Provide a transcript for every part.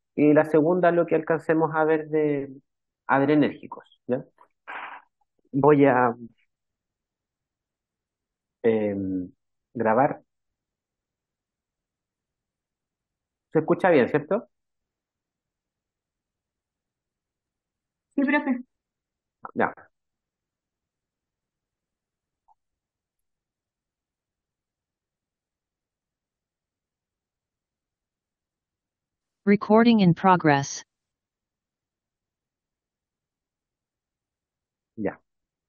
y la segunda lo que alcancemos a ver de adrenérgicos, ¿ya? Voy a grabar. ¿Se escucha bien, cierto? Sí, profe. Ya. Recording in progress. Ya.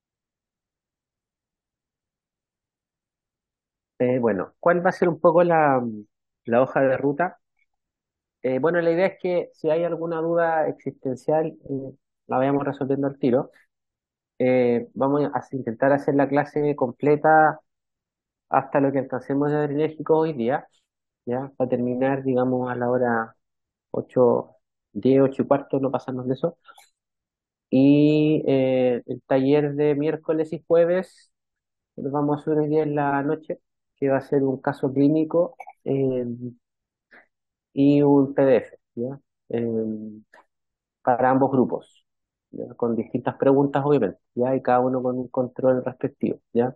Bueno, ¿cuál va a ser un poco la hoja de ruta? Bueno, la idea es que si hay alguna duda existencial, la vayamos resolviendo al tiro. Vamos a intentar hacer la clase completa hasta lo que alcancemos de adrenérgico hoy día, ¿ya? Para terminar, digamos, a la hora 8 10, 8 y cuarto, no pasarnos de eso. Y el taller de miércoles y jueves lo vamos a hacer hoy día en la noche, que va a ser un caso clínico eh, y un PDF, ¿ya? Eh, para ambos grupos, ¿ya? Con distintas preguntas, obviamente, ¿ya? Y cada uno con un control respectivo, ¿ya?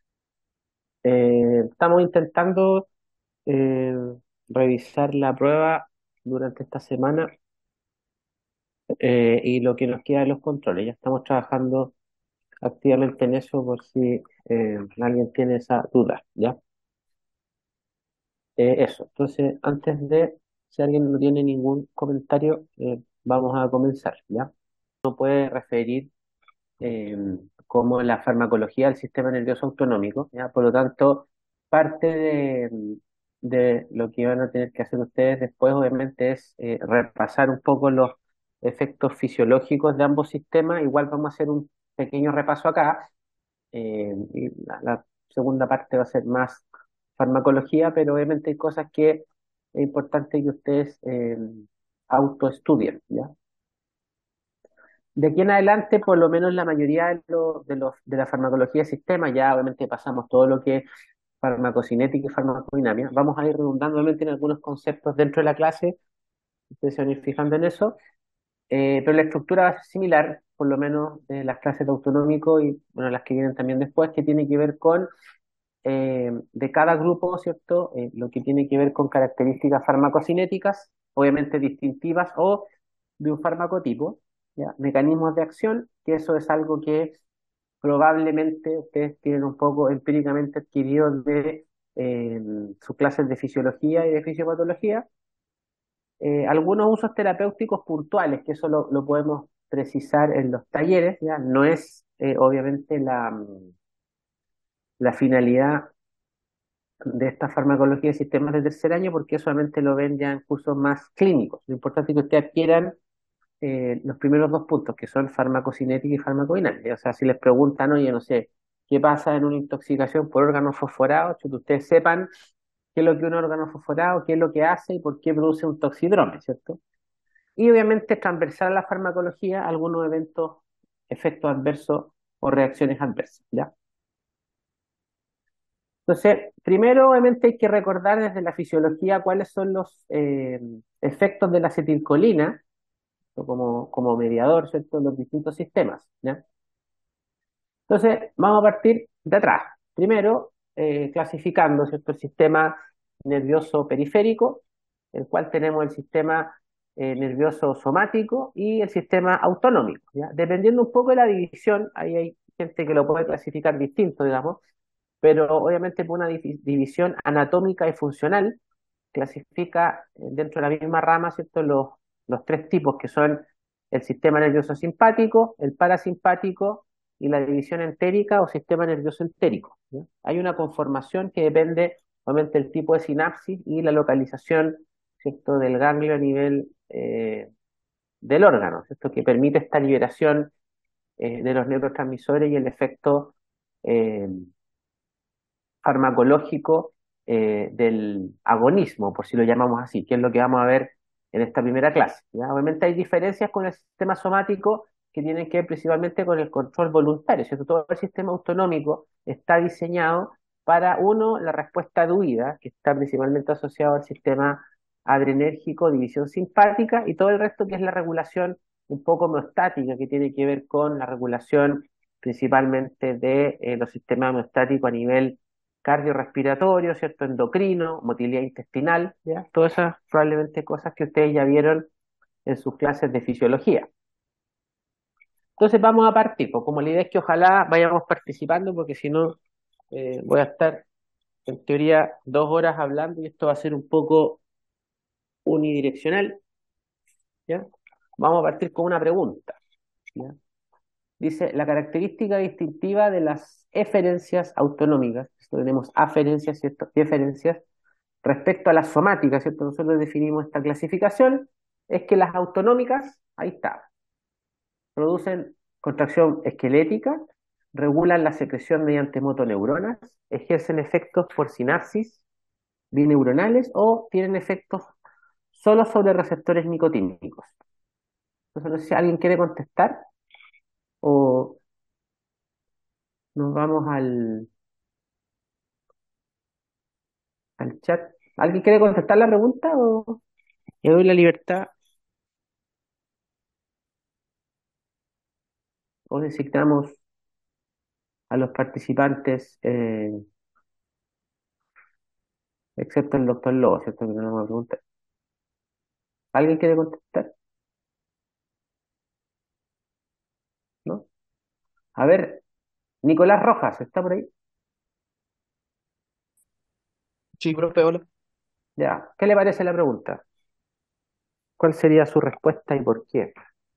Estamos intentando eh, revisar la prueba durante esta semana y lo que nos queda de los controles. Ya estamos trabajando activamente en eso por si alguien tiene esa duda, ¿ya? Eso, entonces, si alguien no tiene ningún comentario, vamos a comenzar, ¿ya? No puede referir eh, como la farmacología del sistema nervioso autonómico, ¿ya? Por lo tanto, parte de lo que van a tener que hacer ustedes después, obviamente, es repasar un poco los efectos fisiológicos de ambos sistemas. Igual vamos a hacer un pequeño repaso acá, y la segunda parte va a ser más farmacología, pero obviamente hay cosas que es importante que ustedes autoestudien, ¿ya? De aquí en adelante, por lo menos la mayoría de la farmacología de sistema, ya obviamente pasamos todo lo que es farmacocinética y farmacodinamia. Vamos a ir redundando obviamente en algunos conceptos dentro de la clase, ustedes se van a ir fijando en eso, pero la estructura va a ser similar, por lo menos las clases de autonómico y bueno, las que vienen también después, que tiene que ver con de cada grupo, ¿cierto? Lo que tiene que ver con características farmacocinéticas, obviamente distintivas o de un farmacotipo, ¿ya? Mecanismos de acción, que eso es algo que probablemente ustedes tienen un poco empíricamente adquirido de eh, sus clases de fisiología y de fisiopatología. Algunos usos terapéuticos puntuales, que eso lo podemos precisar en los talleres, ¿ya? No es obviamente la finalidad de esta farmacología de sistemas de tercer año, porque solamente lo ven ya en cursos más clínicos. Lo importante es que ustedes adquieran los primeros dos puntos, que son farmacocinética y farmacodinámica. O sea, si les preguntan, oye, no sé, ¿qué pasa en una intoxicación por órgano fosforado? Que ustedes sepan qué es lo que es un órgano fosforado, qué es lo que hace y por qué produce un toxidrome, ¿cierto? Y obviamente transversal a la farmacología algunos eventos, efectos adversos o reacciones adversas, ¿ya? Entonces, primero, obviamente, hay que recordar desde la fisiología cuáles son los efectos de la acetilcolina como mediador, ¿cierto?, en los distintos sistemas, ¿ya? Entonces, vamos a partir de atrás. Primero, clasificando, ¿cierto?, el sistema nervioso periférico, el cual tenemos el sistema nervioso somático y el sistema autonómico, ¿ya? Dependiendo un poco de la división, ahí hay gente que lo puede clasificar distinto, digamos, pero obviamente por una división anatómica y funcional, clasifica dentro de la misma rama, ¿cierto? Los tres tipos que son el sistema nervioso simpático, el parasimpático y la división entérica o sistema nervioso entérico, ¿ya? Hay una conformación que depende, obviamente, del tipo de sinapsis y la localización, ¿cierto?, del ganglio a nivel del órgano, ¿cierto?, que permite esta liberación de los neurotransmisores y el efecto eh, farmacológico del agonismo, por si lo llamamos así, que es lo que vamos a ver en esta primera clase, ¿ya? Obviamente hay diferencias con el sistema somático que tienen que ver principalmente con el control voluntario, ¿cierto? Todo el sistema autonómico está diseñado para, uno, la respuesta de huida, que está principalmente asociado al sistema adrenérgico, división simpática, y todo el resto que es la regulación un poco homeostática, que tiene que ver con la regulación principalmente de los sistemas homeostáticos a nivel cardiorrespiratorio, ¿cierto? Endocrino, motilidad intestinal, ¿ya? Todas esas probablemente cosas que ustedes ya vieron en sus clases de fisiología. Entonces vamos a partir, pues como la idea es que ojalá vayamos participando, porque si no voy a estar en teoría 2 horas hablando y esto va a ser un poco unidireccional, ¿ya? Vamos a partir con una pregunta, ¿ya? Dice, la característica distintiva de las eferencias autonómicas, esto tenemos aferencias, ¿cierto? Y eferencias, respecto a las somáticas, ¿cierto? Nosotros definimos esta clasificación, es que las autonómicas, ahí está, producen contracción esquelética, regulan la secreción mediante motoneuronas, ejercen efectos por sinapsis bineuronales o tienen efectos solo sobre receptores nicotínicos. Entonces, no sé si alguien quiere contestar o nos vamos al chat. ¿Alguien quiere contestar la pregunta o le doy la libertad o designamos a los participantes, excepto el doctor Lobo, ¿cierto? Que no me pregunta. ¿Alguien quiere contestar? ¿No? A ver, Nicolás Rojas, ¿está por ahí? Sí, profe, hola. Ya. ¿Qué le parece la pregunta? ¿Cuál sería su respuesta y por qué?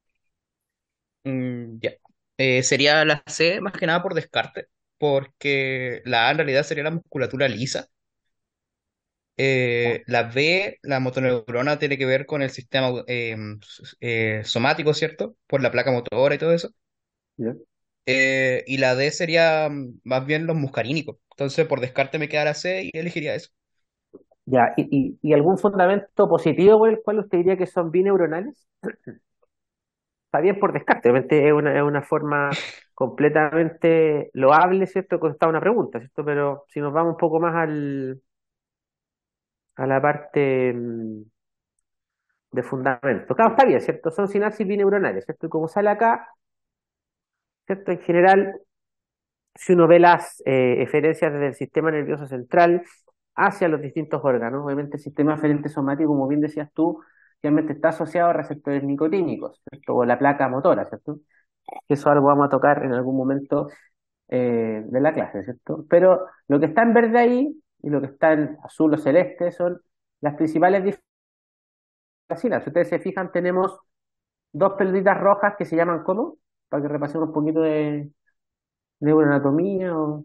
Ya. Sería la C más que nada por descarte, porque la A en realidad sería la musculatura lisa. Ya, La B, la motoneurona, tiene que ver con el sistema somático, ¿cierto? Por la placa motora y todo eso. ya. Y la D sería más bien los muscarínicos. Entonces, por descarte me queda la C y elegiría eso. Ya, ¿y algún fundamento positivo por el cual usted diría que son bineuronales? Está bien por descarte, obviamente es una forma completamente loable, ¿cierto? De contestar una pregunta, ¿cierto? Pero si nos vamos un poco más a la parte de fundamento. Claro, está bien, ¿cierto? Son sinapsis bineuronales, ¿cierto? Y como sale acá, ¿cierto? En general, si uno ve las eferencias desde el sistema nervioso central hacia los distintos órganos, obviamente el sistema eferente somático, como bien decías tú, realmente está asociado a receptores nicotínicos, ¿cierto? O la placa motora, ¿cierto? Que eso algo vamos a tocar en algún momento de la clase, ¿cierto? Pero lo que está en verde ahí y lo que está en azul o celeste son las principales diferencias. Si ustedes se fijan, tenemos dos pelotitas rojas que se llaman ¿cómo? Para que repasemos un poquito de neuroanatomía o...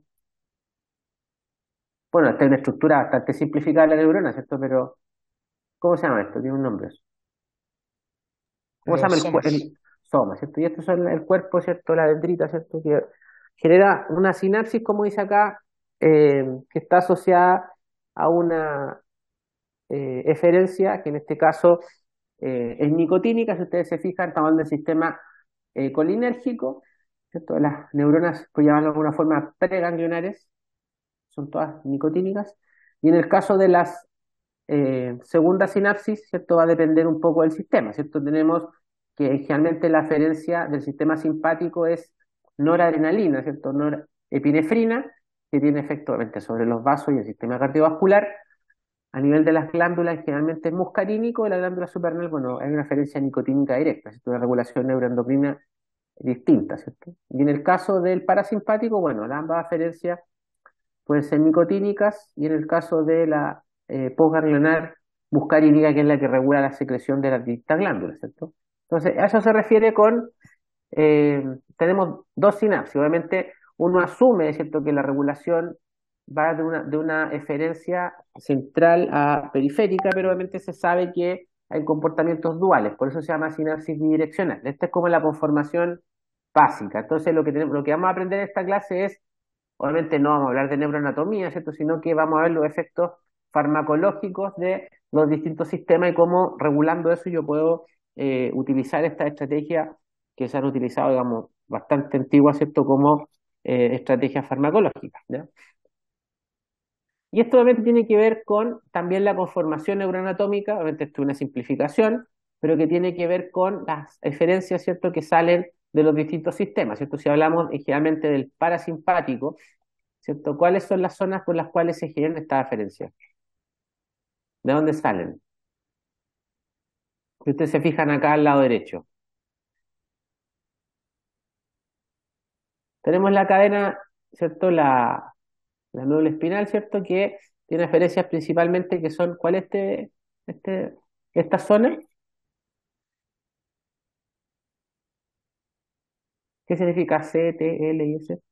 Bueno, esta es una estructura bastante simplificada de la neurona, ¿cierto? Pero, ¿cómo se llama esto? Tiene un nombre eso. ¿Cómo se Los llama somas. el soma, ¿cierto? Y esto es el cuerpo, ¿cierto? La dendrita, ¿cierto? Que genera una sinapsis, como dice acá, que está asociada a una eferencia, que en este caso es nicotínica. Si ustedes se fijan, estamos hablando del sistema colinérgico, ¿cierto? Las neuronas, por llamarlo de alguna forma, preganglionares, son todas nicotínicas. Y en el caso de las segunda sinapsis, ¿cierto? Va a depender un poco del sistema, ¿cierto? Tenemos que generalmente la aferencia del sistema simpático es noradrenalina, ¿cierto? Norepinefrina, que tiene efecto obviamente sobre los vasos y el sistema cardiovascular. A nivel de las glándulas, generalmente es muscarínico, y la glándula suprarrenal, bueno, hay una aferencia nicotínica directa, ¿cierto? Una regulación neuroendocrina distinta, ¿cierto? Y en el caso del parasimpático, bueno, ambas aferencias pueden ser nicotínicas, y en el caso de la postganglionar muscarínica, que es la que regula la secreción de las distintas glándulas, ¿cierto? Entonces, a eso se refiere con, tenemos dos sinapsis, obviamente uno asume, ¿cierto?, que la regulación va de una eferencia central a periférica, pero obviamente se sabe que hay comportamientos duales, por eso se llama sinapsis bidireccional. Esta es como la conformación básica. Entonces, lo que vamos a aprender en esta clase es, obviamente no vamos a hablar de neuroanatomía, ¿cierto? Sino que vamos a ver los efectos farmacológicos de los distintos sistemas y cómo regulando eso yo puedo utilizar esta estrategia que se han utilizado, digamos, bastante antiguas, ¿cierto? Como estrategias farmacológicas, ¿ya? Y esto obviamente tiene que ver con también la conformación neuroanatómica, obviamente esto es una simplificación, pero que tiene que ver con las diferencias, ¿cierto?, que salen de los distintos sistemas, ¿cierto? Si hablamos generalmente del parasimpático, ¿cierto? ¿Cuáles son las zonas por las cuales se generan estas diferencias? ¿De dónde salen? Si ustedes se fijan acá al lado derecho. Tenemos la cadena, ¿cierto? La médula espinal, ¿cierto? Que tiene referencias principalmente que son, ¿cuál es este, esta zona? ¿Qué significa C, T, L y S?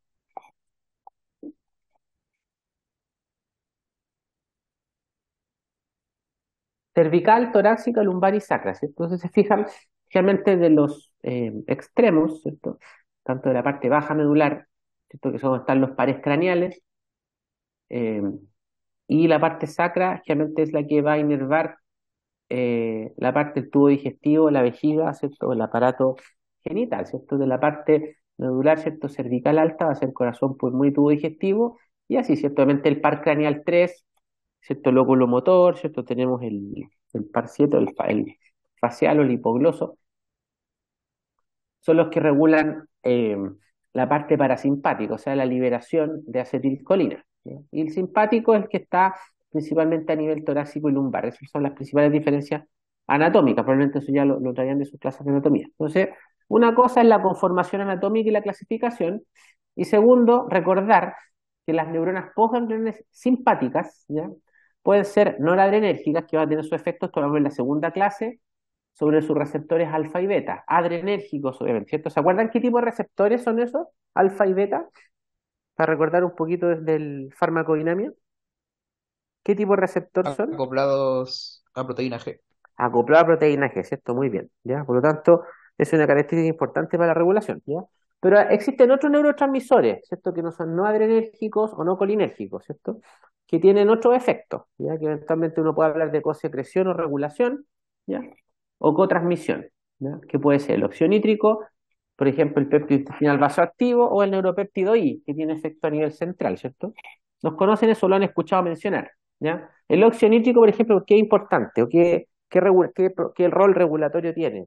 Cervical, torácica, lumbar y sacra, ¿cierto? Entonces se fijan realmente de los extremos, ¿cierto? Tanto de la parte baja medular, ¿cierto? Que son donde están los pares craneales, eh, y la parte sacra realmente es la que va a inervar la parte del tubo digestivo, la vejiga, ¿cierto? El aparato genital, ¿cierto? De la parte medular, ¿cierto? Cervical alta va a ser corazón, pulmón y tubo digestivo, y así, ciertamente el par craneal 3, ¿cierto? Lóculo motor, ¿cierto? Tenemos el par 7, el facial o el hipogloso, son los que regulan la parte parasimpática, o sea, la liberación de acetilcolina, ¿ya? Y el simpático es el que está principalmente a nivel torácico y lumbar. Esas son las principales diferencias anatómicas. Probablemente eso ya lo traían de sus clases de anatomía. Entonces, una cosa es la conformación anatómica y la clasificación. Y segundo, recordar que las neuronas postganglioniales simpáticas, ¿ya?, pueden ser noradrenérgicas, que van a tener su efecto, esto lo vamos en la segunda clase, sobre sus receptores alfa y beta, adrenérgicos, obviamente, ¿cierto? ¿Se acuerdan qué tipo de receptores son esos? Alfa y beta, para recordar un poquito del farmacodinamia. ¿Qué tipo de receptor son? acoplados a proteína G. Acoplado a proteína G, ¿cierto? Muy bien, ¿ya? Por lo tanto, es una característica importante para la regulación, ¿ya? Pero existen otros neurotransmisores, ¿cierto? Que no son no adrenérgicos o no colinérgicos, ¿cierto? Que tienen otros efectos, ¿ya? Que eventualmente uno puede hablar de cosecreción o regulación, ¿ya? O cotransmisión, ¿ya? Que puede ser el óxido nítrico, por ejemplo, el péptido intestinal vasoactivo o el neuropéptido I, que tiene efecto a nivel central, ¿cierto? ¿Nos conocen eso? ¿Lo han escuchado mencionar? ¿Ya? El óxido nítrico, por ejemplo, ¿por qué es importante? ¿O qué rol regulatorio tiene?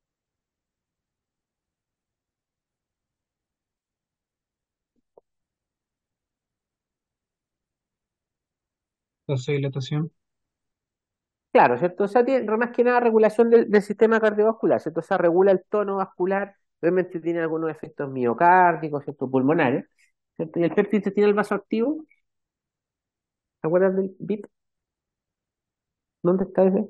Vasodilatación. Claro, ¿cierto? O sea, tiene más que nada regulación del sistema cardiovascular, ¿cierto? O sea, regula el tono vascular, obviamente tiene algunos efectos miocárdicos, ¿cierto? Pulmonares, ¿cierto? Y el péptido intestinal vasoactivo, ¿se acuerdan del BIP? ¿Dónde está ese?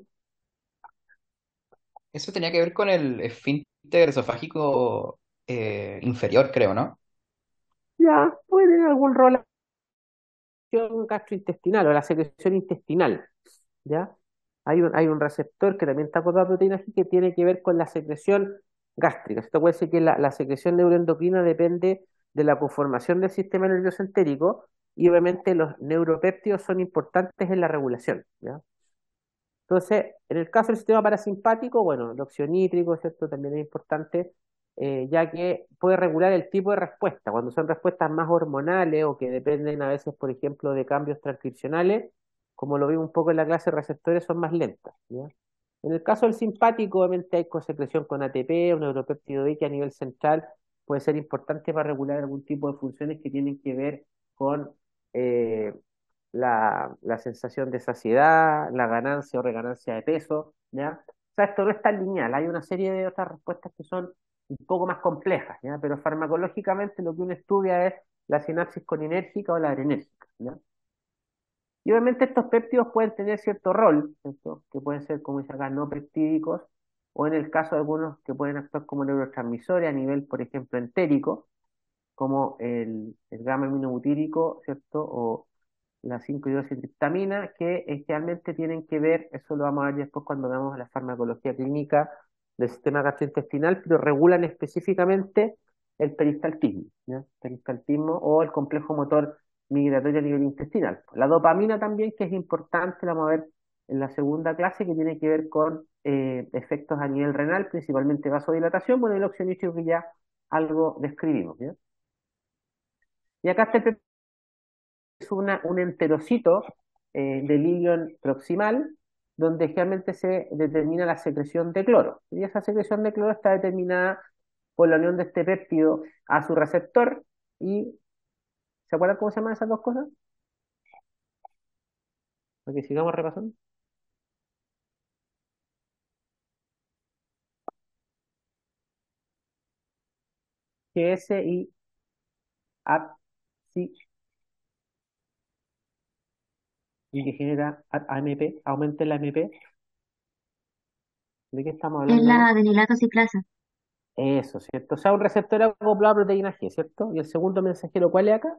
Eso tenía que ver con el esfínter esofágico inferior, creo, ¿no? Ya, puede tener algún rol en la secreción gastrointestinal o la secreción intestinal, ¿ya? Hay un receptor que también está acordado a proteína G que tiene que ver con la secreción gástrica. Esto puede decir que la secreción neuroendocrina depende de la conformación del sistema nervioso entérico y obviamente los neuropéptidos son importantes en la regulación, ¿ya? Entonces, en el caso del sistema parasimpático, bueno, el óxido nítrico, ¿cierto? También es importante, ya que puede regular el tipo de respuesta. Cuando son respuestas más hormonales o que dependen a veces, por ejemplo, de cambios transcripcionales, como lo vimos un poco en la clase, receptores son más lentas, ¿ya? En el caso del simpático, obviamente hay cosecreción con ATP, un neuropéptido B que a nivel central puede ser importante para regular algún tipo de funciones que tienen que ver con eh, la sensación de saciedad, la ganancia o reganancia de peso, ¿ya? O sea, esto no es tan lineal, hay una serie de otras respuestas que son un poco más complejas, ¿ya? Pero farmacológicamente lo que uno estudia es la sinapsis colinérgica o la adrenérgica, ¿ya? Y obviamente estos péptidos pueden tener cierto rol, ¿cierto? Que pueden ser, como dice acá, no peptídicos, o en el caso de algunos que pueden actuar como neurotransmisores a nivel, por ejemplo, entérico, como el gamma aminobutírico, ¿cierto? O la 5-hidroxitriptamina, que generalmente tienen que ver, eso lo vamos a ver después cuando veamos la farmacología clínica del sistema gastrointestinal, pero regulan específicamente el peristaltismo, ¿ya? Peristaltismo o el complejo motor migratorio a nivel intestinal. La dopamina también, que es importante, la vamos a ver en la segunda clase, que tiene que ver con efectos a nivel renal, principalmente vasodilatación, bueno, el óxido nítrico que ya algo describimos, ¿ya? Y acá está el un enterocito del ilion proximal, donde generalmente se determina la secreción de cloro. Y esa secreción de cloro está determinada por la unión de este péptido a su receptor. ¿Y se acuerdan cómo se llaman esas dos cosas? Para que sigamos repasando. GS y APSI, y que genera AMP, aumenta el AMP. ¿De qué estamos Es hablando ahí? la adenilato ciclasa. Eso, ¿cierto? O sea, un receptor acoplado a proteína G, ¿cierto? Y el segundo mensajero, ¿cuál es acá?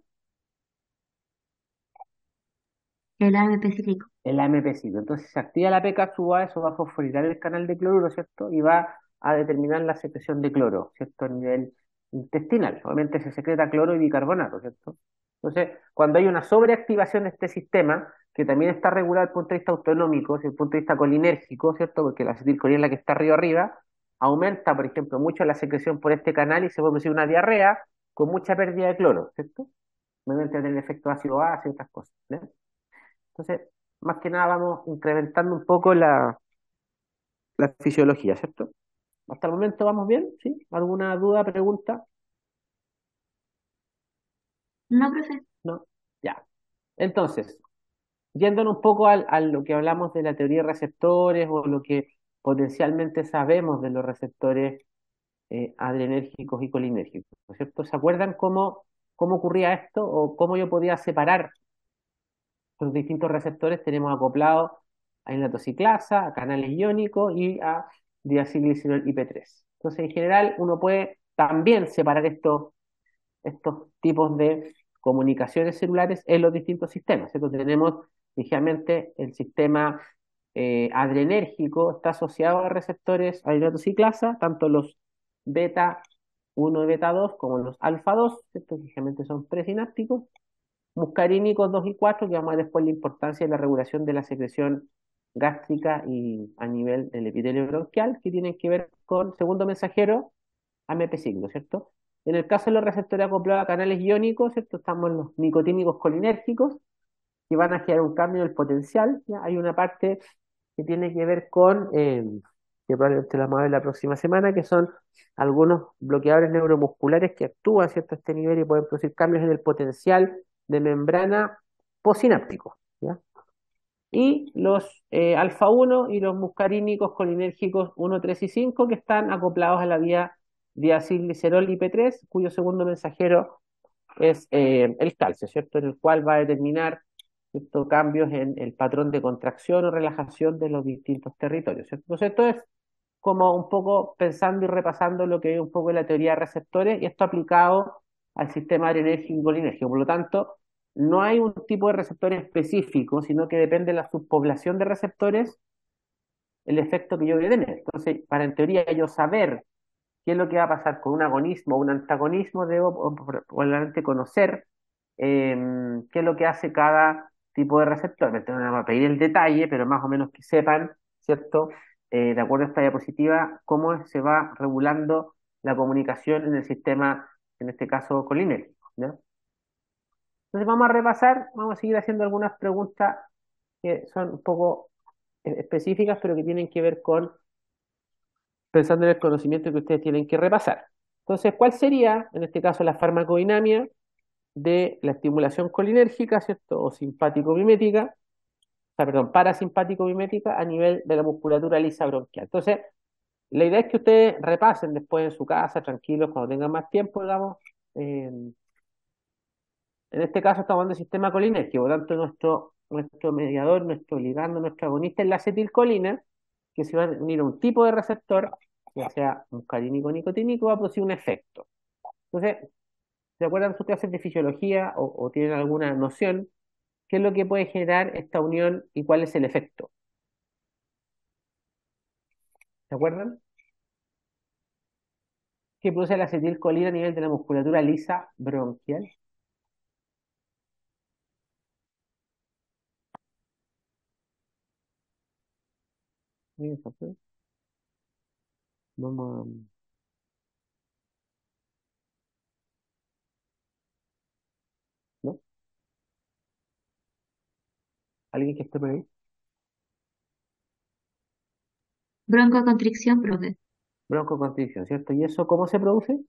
El AMP cíclico. El AMP-cito. Entonces se activa la PKSUA, eso va a fosforilar el canal de cloruro, ¿cierto? Y va a determinar la secreción de cloro, ¿cierto? A nivel intestinal. Obviamente se secreta cloro y bicarbonato, ¿cierto? Entonces, cuando hay una sobreactivación de este sistema, que también está regulado desde el punto de vista autonómico, desde el punto de vista colinérgico, ¿cierto? Porque la acetilcolina es la que está arriba arriba, aumenta, por ejemplo, mucho la secreción por este canal y se puede producir una diarrea con mucha pérdida de cloro, ¿cierto? Obviamente tiene el efecto ácido base y otras cosas, ¿no? Entonces, más que nada vamos incrementando un poco la fisiología, ¿cierto? Hasta el momento vamos bien, ¿sí? ¿Alguna duda, pregunta? No, profe. No. Ya. Entonces, yéndonos un poco a lo que hablamos de la teoría de receptores o lo que potencialmente sabemos de los receptores adrenérgicos y colinérgicos, ¿no es cierto? ¿Se acuerdan cómo ocurría esto o cómo yo podía separar los distintos receptores? Tenemos acoplados a enlatociclasa, a canales iónicos y a diacilglicerol IP3. Entonces, en general, uno puede también separar estos tipos de comunicaciones celulares en los distintos sistemas, ¿cierto? Tenemos ligeramente el sistema adrenérgico, está asociado a receptores a enlatociclasa, tanto los beta 1 y beta 2 como los alfa 2, ¿cierto? Ligeramente son presinápticos, muscarínicos 2 y 4, que vamos a ver después la importancia de la regulación de la secreción gástrica y a nivel del epitelio bronquial, que tienen que ver con segundo mensajero, AMP5, ¿cierto? En el caso de los receptores acoplados a canales iónicos, ¿cierto? Estamos en los nicotínicos colinérgicos, que van a generar un cambio del potencial. ¿Ya? Hay una parte que tiene que ver con, que probablemente la vamos a ver la próxima semana, que son algunos bloqueadores neuromusculares que actúan, ¿cierto? A este nivel y pueden producir cambios en el potencial de membrana posináptico, ¿ya? Y los alfa 1 y los muscarínicos colinérgicos 1, 3 y 5 que están acoplados a la vía diacilglicerol IP3, cuyo segundo mensajero es el calcio, ¿cierto? En el cual va a determinar estos cambios en el patrón de contracción o relajación de los distintos territorios, ¿cierto? Entonces, esto es como un poco pensando y repasando lo que es un poco la teoría de receptores y esto aplicado al sistema adrenérgico y colinérgico. Por lo tanto, no hay un tipo de receptor específico, sino que depende de la subpoblación de receptores el efecto que yo voy a tener. Entonces, para en teoría yo saber qué es lo que va a pasar con un agonismo o un antagonismo, debo probablemente conocer qué es lo que hace cada tipo de receptor. Me van a pedir el detalle, pero más o menos que sepan, ¿cierto? De acuerdo a esta diapositiva, cómo se va regulando la comunicación en el sistema, en este caso colinérgico, ¿ya? Entonces vamos a repasar, vamos a seguir haciendo algunas preguntas que son un poco específicas, pero que tienen que ver con pensando en el conocimiento que ustedes tienen que repasar. Entonces, ¿cuál sería, en este caso, la farmacodinámica de la estimulación colinérgica, ¿cierto? O simpático-mimética, o sea, perdón, parasimpático-mimética a nivel de la musculatura lisa bronquial. Entonces, la idea es que ustedes repasen después en su casa, tranquilos, cuando tengan más tiempo, digamos. En este caso estamos hablando del sistema colinérgico, por lo tanto, nuestro mediador, nuestro ligando, nuestro agonista es la acetilcolina, que se va a unir a un tipo de receptor, ya sea muscarínico o nicotínico, va a producir un efecto. Entonces, ¿se acuerdan sus clases de fisiología o tienen alguna noción? ¿Qué es lo que puede generar esta unión y cuál es el efecto? ¿Se acuerdan? ¿Qué produce la acetilcolina a nivel de la musculatura lisa bronquial? Bien, José. Vamos ¿no? ¿Alguien que esté por ahí? Broncoconstricción, profe. Broncoconstricción, ¿cierto? ¿Y eso cómo se produce?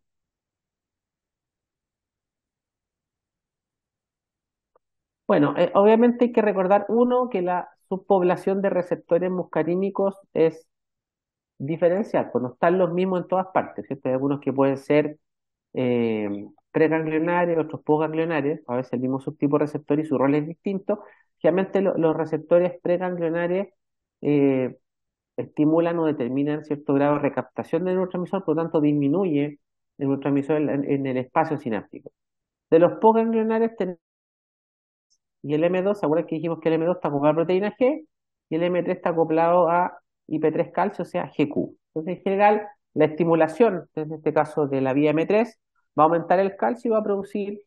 Bueno, obviamente hay que recordar, uno, que la subpoblación de receptores muscarínicos es diferencial, pues no están los mismos en todas partes, ¿cierto? Hay algunos que pueden ser preganglionarios, otros postganglionarios, a veces el mismo subtipo de receptor y su rol es distinto. Generalmente los receptores preganglionarios eh, estimulan o determinan cierto grado de recaptación del neurotransmisor, por lo tanto disminuye el neurotransmisor en el espacio sináptico. De los postganglionarios y el M2, ¿se acuerdan que dijimos que el M2 está acoplado a proteína G y el M3 está acoplado a IP3 calcio, o sea, GQ? Entonces, en general, la estimulación, en este caso de la vía M3, va a aumentar el calcio y va a producir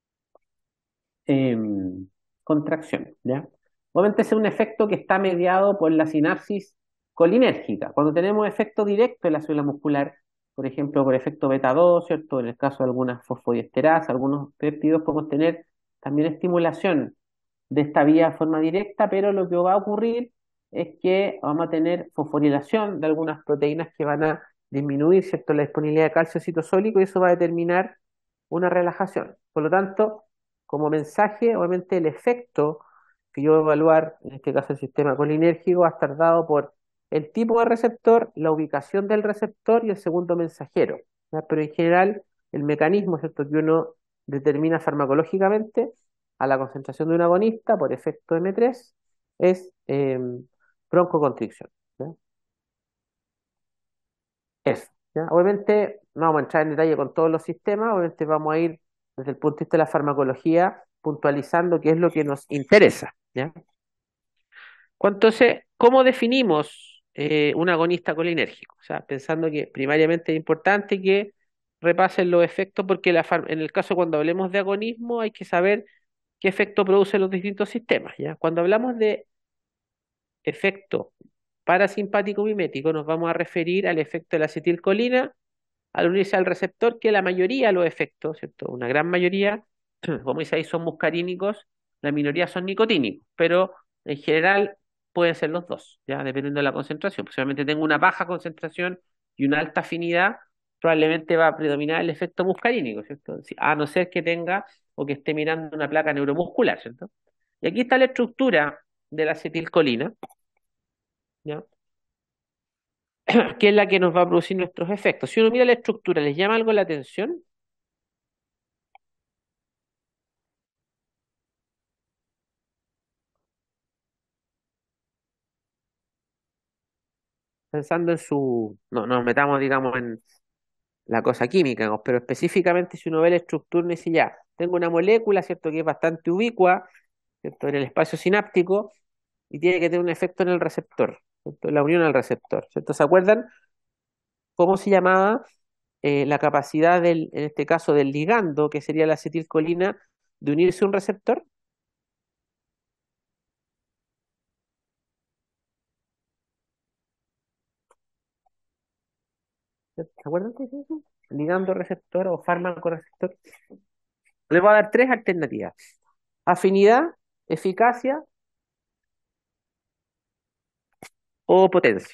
contracción, ¿ya? Obviamente ese es un efecto que está mediado por la sinapsis colinérgica. Cuando tenemos efecto directo en la célula muscular, por ejemplo, por efecto beta 2, ¿cierto? En el caso de algunas fosfodiesterasas, algunos péptidos, podemos tener también estimulación de esta vía de forma directa, pero lo que va a ocurrir es que vamos a tener fosforilación de algunas proteínas que van a disminuir, ¿cierto?, la disponibilidad de calcio citosólico y eso va a determinar una relajación. Por lo tanto, como mensaje, obviamente el efecto que yo voy a evaluar, en este caso el sistema colinérgico, va a estar dado por el tipo de receptor, la ubicación del receptor y el segundo mensajero, ¿ya? Pero en general, el mecanismo, ¿cierto?, que uno determina farmacológicamente a la concentración de un agonista por efecto M3 es broncoconstricción, ¿ya? Eso, ¿ya? Obviamente no vamos a entrar en detalle con todos los sistemas, obviamente vamos a ir desde el punto de vista de la farmacología puntualizando qué es lo que nos interesa, ¿ya? Entonces, ¿cómo definimos un agonista colinérgico? O sea, pensando que primariamente es importante que repasen los efectos, porque en el caso cuando hablemos de agonismo hay que saber qué efecto producen los distintos sistemas, ¿ya? Cuando hablamos de efecto parasimpático mimético, nos vamos a referir al efecto de la acetilcolina al unirse al receptor, que la mayoría de los efectos, ¿cierto? Una gran mayoría, como dice ahí, son muscarínicos, la minoría son nicotínicos, pero en general pueden ser los dos, ¿ya? Dependiendo de la concentración. Pues, si realmente tengo una baja concentración y una alta afinidad, probablemente va a predominar el efecto muscarínico, ¿cierto? A no ser que tenga o que esté mirando una placa neuromuscular, ¿cierto? Y aquí está la estructura de la acetilcolina, ¿ya? Que es la que nos va a producir nuestros efectos. Si uno mira la estructura, ¿les llama algo la atención? Pensando en su, no nos metamos, digamos, en la cosa química, ¿no? Pero específicamente si uno ve la estructura, uno dice ya, tengo una molécula, ¿cierto?, que es bastante ubicua, ¿cierto?, en el espacio sináptico y tiene que tener un efecto en el receptor, ¿cierto?, en la unión al receptor, ¿cierto? ¿Se acuerdan cómo se llamaba la capacidad en este caso, del ligando, que sería la acetilcolina, de unirse a un receptor? ¿Se acuerdan qué es eso? Ligando receptor o fármaco receptor. Le voy a dar tres alternativas: afinidad, eficacia o potencia.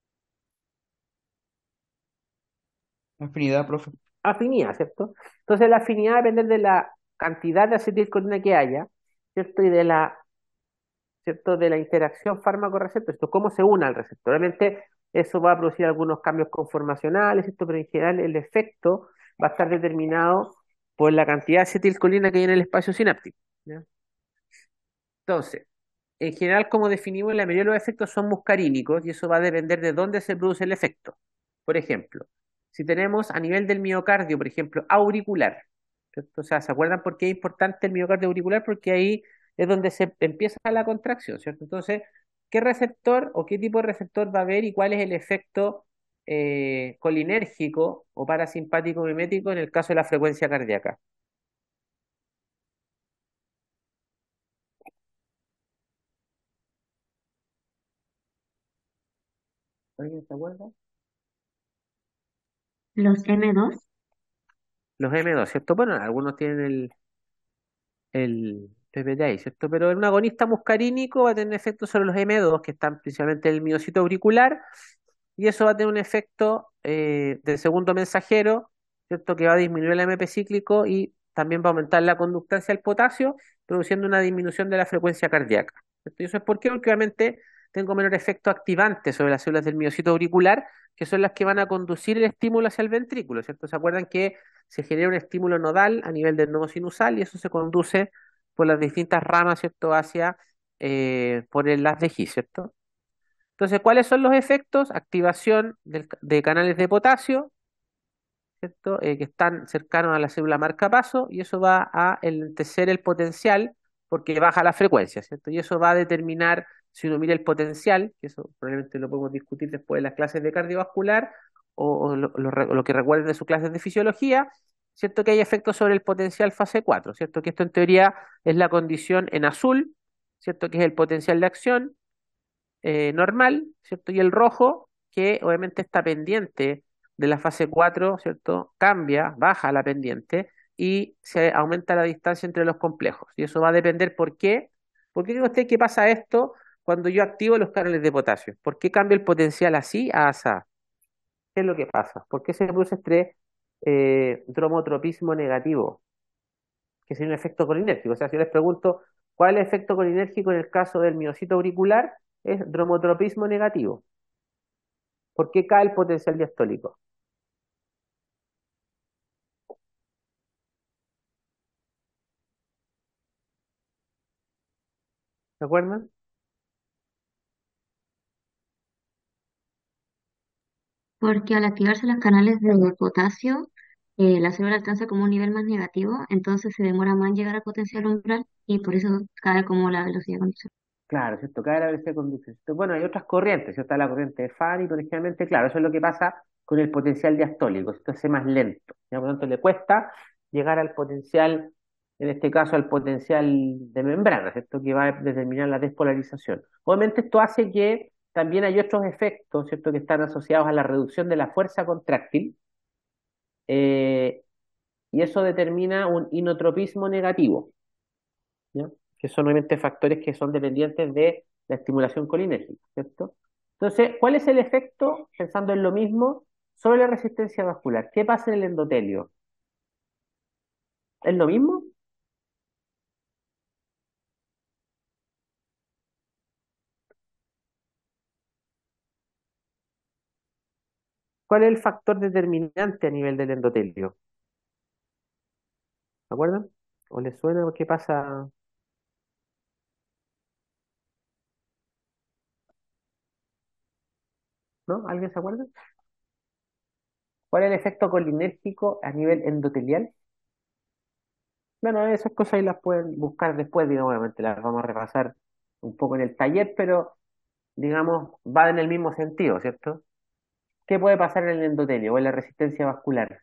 Afinidad, profe. Afinidad, ¿cierto? Entonces la afinidad depende de la cantidad de acetilcolina que haya, ¿cierto? Y de la, ¿cierto?, de la interacción fármaco-receptor, esto, cómo se une al receptor. Obviamente eso va a producir algunos cambios conformacionales, ¿cierto? Pero en general el efecto va a estar determinado por la cantidad de acetilcolina que hay en el espacio sináptico, ¿ya? Entonces, en general, como definimos, la mayoría de los efectos son muscarínicos y eso va a depender de dónde se produce el efecto. Por ejemplo, si tenemos a nivel del miocardio, por ejemplo, auricular, ¿cierto? O sea, ¿se acuerdan por qué es importante el miocardio auricular? Porque ahí es donde se empieza la contracción, ¿cierto? Entonces, ¿qué receptor o qué tipo de receptor va a haber y cuál es el efecto colinérgico o parasimpático mimético en el caso de la frecuencia cardíaca? ¿Alguien se acuerda? Los M2. Los M2, ¿cierto? Bueno, algunos tienen el desde ahí, ¿cierto? Pero un agonista muscarínico va a tener efecto sobre los M2, que están principalmente en el miocito auricular, y eso va a tener un efecto del segundo mensajero, ¿cierto? Que va a disminuir el AMP cíclico y también va a aumentar la conductancia del potasio, produciendo una disminución de la frecuencia cardíaca, ¿cierto? Y eso es por qué, porque obviamente tengo menor efecto activante sobre las células del miocito auricular, que son las que van a conducir el estímulo hacia el ventrículo, ¿cierto? ¿Se acuerdan que se genera un estímulo nodal a nivel del nodo sinusal y eso se conduce por las distintas ramas, ¿cierto? Hacia, por el haz de His, ¿cierto? Entonces, ¿cuáles son los efectos? Activación de canales de potasio, ¿cierto? Que están cercanos a la célula marcapaso y eso va a enlentecer el potencial porque baja la frecuencia, ¿cierto? Y eso va a determinar, si uno mira el potencial, que eso probablemente lo podemos discutir después en las clases de cardiovascular o lo que recuerden de sus clases de fisiología, ¿cierto? Que hay efectos sobre el potencial fase 4, ¿cierto? Que esto en teoría es la condición en azul, ¿cierto? Que es el potencial de acción normal, ¿cierto? Y el rojo, que obviamente está pendiente de la fase 4, ¿cierto? Cambia, baja la pendiente y se aumenta la distancia entre los complejos. Y eso va a depender por qué. ¿Por qué cree usted que pasa esto cuando yo activo los canales de potasio? ¿Por qué cambia el potencial así a asá? ¿Qué es lo que pasa? ¿Por qué se produce este dromotropismo negativo? Que sería un efecto colinérgico. O sea, si yo les pregunto cuál es el efecto colinérgico en el caso del miocito auricular, es dromotropismo negativo. ¿Por qué cae el potencial diastólico? ¿Se acuerdan? Porque al activarse los canales de potasio, la célula alcanza como un nivel más negativo, entonces se demora más en llegar al potencial umbral y por eso cae como la velocidad de conducción. Claro, ¿cierto? Cae la velocidad de conducción. ¿Cierto? Bueno, hay otras corrientes, ¿cierto? Está la corriente de Faraday, pero generalmente, claro, eso es lo que pasa con el potencial diastólico, ¿cierto? Se hace más lento, ¿ya? Por lo tanto, le cuesta llegar al potencial, en este caso al potencial de membrana, ¿cierto? Que va a determinar la despolarización. Obviamente esto hace que también hay otros efectos, ¿cierto? Que están asociados a la reducción de la fuerza contráctil, eh, y eso determina un inotropismo negativo, ¿ya? Que son obviamente factores que son dependientes de la estimulación colinérgica, ¿cierto? Entonces, ¿cuál es el efecto, pensando en lo mismo, sobre la resistencia vascular? ¿Qué pasa en el endotelio? ¿Es lo mismo? ¿Cuál es el factor determinante a nivel del endotelio? ¿Se acuerdan? ¿O les suena? ¿Qué pasa? ¿No? ¿Alguien se acuerda? ¿Cuál es el efecto colinérgico a nivel endotelial? Bueno, esas cosas ahí las pueden buscar después, digamos, obviamente las vamos a repasar un poco en el taller, pero digamos, va en el mismo sentido, ¿cierto? ¿Qué puede pasar en el endotelio o en la resistencia vascular?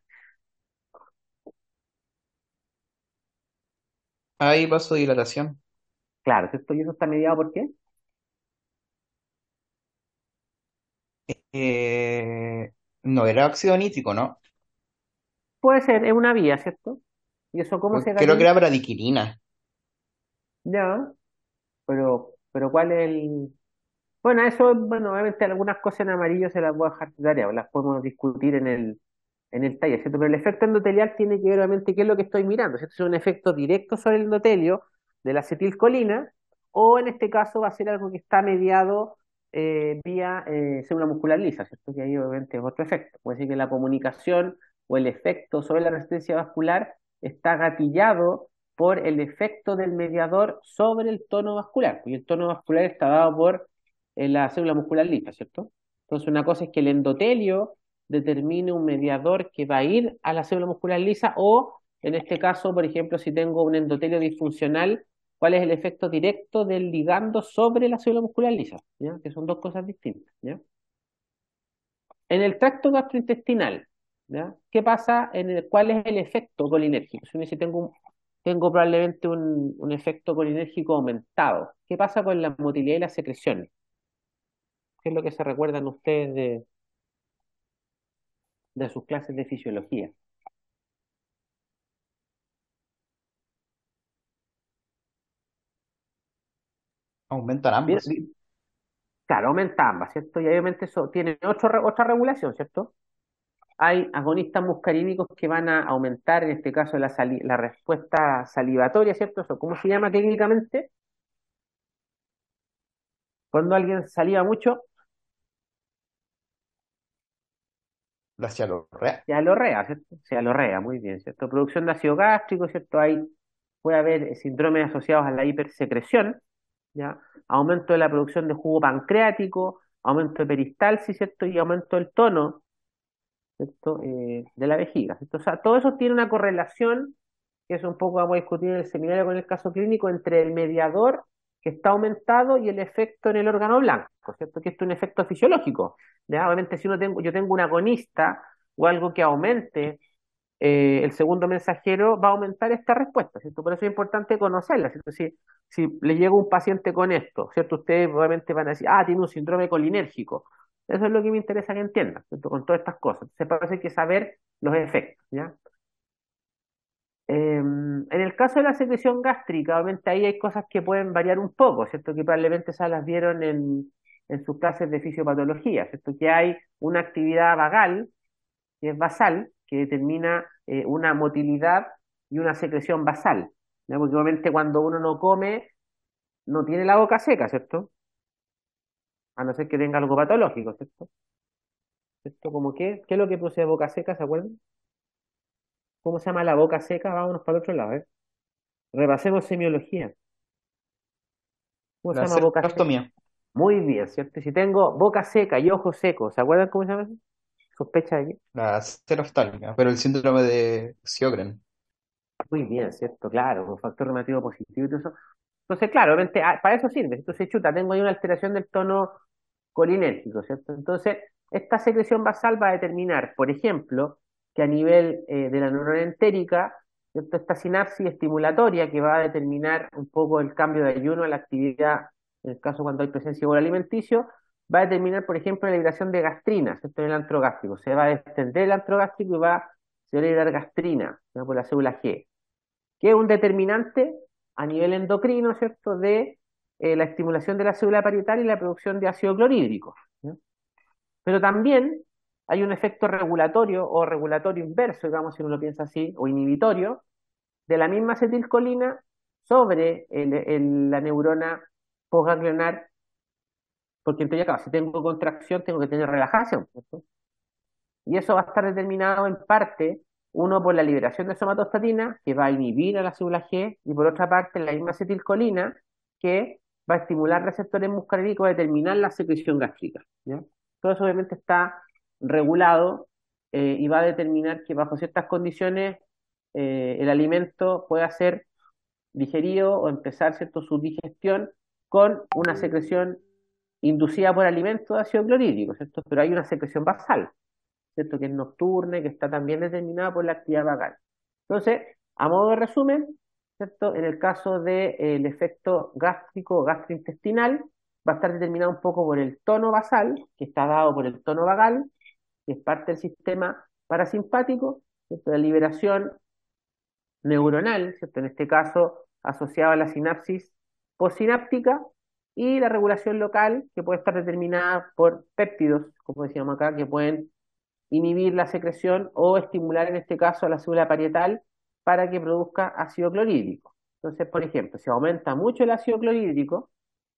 Hay vasodilatación. Claro, ¿cierto? ¿Y eso está mediado por qué? Eh, no era óxido nítrico, ¿no? Puede ser, es una vía, ¿cierto? ¿Y eso cómo se Creo que gatilla? era bradiquirina. Ya, pero ¿cuál es el...? Bueno, eso, bueno, obviamente algunas cosas en amarillo se las voy a dejar de tarea, o las podemos discutir en el taller, ¿cierto? Pero el efecto endotelial tiene que ver obviamente qué es lo que estoy mirando, ¿cierto? Si es un efecto directo sobre el endotelio de la acetilcolina, o en este caso va a ser algo que está mediado vía célula muscular lisa, ¿cierto? Que ahí obviamente es otro efecto. Puede decir que la comunicación o el efecto sobre la resistencia vascular está gatillado por el efecto del mediador sobre el tono vascular, y el tono vascular está dado por la célula muscular lisa, ¿cierto? Entonces una cosa es que el endotelio determine un mediador que va a ir a la célula muscular lisa o, en este caso, por ejemplo, si tengo un endotelio disfuncional, ¿cuál es el efecto directo del ligando sobre la célula muscular lisa? ¿Ya? Que son dos cosas distintas, ¿ya? En el tracto gastrointestinal, ¿ya? ¿Qué pasa cuál es el efecto colinérgico? Si uno dice tengo probablemente un efecto colinérgico aumentado, ¿qué pasa con la motilidad y las secreciones? ¿Qué es lo que se recuerdan ustedes de sus clases de fisiología? Aumentan Bien, ambos. claro, aumenta ambas, ¿cierto? Y obviamente eso tiene otra regulación, ¿cierto? Hay agonistas muscarínicos que van a aumentar, en este caso, la respuesta salivatoria, ¿cierto? Eso, ¿cómo se llama clínicamente? Cuando alguien saliva mucho, La cialorrea. se alorrea, ¿cierto? Se alorrea, muy bien, ¿cierto? Producción de ácido gástrico, ¿cierto? Puede haber síndromes asociados a la hipersecreción, ¿ya? Aumento de la producción de jugo pancreático, aumento de peristalsis, ¿cierto? Y aumento del tono, ¿cierto? De la vejiga, ¿cierto? O sea, todo eso tiene una correlación, que es un poco, vamos a discutir en el seminario con el caso clínico, entre el mediador que está aumentado y el efecto en el órgano blanco, ¿cierto? Que esto es un efecto fisiológico, ¿ya? Obviamente, si yo tengo un agonista o algo que aumente el segundo mensajero, va a aumentar esta respuesta, ¿cierto? Por eso es importante conocerla, ¿cierto? Si le llega un paciente con esto, ¿cierto? Ustedes obviamente van a decir, tiene un síndrome colinérgico. Eso es lo que me interesa que entiendan, ¿cierto? Con todas estas cosas. Se parece que saber los efectos, ¿ya? En el caso de la secreción gástrica, obviamente ahí hay cosas que pueden variar un poco, ¿cierto? Que probablemente esas las vieron en sus clases de fisiopatología, ¿cierto? Que hay una actividad vagal, que es basal, que determina una motilidad y una secreción basal, ¿ya? Porque obviamente cuando uno no come, no tiene la boca seca, ¿cierto? A no ser que tenga algo patológico, ¿cierto? ¿Cierto? Como que, ¿qué es lo que produce boca seca, se acuerdan? ¿Cómo se llama la boca seca? Vámonos para el otro lado, ¿eh? Repasemos semiología. ¿Cómo se La llama boca seca? serostomía. Muy bien, ¿cierto? Y si tengo boca seca y ojos secos, ¿se acuerdan cómo se llama eso? ¿Sospecha de qué? La seroftalmia. Pero el síndrome de Sjögren. Muy bien, ¿cierto? Claro, un factor relativo positivo y todo eso. Entonces, claro, obviamente, para eso sirve. Entonces, chuta, tengo ahí una alteración del tono colinérgico, ¿cierto? Entonces, esta secreción basal va a determinar, por ejemplo, que a nivel de la neurona entérica, ¿cierto? Esta sinapsis estimulatoria que va a determinar un poco el cambio de ayuno a la actividad, en el caso cuando hay presencia de bolo alimenticio, va a determinar, por ejemplo, la liberación de gastrina, ¿cierto? En el antrogástrico. Se va a extender el antrogástrico y se va a liberar gastrina, ¿no? Por la célula G, que es un determinante a nivel endocrino, ¿cierto?, de la estimulación de la célula parietal y la producción de ácido clorhídrico, ¿no? Pero también hay un efecto regulatorio o regulatorio inverso, digamos, si uno lo piensa así, o inhibitorio, de la misma acetilcolina sobre la neurona postganglionar, porque en teoría, claro, si tengo contracción, tengo que tener relajación, ¿cierto? Y eso va a estar determinado en parte, uno por la liberación de somatostatina, que va a inhibir a la célula G, y por otra parte la misma acetilcolina, que va a estimular receptores muscarínicos a determinar la secreción gástrica, ¿ya? Todo eso obviamente está regulado y va a determinar que bajo ciertas condiciones el alimento pueda ser digerido o empezar, ¿cierto?, su digestión con una secreción inducida por alimento de ácido clorhídrico, ¿cierto? Pero hay una secreción basal, ¿cierto? Que es nocturna y que está también determinada por la actividad vagal. Entonces, a modo de resumen, ¿cierto? En el caso del efecto gástrico o gastrointestinal, va a estar determinado un poco por el tono basal, que está dado por el tono vagal, que es parte del sistema parasimpático, ¿cierto? La liberación neuronal, ¿cierto? En este caso, asociado a la sinapsis postsináptica, y la regulación local, que puede estar determinada por péptidos, como decíamos acá, que pueden inhibir la secreción o estimular en este caso a la célula parietal para que produzca ácido clorhídrico. Entonces, por ejemplo, si aumenta mucho el ácido clorhídrico,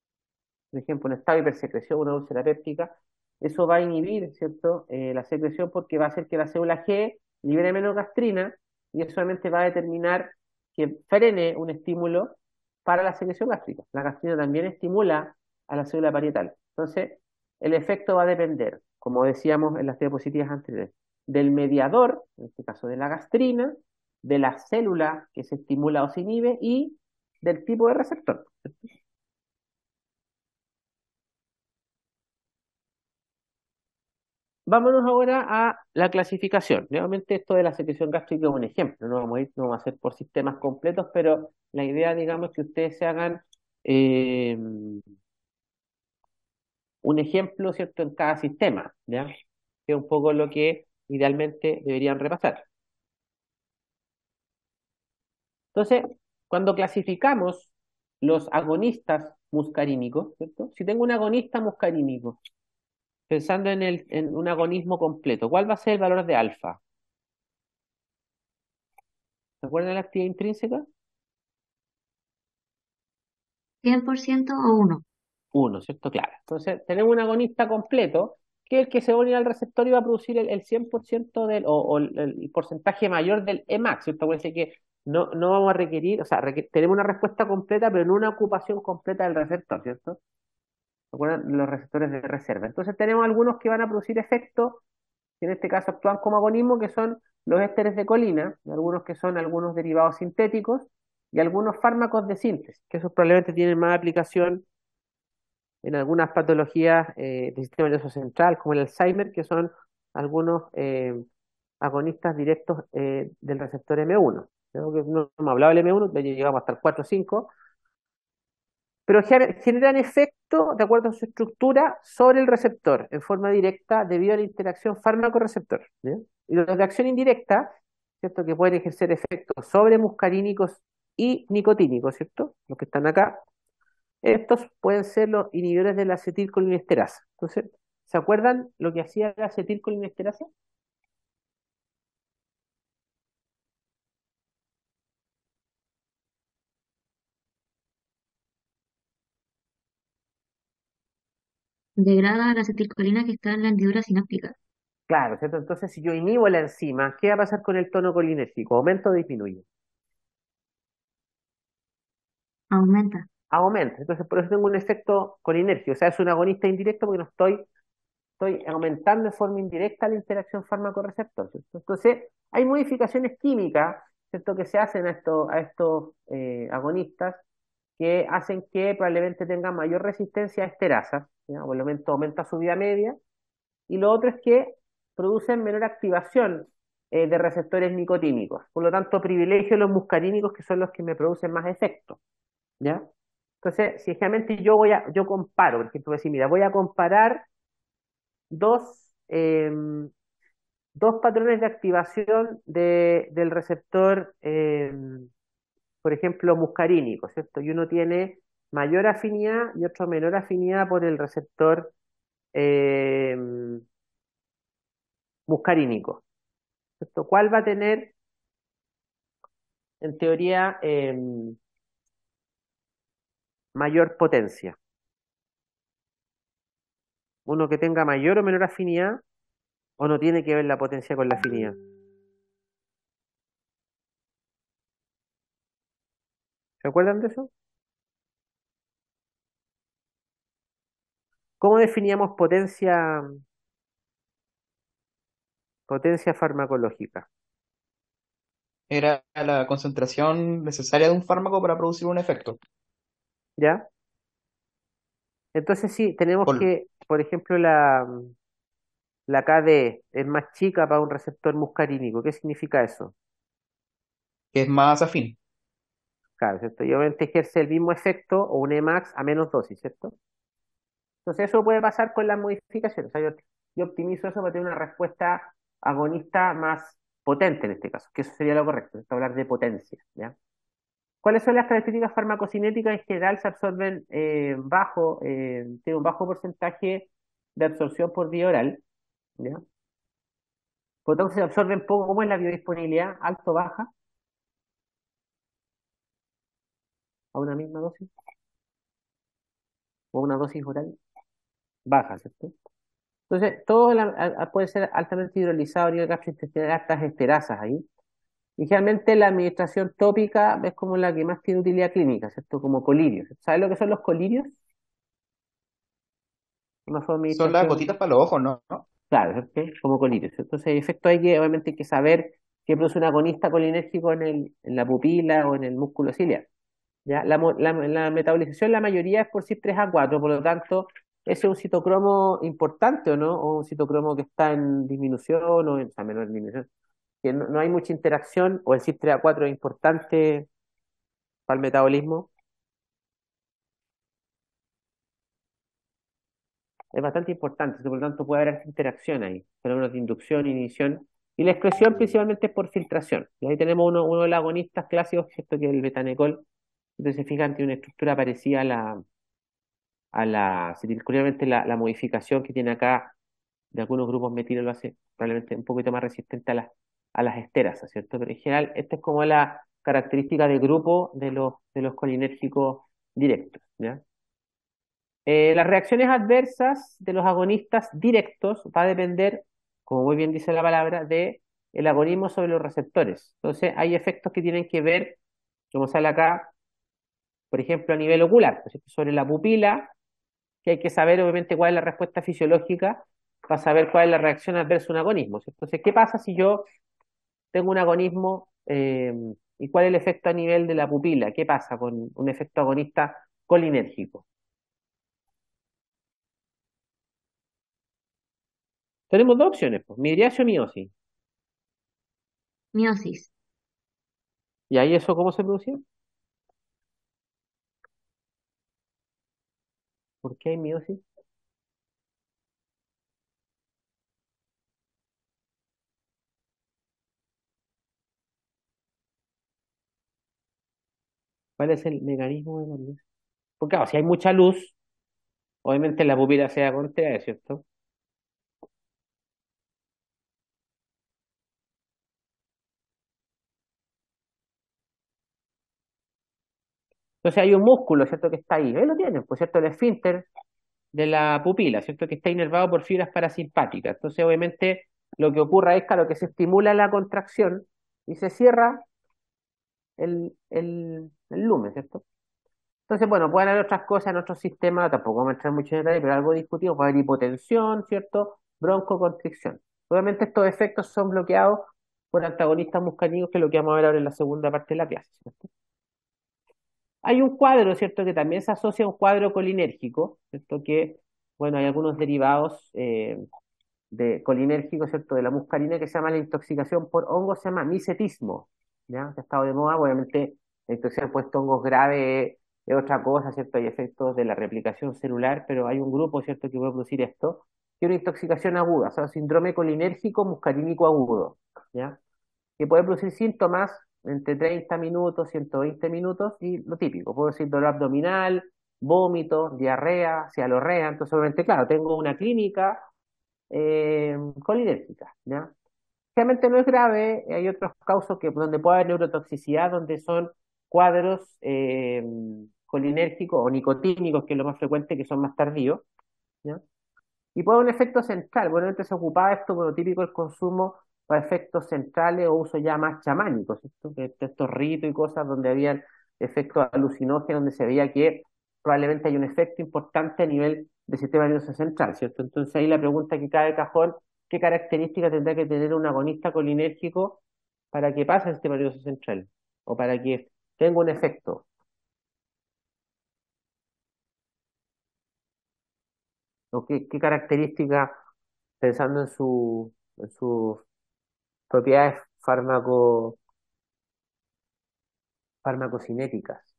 por ejemplo, en estado de hipersecreción, una úlcera péptica, eso va a inhibir, ¿cierto? La secreción, porque va a hacer que la célula G libere menos gastrina y eso solamente va a determinar que frene un estímulo para la secreción gástrica. La gastrina también estimula a la célula parietal. Entonces, el efecto va a depender, como decíamos en las diapositivas anteriores, del mediador, en este caso de la gastrina, de la célula que se estimula o se inhibe y del tipo de receptor. Vámonos ahora a la clasificación. Nuevamente, esto de la secreción gástrica es un ejemplo. No vamos a hacer por sistemas completos, pero la idea, digamos, es que ustedes se hagan eh, un ejemplo, ¿cierto?, en cada sistema, ¿ya? Que es un poco lo que idealmente deberían repasar. Entonces, cuando clasificamos los agonistas muscarínico, ¿cierto? Si tengo un agonista muscarínico, pensando en un agonismo completo, ¿cuál va a ser el valor de alfa? ¿Se acuerdan de la actividad intrínseca? 100% o uno. Uno, ¿cierto? Claro. Entonces, tenemos un agonista completo, que es el que se va a unir al receptor y va a producir el 100% o el porcentaje mayor del Emax, ¿cierto? Puede que no vamos a requerir, o sea, tenemos una respuesta completa, pero no una ocupación completa del receptor, ¿cierto? ¿Se acuerdan? Los receptores de reserva. Entonces, tenemos algunos que van a producir efectos, que en este caso actúan como agonismo, que son los ésteres de colina, y algunos que son algunos derivados sintéticos, y algunos fármacos de síntesis, que esos probablemente tienen más aplicación en algunas patologías del sistema nervioso central, como el Alzheimer, que son algunos agonistas directos del receptor M1. Creo que no hemos hablado del M1, ya llegamos hasta el 4 o 5, pero generan efecto, de acuerdo a su estructura, sobre el receptor en forma directa debido a la interacción fármaco-receptor. ¿Ya? Y los de acción indirecta, ¿cierto? Que pueden ejercer efectos sobre muscarínicos y nicotínicos, ¿cierto? Los que están acá, estos pueden ser los inhibidores de la acetilcolinesterasa. Entonces, ¿se acuerdan lo que hacía la acetilcolinesterasa? Degrada la acetilcolina que está en la hendidura sináptica. Claro, ¿cierto? Entonces, si yo inhibo la enzima, ¿qué va a pasar con el tono colinérgico? ¿Aumenta o disminuye? Aumenta. Aumenta. Entonces, por eso tengo un efecto colinérgico. O sea, es un agonista indirecto porque no estoy aumentando de forma indirecta la interacción fármaco-receptor, ¿cierto? Entonces, hay modificaciones químicas, ¿cierto? Que se hacen a estos agonistas que hacen que probablemente tengan mayor resistencia a esterasas, ¿ya? Por lo menos aumenta su vida media, y lo otro es que producen menor activación de receptores nicotínicos. Por lo tanto, privilegio los muscarínicos, que son los que me producen más efecto, ¿ya? Entonces, si realmente yo comparo, por ejemplo, voy a decir, mira, voy a comparar dos, dos patrones de activación del receptor, por ejemplo, muscarínico, ¿cierto? Y uno tiene mayor afinidad y otro menor afinidad por el receptor eh, muscarínico, ¿cierto? ¿Cuál va a tener, en teoría, mayor potencia? ¿Uno que tenga mayor o menor afinidad o no tiene que ver la potencia con la afinidad? ¿Se acuerdan de eso? ¿Cómo definíamos potencia farmacológica? Era la concentración necesaria de un fármaco para producir un efecto. ¿Ya? Entonces sí, tenemos Por- que, por ejemplo, la KD es más chica para un receptor muscarínico. ¿Qué significa eso? que es más afín. Claro, ¿cierto? Y obviamente ejerce el mismo efecto o un Emax a menos dosis, ¿cierto? Entonces eso puede pasar con las modificaciones. O sea, yo optimizo eso para tener una respuesta agonista más potente en este caso, que eso sería lo correcto, esto hablar de potencia, ¿ya? ¿Cuáles son las características farmacocinéticas? En general se absorben tiene un bajo porcentaje de absorción por vía oral, ¿ya? Por lo tanto, se absorben poco. ¿Cómo es la biodisponibilidad? ¿Alto, baja? ¿A una misma dosis? ¿O a una dosis oral? Baja, ¿cierto? Entonces, puede ser altamente hidrolizado a nivel gastrointestinal, altas esterasas ahí. Y generalmente la administración tópica es como la que más tiene utilidad clínica, ¿cierto? Como colirios. ¿Sabes lo que son los colirios? Una forma de Son las administración, gotitas para los ojos, ¿no? ¿No? claro, ¿cierto? Como colirios. Entonces, en efecto, obviamente hay que saber qué produce un agonista colinérgico en la pupila o en el músculo ciliar. ¿Ya? La metabolización, la mayoría es por CYP3A4, por lo tanto, ese es un citocromo importante, ¿o no? O un citocromo que está en disminución o sea, menor disminución, que no hay mucha interacción, o el CYP3A4 es importante para el metabolismo, es bastante importante, por lo tanto puede haber esta interacción ahí, fenómenos de inducción, inhibición, y la expresión principalmente es por filtración. Y ahí tenemos uno de los agonistas clásicos, que es el betanecol, entonces se fijan, tiene una estructura parecida curiosamente la modificación que tiene acá de algunos grupos metilo lo hace probablemente un poquito más resistente a las esterasas, ¿cierto? Pero en general, esta es como la característica de grupo de los colinérgicos directos, ¿ya? Las reacciones adversas de los agonistas directos va a depender, como muy bien dice la palabra, de el agonismo sobre los receptores. Entonces, hay efectos que tienen que ver, como sale acá, por ejemplo, a nivel ocular, pues, sobre la pupila, que hay que saber obviamente cuál es la respuesta fisiológica para saber cuál es la reacción adversa a un agonismo, ¿cierto? Entonces, ¿qué pasa si yo tengo un agonismo y cuál es el efecto a nivel de la pupila? ¿Qué pasa con un efecto agonista colinérgico? Tenemos dos opciones, pues, midriasis o miosis. Miosis. ¿Y ahí eso cómo se producía? ¿Por qué hay miosis? ¿Cuál es el mecanismo de la miosis? Porque claro, si hay mucha luz, obviamente la pupila se da contrae, ¿cierto? Entonces hay un músculo, ¿cierto? Que está ahí. Ahí lo tienen, pues, ¿cierto? El esfínter de la pupila, ¿cierto? Que está inervado por fibras parasimpáticas. Entonces, obviamente, lo que ocurre es, claro, que se estimula la contracción y se cierra el lumen, ¿cierto? Entonces, bueno, pueden haber otras cosas en otros sistemas, tampoco vamos a entrar mucho en detalle, pero algo discutido, puede haber hipotensión, ¿cierto? Broncoconstricción. Obviamente estos efectos son bloqueados por antagonistas muscarínicos, que es lo que vamos a ver ahora en la segunda parte de la clase, ¿cierto? Hay un cuadro, ¿cierto?, que también se asocia a un cuadro colinérgico, ¿cierto? Que, bueno, hay algunos derivados de colinérgico, ¿cierto?, de la muscarina, que se llama la intoxicación por hongos, se llama misetismo, ¿ya? Que ha estado de moda, obviamente la intoxicación por estos hongos graves es otra cosa, ¿cierto? Hay efectos de la replicación celular, pero hay un grupo, ¿cierto?, que puede producir esto, que es una intoxicación aguda, o sea, síndrome colinérgico muscarínico agudo, ¿ya? Que puede producir síntomas entre 30 minutos, 120 minutos, y lo típico, puedo decir dolor abdominal, vómito, diarrea, cialorrea, entonces obviamente, claro, tengo una clínica colinérgica, ¿ya? Realmente no es grave, hay otros casos que, donde puede haber neurotoxicidad, donde son cuadros colinérgicos o nicotínicos, que es lo más frecuente, que son más tardíos, ¿ya? Y puede haber un efecto central, bueno, antes se ocupaba esto con lo típico del consumo para efectos centrales o uso ya más chamánicos, ¿cierto? Estos ritos y cosas donde habían efectos alucinógenos, donde se veía que probablemente hay un efecto importante a nivel del sistema nervioso central, ¿cierto? Entonces ahí la pregunta que cae de cajón, ¿qué características tendrá que tener un agonista colinérgico para que pase el sistema nervioso central? O para que tenga un efecto. ¿O qué características, pensando en sus propiedades farmacocinéticas?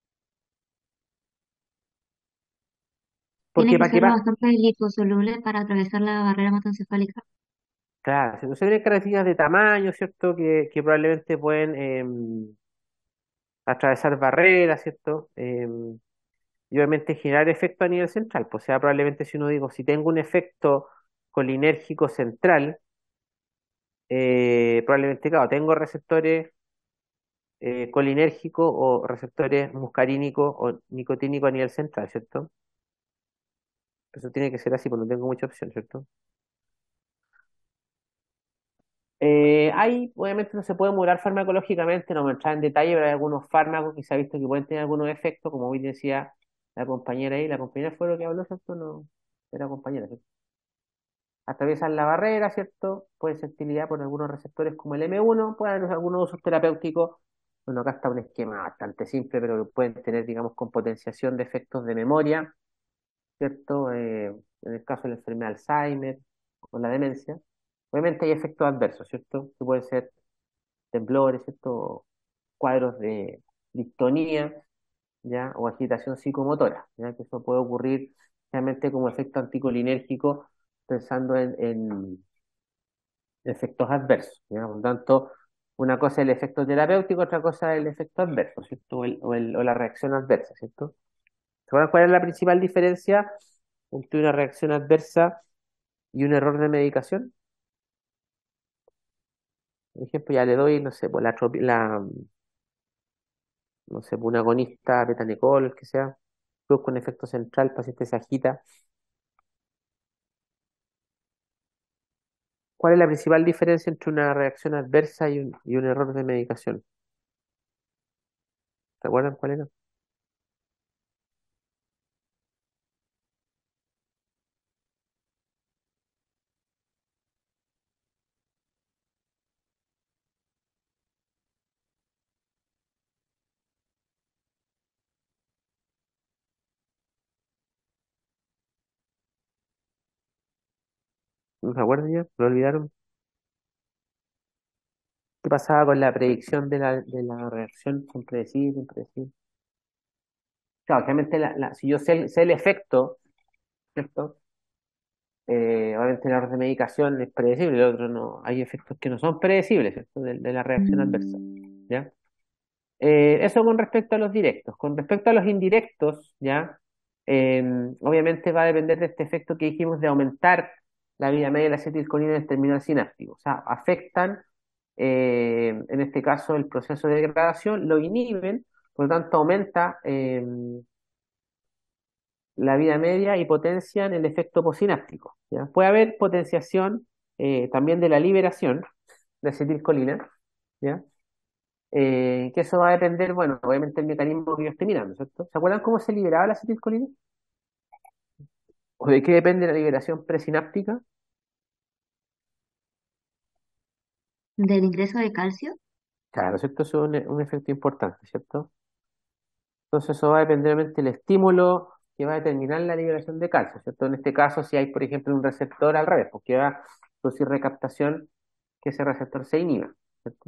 Tiene Porque que para que ser lo va, bastante liposoluble para atravesar la barrera hematoencefálica. claro, si no se ven características de tamaño, ¿cierto? Que probablemente pueden atravesar barreras, ¿cierto? Y obviamente generar efecto a nivel central. Pues sea, probablemente si uno digo, si tengo un efecto colinérgico central, probablemente, claro, tengo receptores colinérgicos o receptores muscarínicos o nicotínicos a nivel central, ¿cierto? Eso tiene que ser así, porque no tengo mucha opción, ¿cierto? Obviamente no se puede modular farmacológicamente, no me entrar en detalle, pero hay algunos fármacos que se ha visto que pueden tener algunos efectos, como hoy decía la compañera ahí, la compañera fue lo que habló, ¿cierto? No, era compañera, ¿cierto? Atraviesan la barrera, ¿cierto? Puede ser actividad por algunos receptores como el M1, pueden haber algunos usos terapéuticos. Bueno, acá está un esquema bastante simple, pero pueden tener, digamos, con potenciación de efectos de memoria, ¿cierto? En el caso de la enfermedad de Alzheimer o la demencia. Obviamente hay efectos adversos, ¿cierto? Que pueden ser temblores, estos cuadros de distonía, ¿ya? O agitación psicomotora, ¿ya? Que eso puede ocurrir realmente como efecto anticolinérgico, pensando en efectos adversos, ¿ya? Por lo tanto, una cosa es el efecto terapéutico, otra cosa es el efecto adverso, ¿cierto? O la reacción adversa, ¿cierto? ¿Se acuerdan cuál es la principal diferencia entre una reacción adversa y un error de medicación? Por ejemplo, ya le doy, no sé, pues no sé, pues un agonista, betanecol, el que sea, con efecto central, el paciente se agita. ¿Cuál es la principal diferencia entre una reacción adversa y un error de medicación? ¿Se acuerdan cuál era? ¿No se acuerdan ya? ¿Lo olvidaron? ¿Qué pasaba con la predicción de la reacción? Impredecible, impredecible. Claro, obviamente si yo sé el efecto, ¿cierto? Obviamente el error de medicación es predecible, el otro no. Hay efectos que no son predecibles, ¿cierto? De la reacción adversa, ¿ya? Eso con respecto a los directos. Con respecto a los indirectos, ¿ya? Obviamente va a depender de este efecto que dijimos de aumentar la vida media de la acetilcolina en el terminal sináptico. O sea, afectan, en este caso, el proceso de degradación, lo inhiben, por lo tanto aumenta la vida media y potencian el efecto posináptico, ¿ya? Puede haber potenciación también de la liberación de acetilcolina, ¿ya? Que eso va a depender, bueno, obviamente el mecanismo que yo esté mirando, ¿cierto? ¿Se acuerdan cómo se liberaba la acetilcolina? ¿O de qué depende la liberación presináptica? Del ingreso de calcio. Claro, ¿cierto? Eso es un efecto importante, ¿cierto? Entonces eso va a depender obviamente del estímulo que va a determinar la liberación de calcio, ¿cierto? En este caso, si hay, por ejemplo, un receptor al revés, porque va a producir recaptación, que ese receptor se inhiba, ¿cierto?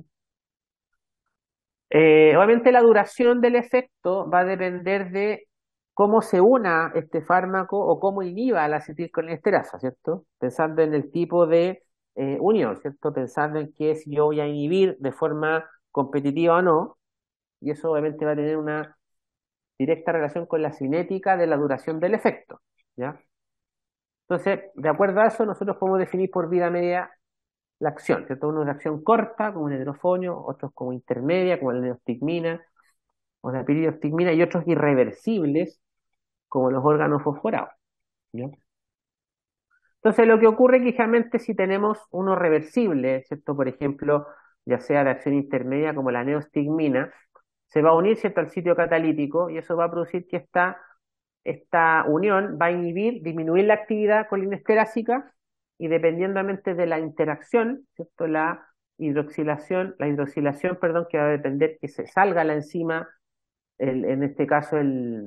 Obviamente la duración del efecto va a depender de cómo se una este fármaco o cómo inhiba la acetilcolinesterasa, ¿cierto? Pensando en el tipo de unión, ¿cierto? Pensando en que si yo voy a inhibir de forma competitiva o no, y eso obviamente va a tener una directa relación con la cinética de la duración del efecto, ¿ya? Entonces, de acuerdo a eso, nosotros podemos definir por vida media la acción, ¿cierto? Una acción corta, como el hidrofonio, otros como intermedia, como la neostigmina, o la piridostigmina, y otros irreversibles, como los órganos fosforados, ¿ya? Entonces, lo que ocurre es que generalmente si tenemos uno reversible, ¿cierto? Por ejemplo, ya sea de acción intermedia como la neostigmina, se va a unir, ¿cierto?, al sitio catalítico y eso va a producir que esta unión va a inhibir, disminuir la actividad colinesterásica y dependientemente de la interacción, ¿cierto? La hidroxilación, perdón, que va a depender que se salga la enzima, en este caso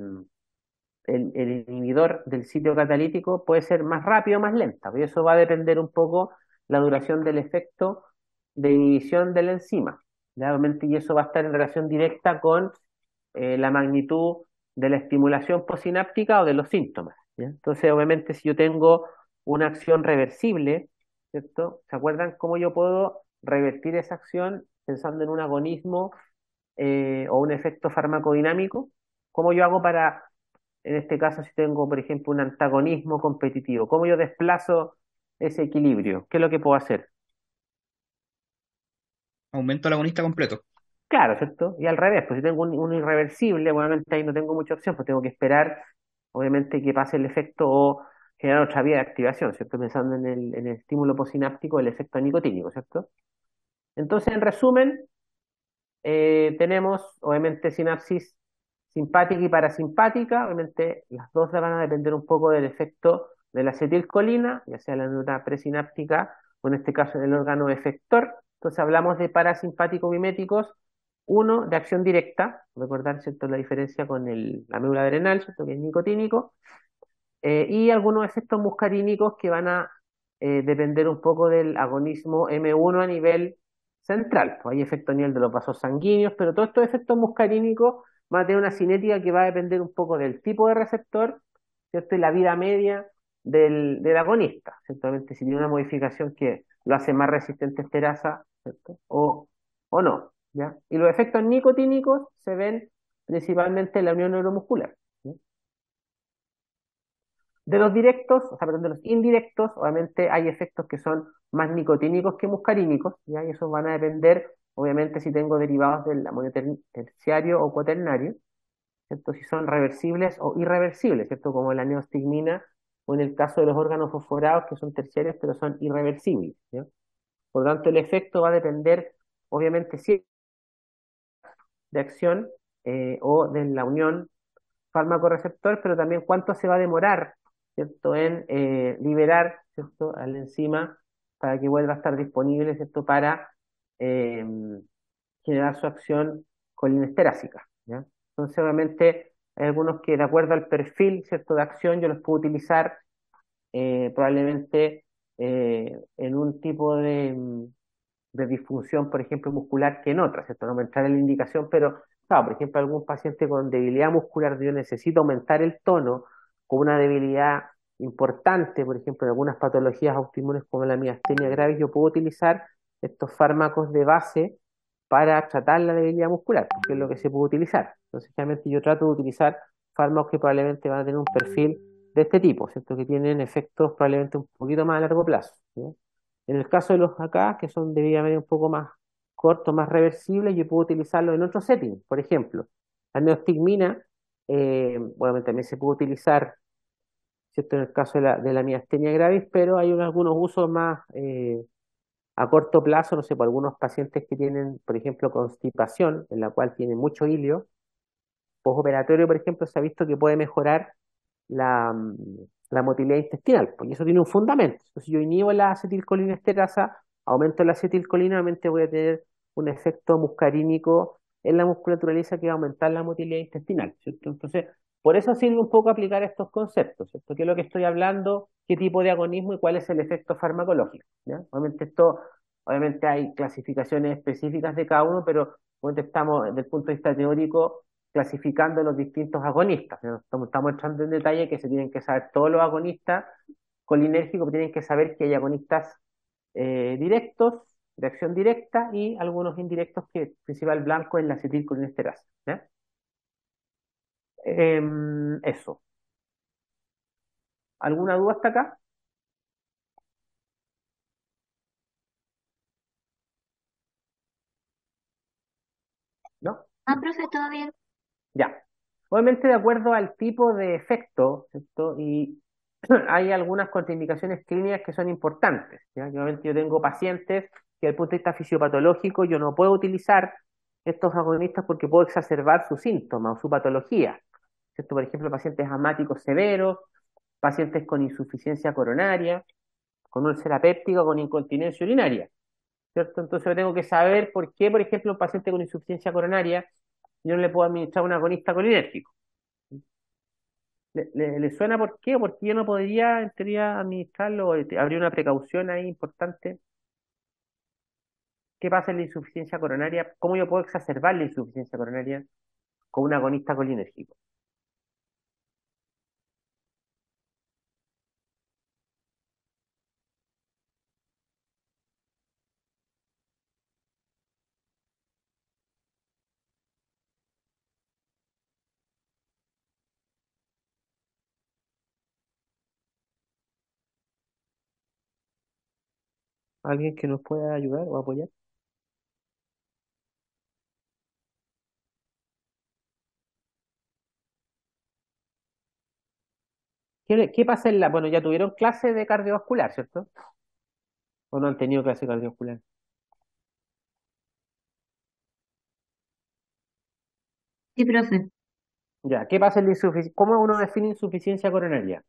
el inhibidor del sitio catalítico puede ser más rápido o más lenta, y eso va a depender un poco la duración del efecto de inhibición de la enzima, ¿ya? Obviamente, y eso va a estar en relación directa con la magnitud de la estimulación posináptica o de los síntomas, ¿ya? Entonces, obviamente, si yo tengo una acción reversible, ¿cierto? ¿Se acuerdan cómo yo puedo revertir esa acción pensando en un agonismo o un efecto farmacodinámico? ¿Cómo yo hago para, en este caso, si tengo, por ejemplo, un antagonismo competitivo, cómo yo desplazo ese equilibrio? ¿Qué es lo que puedo hacer? Aumento el agonista completo. Claro, ¿cierto? Y al revés, pues si tengo un irreversible, obviamente ahí no tengo mucha opción, pues tengo que esperar, obviamente, que pase el efecto o generar otra vía de activación, ¿cierto? Pensando en el estímulo posináptico, el efecto nicotínico, ¿cierto? Entonces, en resumen, tenemos, obviamente, sinapsis simpática y parasimpática. Obviamente, las dos van a depender un poco del efecto de la acetilcolina, ya sea la neurona presináptica o en este caso en el órgano efector. Entonces, hablamos de parasimpáticos miméticos, uno de acción directa, recordar, ¿cierto?, la diferencia con la médula adrenal, ¿cierto?, que es nicotínico, y algunos efectos muscarínicos que van a depender un poco del agonismo M1 a nivel central. Pues hay efecto a nivel de los vasos sanguíneos, pero todos estos efectos muscarínicos van a tener una cinética que va a depender un poco del tipo de receptor, ¿cierto? Y la vida media del agonista, ciertamente si tiene una modificación que lo hace más resistente a esterasa, ¿cierto? O no, ¿ya? Y los efectos nicotínicos se ven principalmente en la unión neuromuscular, ¿ya? De los directos, o sea, perdón, de los indirectos, obviamente hay efectos que son más nicotínicos que muscarínicos, ¿ya? Y eso van a depender, obviamente, si tengo derivados del amonio terciario o cuaternario, ¿cierto? Si son reversibles o irreversibles, ¿cierto? Como la neostigmina o en el caso de los órganos fosforados que son terciarios pero son irreversibles, ¿ya? Por lo tanto, el efecto va a depender, obviamente, sí, de acción o de la unión fármaco-receptor, pero también cuánto se va a demorar, ¿cierto?, en liberar, ¿cierto?, a la enzima para que vuelva a estar disponible, ¿cierto?, para eh, generar su acción colinesterásica, ¿ya? Entonces, obviamente, hay algunos que de acuerdo al perfil, ¿cierto?, de acción, yo los puedo utilizar probablemente en un tipo de disfunción, por ejemplo, muscular que en otras, ¿cierto? No aumentar la indicación, pero, claro, por ejemplo, algún paciente con debilidad muscular, yo necesito aumentar el tono con una debilidad importante, por ejemplo, en algunas patologías autoinmunes como la miastenia gravis, yo puedo utilizar estos fármacos de base para tratar la debilidad muscular, que es lo que se puede utilizar. Entonces, realmente yo trato de utilizar fármacos que probablemente van a tener un perfil de este tipo, ¿cierto? Que tienen efectos probablemente un poquito más a largo plazo, ¿sí? En el caso de los acá, que son debidamente un poco más cortos, más reversibles, yo puedo utilizarlo en otro setting. Por ejemplo, la neostigmina, bueno, también se puede utilizar, ¿cierto? En el caso de la miastenia gravis, pero hay algunos usos más a corto plazo, no sé, por algunos pacientes que tienen, por ejemplo, constipación, en la cual tienen mucho hilio, postoperatorio, por ejemplo, se ha visto que puede mejorar la, la motilidad intestinal, porque eso tiene un fundamento. Entonces, si yo inhibo la acetilcolinesterasa, aumento la acetilcolina, obviamente voy a tener un efecto muscarínico en la musculatura lisa que va a aumentar la motilidad intestinal, ¿cierto? Entonces, por eso sirve un poco aplicar estos conceptos, ¿cierto? ¿Qué es lo que estoy hablando? ¿Qué tipo de agonismo y cuál es el efecto farmacológico? ¿Ya? Obviamente hay clasificaciones específicas de cada uno, pero obviamente estamos desde el punto de vista teórico clasificando los distintos agonistas, ¿no? Estamos entrando en detalle que se tienen que saber todos los agonistas colinérgicos, tienen que saber que hay agonistas directos, de acción directa, y algunos indirectos que el principal blanco es la acetilcolinesterasa, ¿ya? Eso. ¿Alguna duda hasta acá? ¿No? Ah, profe, ¿todo bien? Ya. Obviamente de acuerdo al tipo de efecto, ¿cierto? Y hay algunas contraindicaciones clínicas que son importantes, ¿ya? Que obviamente yo tengo pacientes que desde el punto de vista fisiopatológico yo no puedo utilizar estos agonistas porque puedo exacerbar sus síntomas o su patología, ¿cierto? Por ejemplo, pacientes asmáticos severos, pacientes con insuficiencia coronaria, con úlcera péptica o con incontinencia urinaria, ¿cierto? Entonces yo tengo que saber por qué, por ejemplo, un paciente con insuficiencia coronaria yo no le puedo administrar un agonista colinérgico. ¿Le suena por qué? Porque yo no podría, en teoría, administrarlo. Habría una precaución ahí importante. ¿Qué pasa en la insuficiencia coronaria? ¿Cómo yo puedo exacerbar la insuficiencia coronaria con un agonista colinérgico? ¿Alguien que nos pueda ayudar o apoyar? ¿Qué pasa en la... Bueno, ya tuvieron clase de cardiovascular, ¿cierto? ¿O no han tenido clase de cardiovascular? Sí, profe. Ya, ¿qué pasa en la insuficiencia? ¿Cómo uno define insuficiencia coronaria?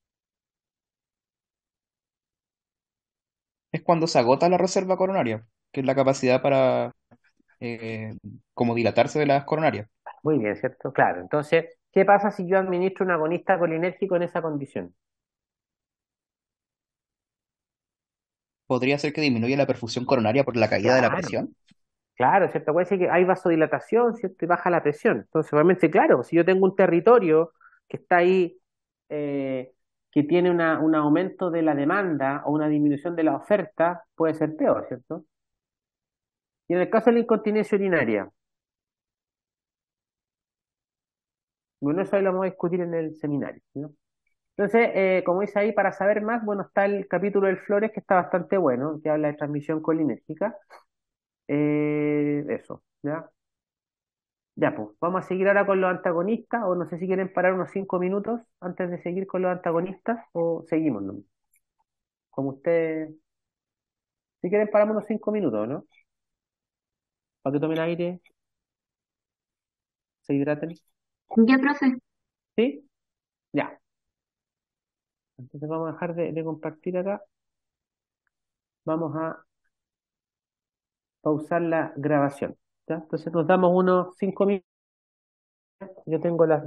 Es cuando se agota la reserva coronaria, que es la capacidad para eh, como dilatarse de las coronarias. Muy bien, ¿cierto? Claro. Entonces, ¿qué pasa si yo administro un agonista colinérgico en esa condición? Podría ser que disminuya la perfusión coronaria por la caída de la Claro. presión. Claro, ¿cierto? Puede ser que hay vasodilatación, ¿cierto? Y baja la presión. Entonces, realmente, claro, si yo tengo un territorio que está ahí, eh, que tiene un aumento de la demanda o una disminución de la oferta, puede ser peor, ¿cierto? Y en el caso de la incontinencia urinaria, bueno, eso ahí lo vamos a discutir en el seminario, ¿no? Entonces, como dice ahí, para saber más, bueno, está el capítulo del Flores, que está bastante bueno, que habla de transmisión colinérgica. Eso, ¿ya? Ya, pues, vamos a seguir ahora con los antagonistas, o no sé si quieren parar unos 5 minutos antes de seguir con los antagonistas, o seguimos, ¿no? Como ustedes, si quieren paramos unos 5 minutos, ¿no? Para que tomen aire, se hidraten. Ya, profe. ¿Sí? Ya. Entonces vamos a dejar de compartir acá. Vamos a pausar la grabación, ¿ya? Entonces nos damos unos 5 minutos. Yo tengo las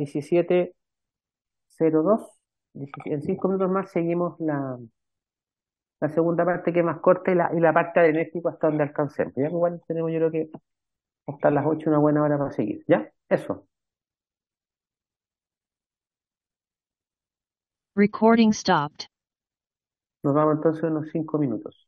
17:02. En 5 minutos más seguimos la segunda parte, que es más corta, y la parte de México hasta donde alcancemos. ¿Ya? Igual tenemos, yo creo que hasta las 8 una buena hora para seguir. ¿Ya? Eso. Recording stopped. Nos vamos entonces unos 5 minutos.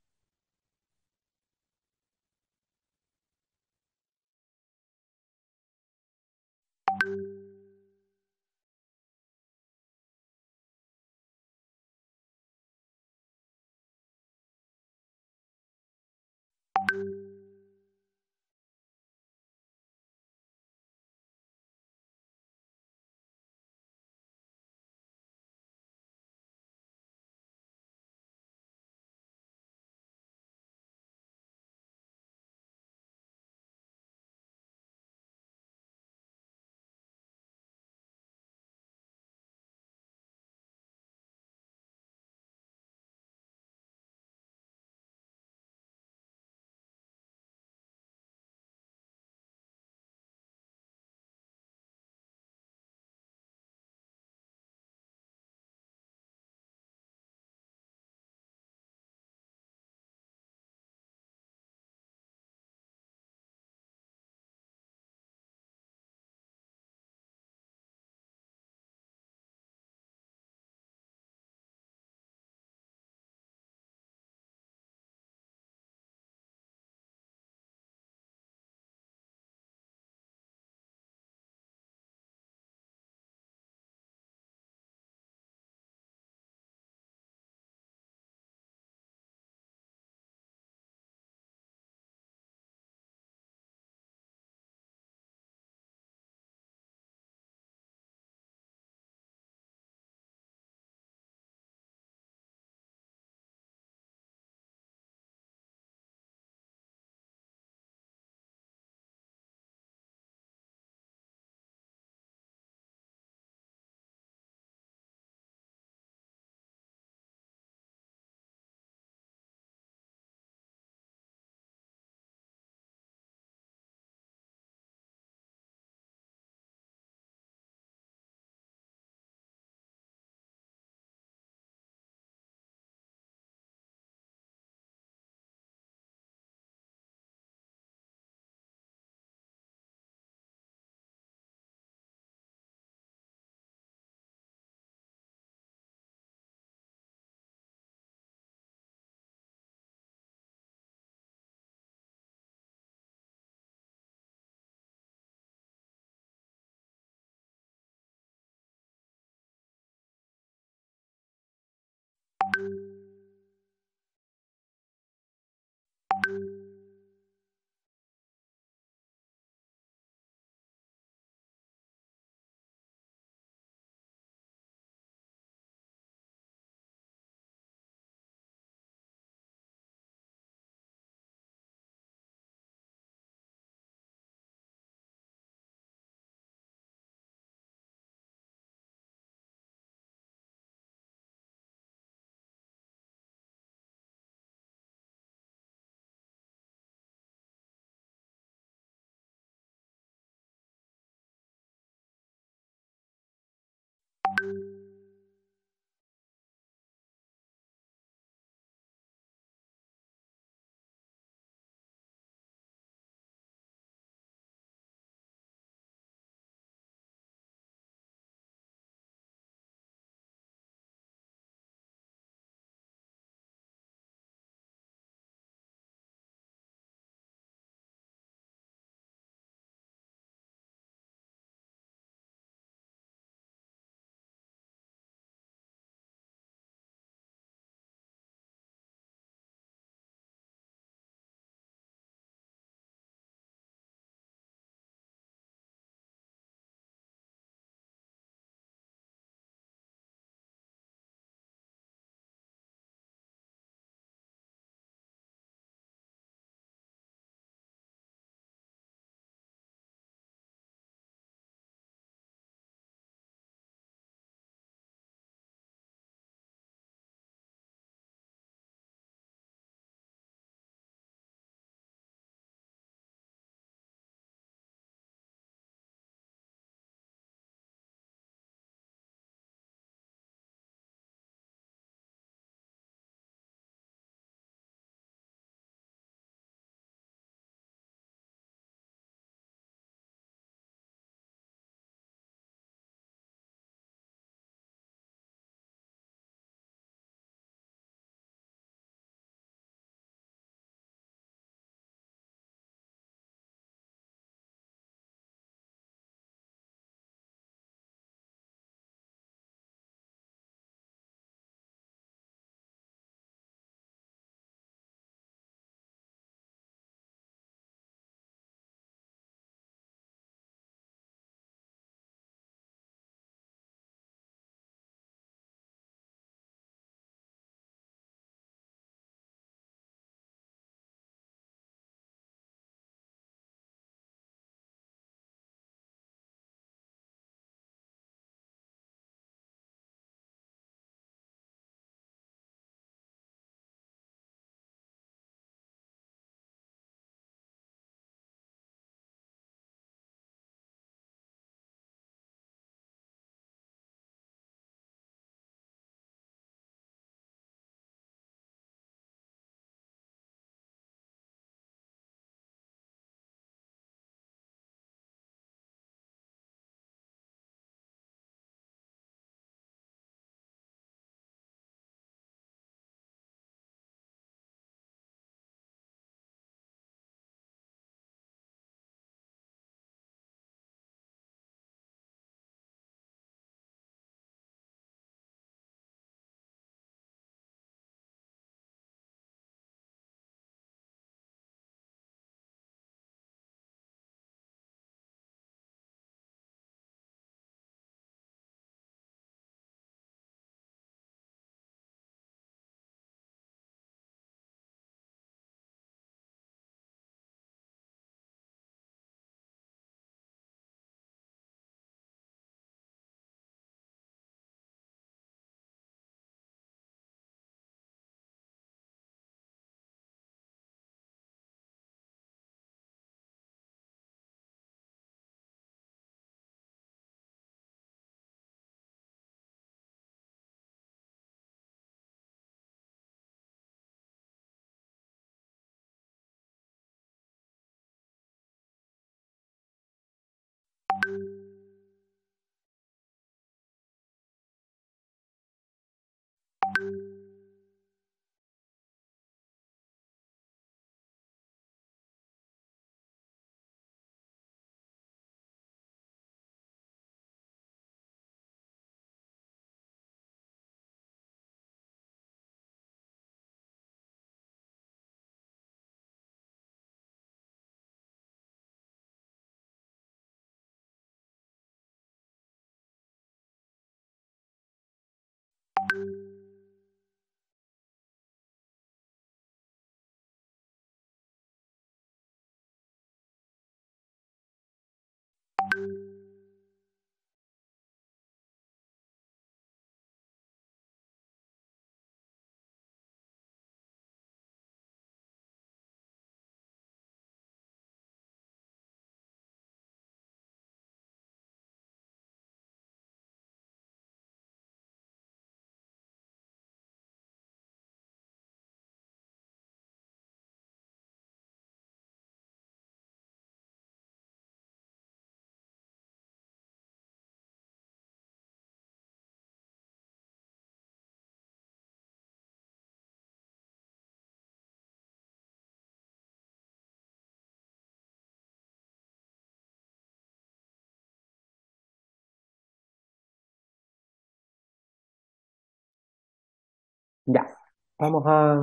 Ya, vamos a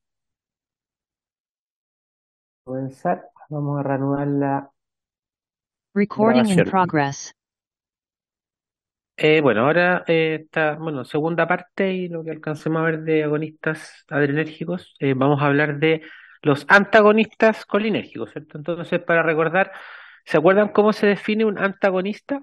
comenzar. Vamos a reanudar la Recording in grabación. progress. Bueno, ahora está, bueno, segunda parte y lo que alcancemos a ver de agonistas adrenérgicos, vamos a hablar de los antagonistas colinérgicos, ¿cierto? Entonces, para recordar, ¿se acuerdan cómo se define un antagonista?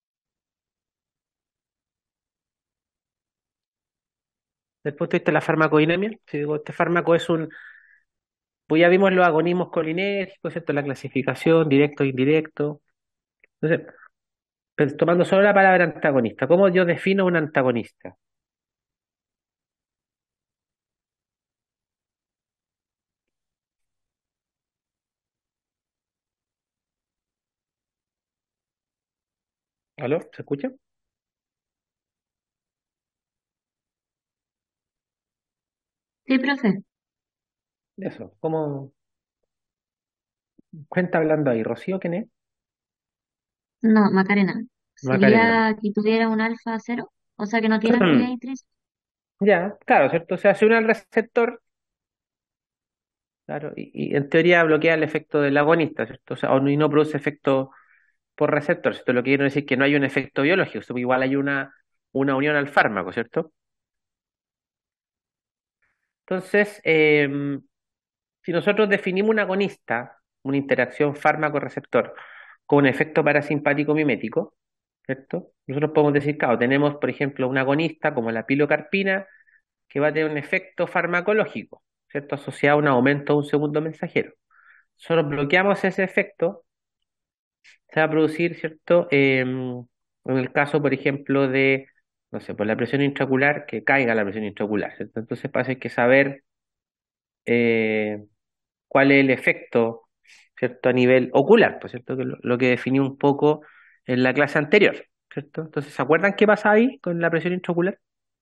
Desde el punto de vista de la farmacodinámica, si digo, este fármaco es un, pues ya vimos los agonismos colinérgicos, ¿cierto? La clasificación, directo e indirecto. Entonces, pero tomando solo la palabra antagonista, ¿cómo yo defino un antagonista? ¿Aló? ¿Se escucha? Sí, profe. Eso, ¿cómo cuenta hablando ahí? ¿Rocío quién es? No, Macarena. Macarena. Sería que tuviera un alfa cero, o sea que no tiene actividad intrínseca. Ya, claro, ¿cierto? Se une al receptor, claro, y en teoría bloquea el efecto del agonista, ¿cierto? O sea, y no produce efecto por receptor, ¿cierto? Lo que quiero decir es que no hay un efecto biológico, ¿cierto? Igual hay una unión al fármaco, ¿cierto? Entonces, si nosotros definimos un agonista, una interacción fármaco-receptor, con un efecto parasimpático mimético, ¿cierto? Nosotros podemos decir, claro, tenemos, por ejemplo, un agonista como la pilocarpina, que va a tener un efecto farmacológico, ¿cierto? Asociado a un aumento de un segundo mensajero. Solo bloqueamos ese efecto, se va a producir, ¿cierto? En el caso, por ejemplo, de, no sé, por la presión intraocular, que caiga la presión intraocular, ¿cierto? Entonces, pasa hay que saber eh, cuál es el efecto, ¿cierto? A nivel ocular, pues, ¿cierto? Que lo que definí un poco en la clase anterior, ¿cierto? Entonces, ¿se acuerdan qué pasa ahí con la presión intraocular?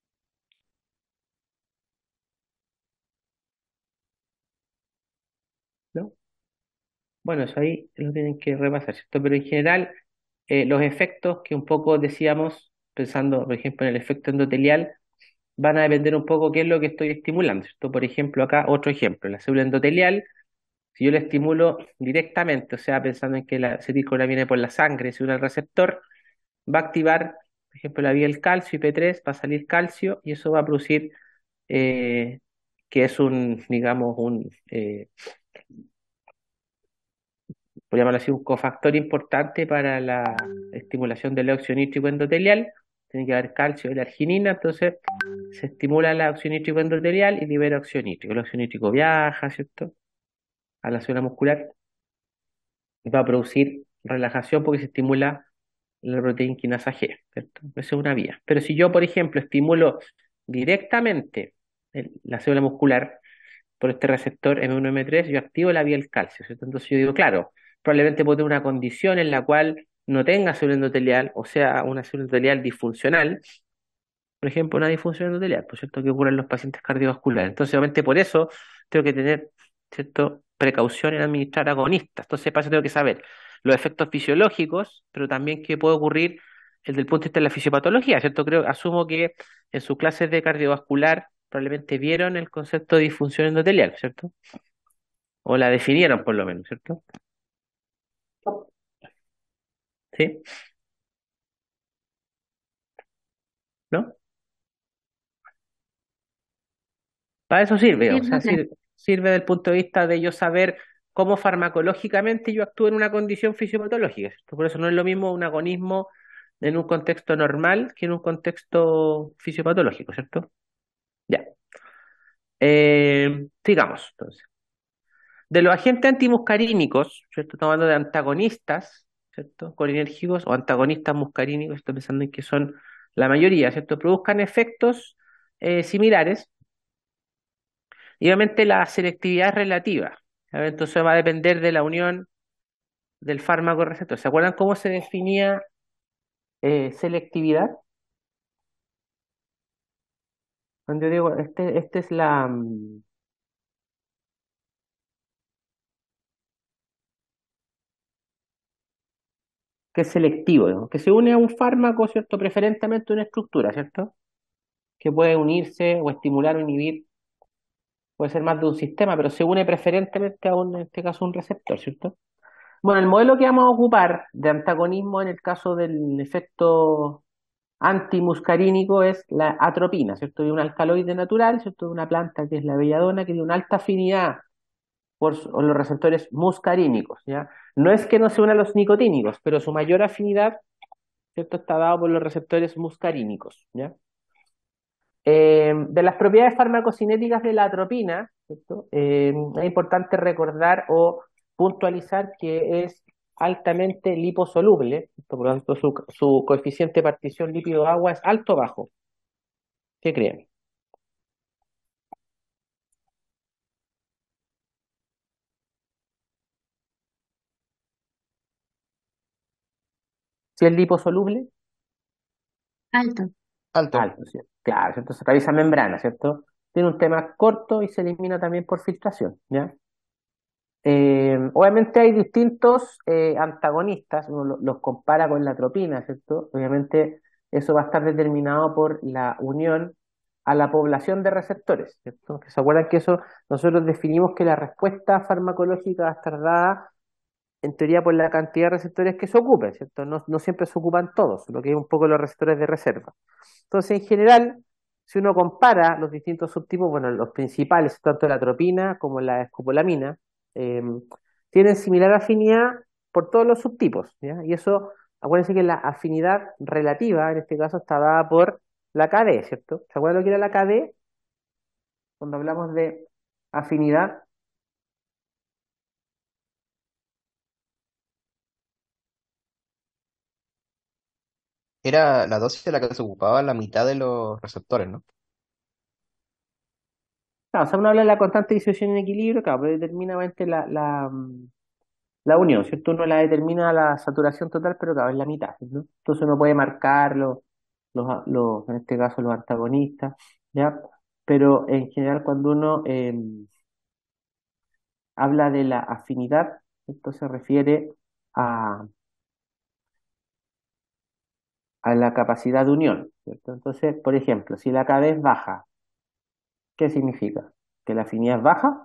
¿No? Bueno, eso ahí lo tienen que repasar, ¿cierto? Pero en general, los efectos que un poco decíamos, pensando, por ejemplo, en el efecto endotelial, van a depender un poco qué es lo que estoy estimulando, ¿cierto? Por ejemplo, acá otro ejemplo, la célula endotelial, si yo la estimulo directamente, o sea, pensando en que la acetilcolina viene por la sangre, si une al receptor, va a activar, por ejemplo, la vía del calcio, IP3, va a salir calcio y eso va a producir, eh, que es un, digamos, por llamarlo así, un cofactor importante para la estimulación del óxido nítrico endotelial. Tiene que haber calcio y la arginina, entonces se estimula el óxido nítrico endotelial y libera óxido nítrico. El óxido nítrico viaja, ¿cierto? A la zona muscular y va a producir relajación porque se estimula la proteína quinasa G, ¿cierto? Esa es una vía. Pero si yo, por ejemplo, estimulo directamente la célula muscular, por este receptor M1M3, yo activo la vía del calcio, ¿cierto? Entonces yo digo, claro, probablemente puedo tener una condición en la cual no tenga célula endotelial, o sea, una célula endotelial disfuncional, por ejemplo, una disfunción endotelial, por cierto, que ocurre en los pacientes cardiovasculares. Entonces, obviamente, por eso tengo que tener, ¿cierto?, precaución en administrar agonistas. Entonces, para eso tengo que saber los efectos fisiológicos, pero también qué puede ocurrir desde el punto de vista de la fisiopatología, ¿cierto? Creo, asumo que en sus clases de cardiovascular probablemente vieron el concepto de disfunción endotelial, ¿cierto? O la definieron por lo menos, ¿cierto? ¿Sí? ¿No? Para eso sirve, Sí, o sea, profe. sirve desde el punto de vista de yo saber cómo farmacológicamente yo actúo en una condición fisiopatológica, ¿cierto? Por eso no es lo mismo un agonismo en un contexto normal que en un contexto fisiopatológico, ¿cierto? Ya. Sigamos, entonces. De los agentes antimuscarínicos, ¿cierto? Estamos hablando de antagonistas, ¿cierto? Colinérgicos o antagonistas muscarínicos, estoy pensando en que son la mayoría, ¿cierto? Produzcan efectos similares y obviamente la selectividad es relativa. ¿Sabe? Entonces va a depender de la unión del fármaco receptor. ¿Se acuerdan cómo se definía selectividad? Cuando yo digo, este es la, que es selectivo, digamos, que se une a un fármaco, ¿cierto? Preferentemente una estructura, ¿cierto? que puede unirse o estimular o inhibir, puede ser más de un sistema, pero se une preferentemente a un, en este caso, un receptor, ¿cierto? Bueno, el modelo que vamos a ocupar de antagonismo en el caso del efecto antimuscarínico es la atropina, ¿cierto? De un alcaloide natural, ¿cierto? De una planta que es la belladona, que tiene una alta afinidad por los receptores muscarínicos, ¿ya? No es que no se una a los nicotínicos, pero su mayor afinidad, ¿cierto? Está dado por los receptores muscarínicos, ¿ya? De las propiedades farmacocinéticas de la atropina, ¿cierto? Es importante recordar o puntualizar que es altamente liposoluble, ¿cierto? Por lo tanto su coeficiente de partición lípido-agua es alto o bajo. ¿Qué creen? Si es liposoluble, Alto. Alto. alto, ¿cierto? Claro, ¿cierto? Se atraviesa membrana, ¿cierto? Tiene un tema corto y se elimina también por filtración, ¿ya? Obviamente hay distintos antagonistas, uno los compara con la atropina, ¿cierto? Obviamente eso va a estar determinado por la unión a la población de receptores, ¿cierto? Que se acuerdan que eso nosotros definimos que la respuesta farmacológica va a estar dada en teoría por la cantidad de receptores que se ocupen, ¿cierto? No siempre se ocupan todos, lo que hay un poco los receptores de reserva. Entonces, en general, si uno compara los distintos subtipos, bueno, los principales, tanto la atropina como la escopolamina, eh, tienen similar afinidad por todos los subtipos, ¿ya? Y eso, acuérdense que la afinidad relativa, en este caso, está dada por la KD, ¿cierto? ¿Se acuerdan lo que era la KD? Cuando hablamos de afinidad, Era la dosis de la que se ocupaba la mitad de los receptores, ¿no? claro, o sea, uno habla de la constante disociación en equilibrio, claro, pero determina obviamente la unión, ¿cierto? Uno la determina la saturación total, pero claro, es la mitad, ¿no? Entonces uno puede marcar en este caso, los antagonistas, ¿ya? Pero en general cuando uno habla de la afinidad, esto se refiere a, a la capacidad de unión, ¿cierto? Entonces, por ejemplo, si la KB es baja, ¿qué significa? ¿Que la afinidad es baja?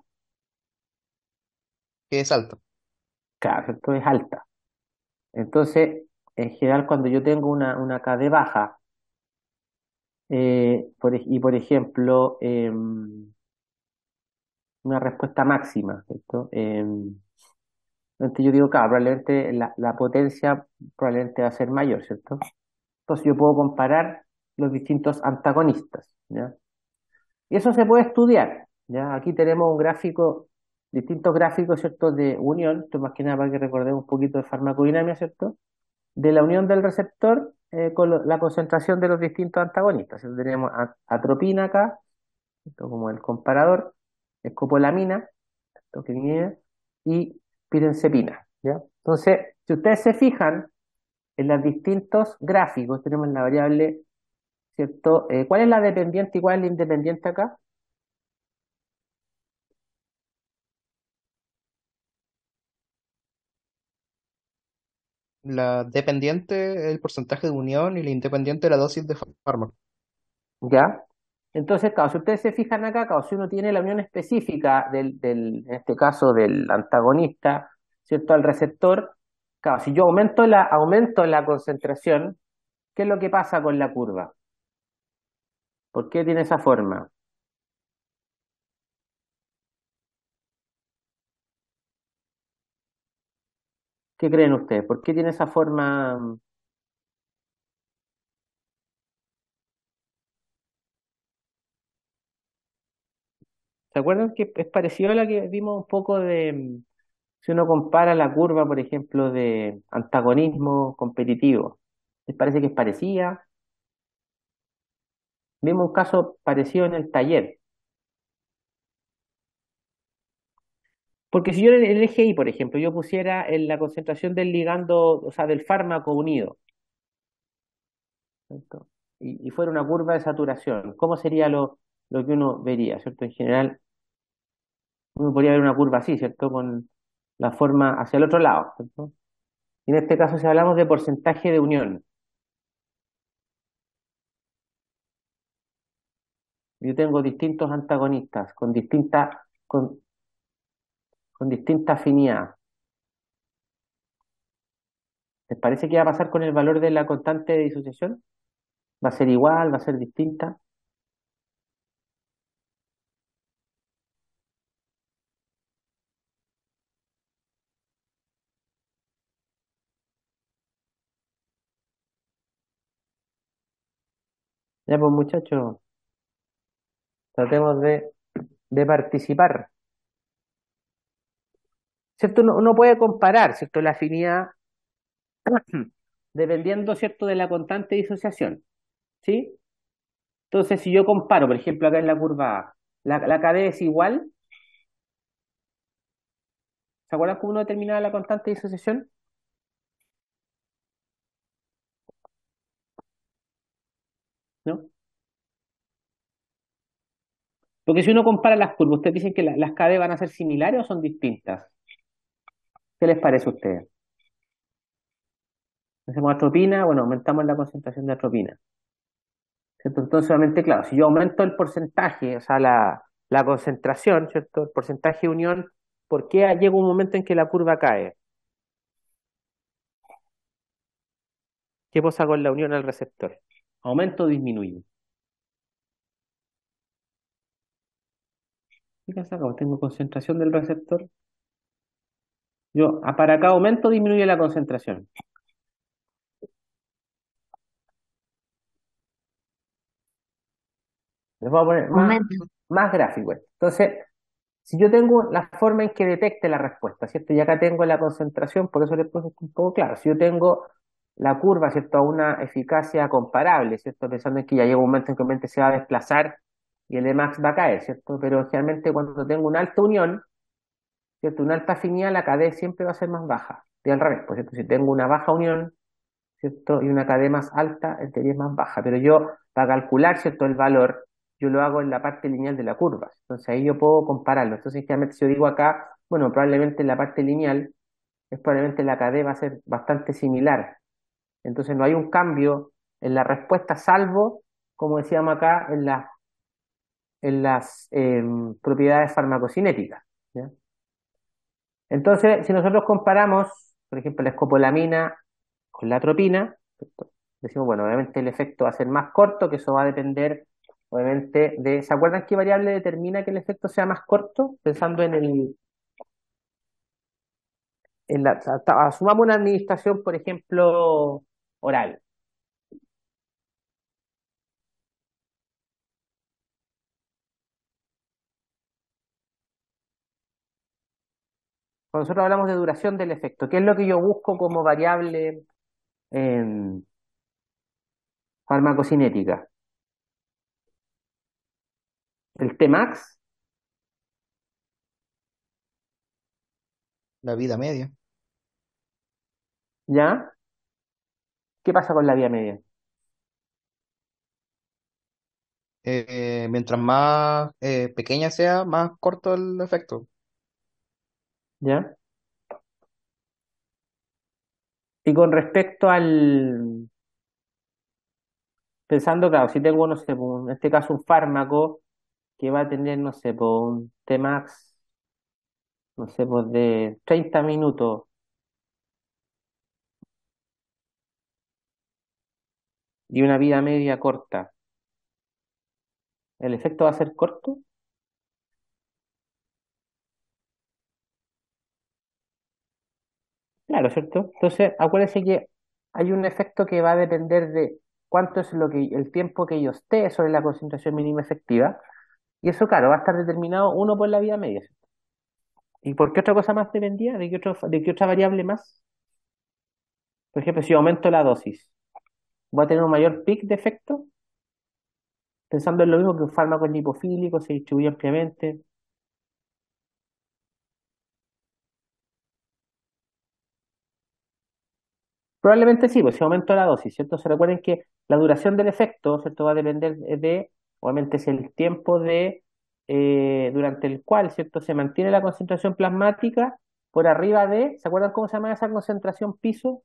Que es alto. Claro, ¿cierto? Es alta. Entonces, en general, cuando yo tengo una KD baja, y por ejemplo, una respuesta máxima, ¿cierto? Entonces yo digo, claro, probablemente la potencia probablemente va a ser mayor, ¿cierto? Entonces yo puedo comparar los distintos antagonistas, ¿ya? Y eso se puede estudiar, ¿ya? Aquí tenemos un gráfico, distintos gráficos, ¿cierto? De unión, esto más que nada para que recordemos un poquito de farmacodinámica, ¿cierto? De la unión del receptor con la concentración de los distintos antagonistas. ¿Cierto? Tenemos atropina acá, ¿cierto? Como el comparador, escopolamina, ¿cierto? Que viene, y pirenzepina, ¿ya? Entonces, si ustedes se fijan en los distintos gráficos, tenemos la variable, ¿cierto? ¿Cuál es la dependiente y cuál es la independiente acá? La dependiente, el porcentaje de unión y la independiente, la dosis de fármaco. ¿Ya? Entonces, claro, si ustedes se fijan acá, claro, si uno tiene la unión específica en este caso, del antagonista, ¿cierto? Al receptor, claro, si yo aumento la concentración, ¿qué es lo que pasa con la curva? ¿Por qué tiene esa forma? ¿Qué creen ustedes? ¿Por qué tiene esa forma? ¿Se acuerdan que es parecido a la que vimos un poco si uno compara la curva, por ejemplo, de antagonismo competitivo? ¿Les parece que es parecida? Vimos un caso parecido en el taller. Porque si yo en el EGI, por ejemplo, yo pusiera en la concentración del ligando, o sea, del fármaco unido, ¿cierto? Y fuera una curva de saturación, ¿cómo sería lo que uno vería, ¿cierto? En general, uno podría ver una curva así, ¿cierto? Con la forma hacia el otro lado, ¿cierto? Y en este caso, si hablamos de porcentaje de unión, yo tengo distintos antagonistas con, con distinta afinidad. ¿Les parece que va a pasar con el valor de la constante de disociación? ¿Va a ser igual? ¿Va a ser distinta? Ya pues muchachos, tratemos de participar. ¿Cierto? Uno puede comparar, ¿cierto? La afinidad dependiendo, ¿cierto? De la constante de disociación, ¿sí? Entonces, si yo comparo, por ejemplo, acá en la curva A, la KD es igual, ¿se acuerdan cómo uno determinaba la constante de disociación? ¿No? Porque si uno compara las curvas, ¿ustedes dicen que las KD van a ser similares o son distintas? ¿Qué les parece a ustedes? Hacemos atropina, bueno, aumentamos la concentración de atropina. ¿Cierto? Entonces, obviamente, claro, si yo aumento el porcentaje, o sea, la concentración, ¿cierto? El porcentaje de unión, ¿por qué llega un momento en que la curva cae? ¿Qué pasa con la unión al receptor? ¿Aumento o disminuye? ¿Qué pasa acá? Tengo concentración del receptor. Yo, para cada aumento disminuye la concentración. Les voy a poner Aumento. más gráfico esto. Entonces, si yo tengo la forma en que detecte la respuesta, ¿cierto? Y acá tengo la concentración, por eso les puse esto un poco claro. Si yo tengo la curva, ¿cierto? A una eficacia comparable, ¿cierto? Pensando en que ya llega un momento en que obviamente se va a desplazar y el Emax va a caer, ¿cierto? Pero generalmente cuando tengo una alta unión, ¿cierto? Una alta afinidad, la KD siempre va a ser más baja. Y al revés, pues, ¿cierto? Si tengo una baja unión, ¿cierto? Y una KD más alta, en teoría es más baja. Pero yo, para calcular, ¿cierto? El valor, yo lo hago en la parte lineal de la curva. Entonces ahí yo puedo compararlo. Entonces, generalmente, si yo digo acá, bueno, probablemente en la parte lineal, es probablemente la KD va a ser bastante similar. Entonces no hay un cambio en la respuesta, salvo, como decíamos acá, en las propiedades farmacocinéticas. ¿Ya? Entonces, si nosotros comparamos, por ejemplo, la escopolamina con la atropina, ¿cierto? Decimos, bueno, obviamente el efecto va a ser más corto, que eso va a depender, obviamente, de... ¿Se acuerdan qué variable determina que el efecto sea más corto? Pensando asumamos una administración, por ejemplo, oral. Cuando nosotros hablamos de duración del efecto, ¿qué es lo que yo busco como variable farmacocinética? El Tmax, La vida media. ¿ya? ¿Qué pasa con la vía media? Mientras más pequeña sea, más corto el efecto. ¿Ya? Y con respecto al, pensando, claro, si tengo, no sé, en este caso un fármaco que va a tener, no sé, un Tmax, no sé, pues de 30 minutos y una vida media corta, ¿el efecto va a ser corto? Claro, ¿cierto? Entonces, acuérdense que hay un efecto que va a depender de cuánto es el tiempo que yo esté sobre la concentración mínima efectiva, y eso, claro, va a estar determinado uno por la vida media. ¿Y por qué otra cosa más dependía? De qué otra variable más? Por ejemplo, si yo aumento la dosis, ¿voy a tener un mayor pic de efecto? Pensando en lo mismo que un fármaco es lipofílico, se distribuye ampliamente. Probablemente sí, pues si aumento la dosis, ¿cierto? Se recuerden que la duración del efecto, ¿cierto? Va a depender obviamente, es el tiempo durante el cual, ¿cierto? Se mantiene la concentración plasmática por arriba ¿se acuerdan cómo se llama esa concentración piso?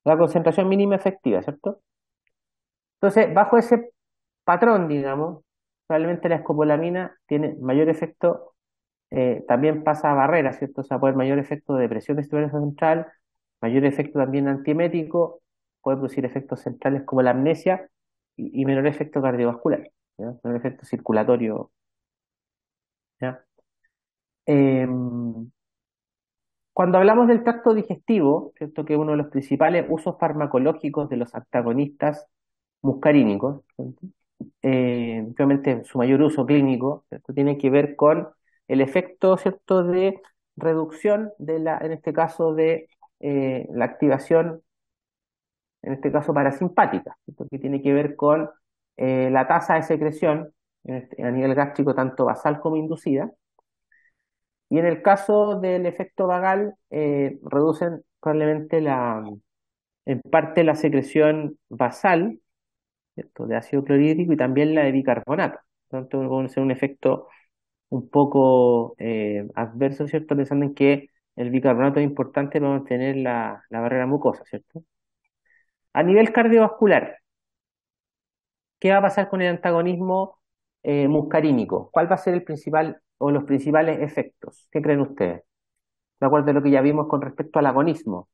la concentración mínima efectiva, ¿cierto? Entonces, bajo ese patrón, digamos, probablemente la escopolamina tiene mayor efecto, también pasa a barrera, ¿cierto? O sea, puede haber mayor efecto de presión vestibular central, mayor efecto también antiemético, puede producir efectos centrales como la amnesia y menor efecto cardiovascular, ¿ya? Menor efecto circulatorio, ¿ya? Em, Cuando hablamos del tracto digestivo, ¿cierto? Que es uno de los principales usos farmacológicos de los antagonistas muscarínicos, ¿cierto? Obviamente su mayor uso clínico, ¿cierto? Tiene que ver con el efecto, ¿cierto? De reducción de en este caso, de la activación, en este caso parasimpática, ¿cierto? Que tiene que ver con la tasa de secreción a nivel gástrico, tanto basal como inducida. Y en el caso del efecto vagal, reducen probablemente en parte la secreción basal, ¿cierto? De ácido clorhídrico y también la de bicarbonato. Tanto puede ser un efecto un poco adverso, ¿cierto? Pensando en que el bicarbonato es importante para mantener la barrera mucosa, ¿cierto? A nivel cardiovascular, ¿qué va a pasar con el antagonismo muscarínico? ¿Cuál va a ser el principal o los principales efectos? ¿Qué creen ustedes? De acuerdo a lo que ya vimos con respecto al agonismo.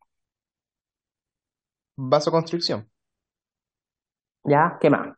Vasoconstricción. ¿Ya? ¿Qué más?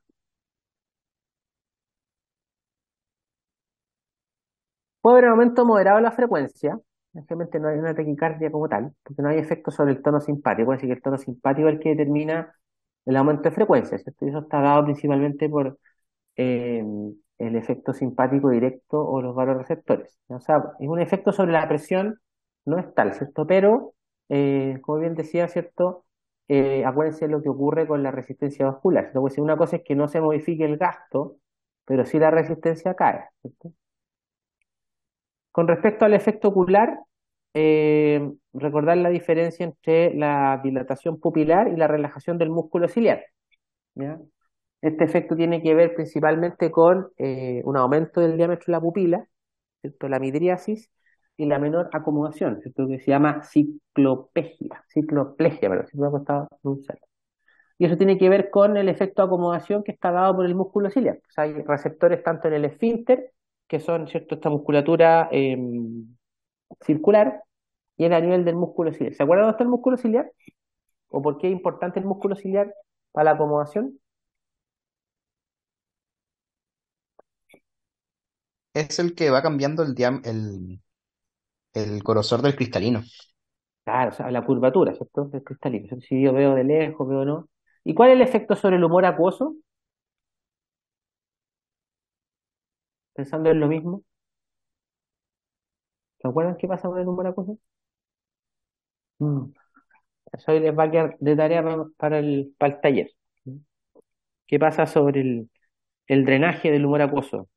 Puede haber un aumento moderado de la frecuencia, realmente no hay una taquicardia como tal, porque no hay efecto sobre el tono simpático, así que el tono simpático es el que determina el aumento de frecuencia, ¿cierto? Y eso está dado principalmente por eh, el efecto simpático directo o los vasoreceptores. O sea, es un efecto sobre la presión, no es tal, ¿cierto? Pero, como bien decía, ¿cierto? Acuérdense de lo que ocurre con la resistencia vascular, ¿cierto? Pues una cosa es que no se modifique el gasto, pero sí la resistencia cae, ¿cierto? Con respecto al efecto ocular, recordar la diferencia entre la dilatación pupilar y la relajación del músculo ciliar, ¿ya? Este efecto tiene que ver principalmente con un aumento del diámetro de la pupila, ¿cierto? La midriasis y la menor acomodación, ¿cierto? Que se llama cicloplegia, pero si me ha costado pronunciarlo. Y eso tiene que ver con el efecto de acomodación que está dado por el músculo ciliar. O sea, hay receptores tanto en el esfínter, que son, ¿cierto?, esta musculatura circular, y en a nivel del músculo ciliar. ¿Se acuerdan dónde está el músculo ciliar? ¿O por qué es importante el músculo ciliar para la acomodación? Es el que va cambiando el grosor del cristalino. Claro, o sea, la curvatura, ¿cierto? Es cristalino. ¿Cierto? Si yo veo de lejos, veo no. ¿Y cuál es el efecto sobre el humor acuoso? Pensando en lo mismo. ¿Se acuerdan qué pasa con el humor acuoso? Mm, Eso ahí les va a quedar de tarea para el taller. ¿Qué pasa sobre el drenaje del humor acuoso?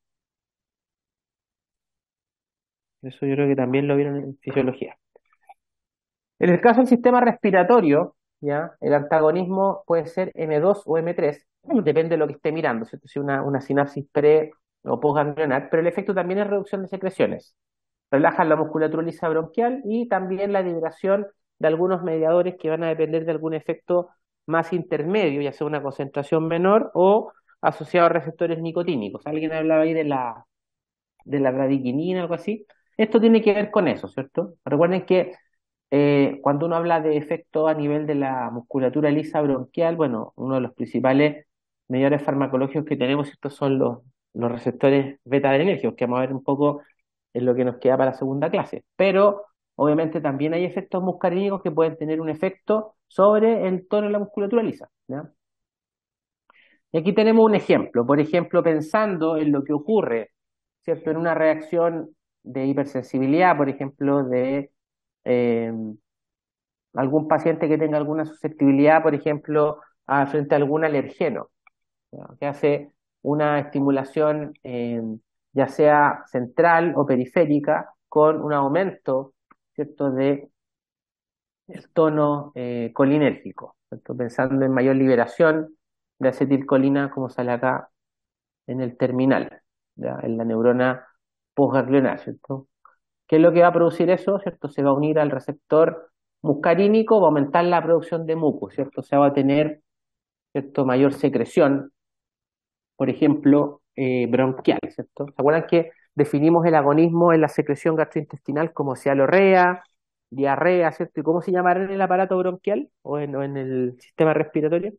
Eso yo creo que también lo vieron en fisiología. En el caso del sistema respiratorio, ¿ya? El antagonismo puede ser M2 o M3, depende de lo que esté mirando, ¿cierto? Si una sinapsis pre o postganglionar, pero el efecto también es reducción de secreciones. Relajan la musculatura lisa bronquial y también la liberación de algunos mediadores que van a depender de algún efecto más intermedio, ya sea una concentración menor o asociado a receptores nicotínicos. Alguien hablaba ahí de la bradiquinina, algo así. Esto tiene que ver con eso, ¿cierto? Recuerden que cuando uno habla de efecto a nivel de la musculatura lisa bronquial, bueno, uno de los principales mediadores farmacológicos que tenemos, estos son los receptores beta-adrenérgicos, que vamos a ver un poco en lo que nos queda para la segunda clase. Pero obviamente también hay efectos muscarínicos que pueden tener un efecto sobre el tono de la musculatura lisa, ¿ya? Y aquí tenemos un ejemplo, por ejemplo, pensando en lo que ocurre, ¿cierto? En una reacción de hipersensibilidad, por ejemplo, de eh, algún paciente que tenga alguna susceptibilidad, por ejemplo, frente a algún alergeno, ¿ya? Que hace una estimulación ya sea central o periférica con un aumento, ¿cierto?, de el tono colinérgico, ¿cierto? Pensando en mayor liberación de acetilcolina, como sale acá en el terminal, ¿ya? En la neurona postganglionar, ¿cierto? ¿Qué es lo que va a producir eso? ¿Cierto? Se va a unir al receptor muscarínico va a aumentar la producción de muco, ¿cierto? O sea, va a tener, ¿cierto? Mayor secreción, por ejemplo, bronquial, ¿cierto? ¿Se acuerdan que definimos el agonismo en la secreción gastrointestinal como cialorrea, diarrea, ¿cierto? ¿Y cómo se llamará en el aparato bronquial o en el sistema respiratorio?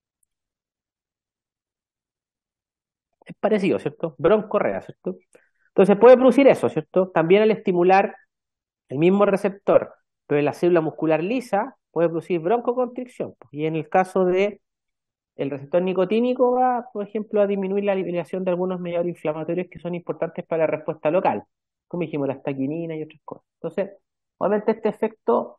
Es parecido, ¿cierto? Broncorrea, ¿cierto? Entonces puede producir eso, ¿cierto? También al estimular el mismo receptor, pero en la célula muscular lisa, puede producir broncoconstricción. Y en el caso de el receptor nicotínico va, por ejemplo, a disminuir la liberación de algunos mediadores inflamatorios que son importantes para la respuesta local, como dijimos, la estaquinina y otras cosas. Entonces, obviamente este efecto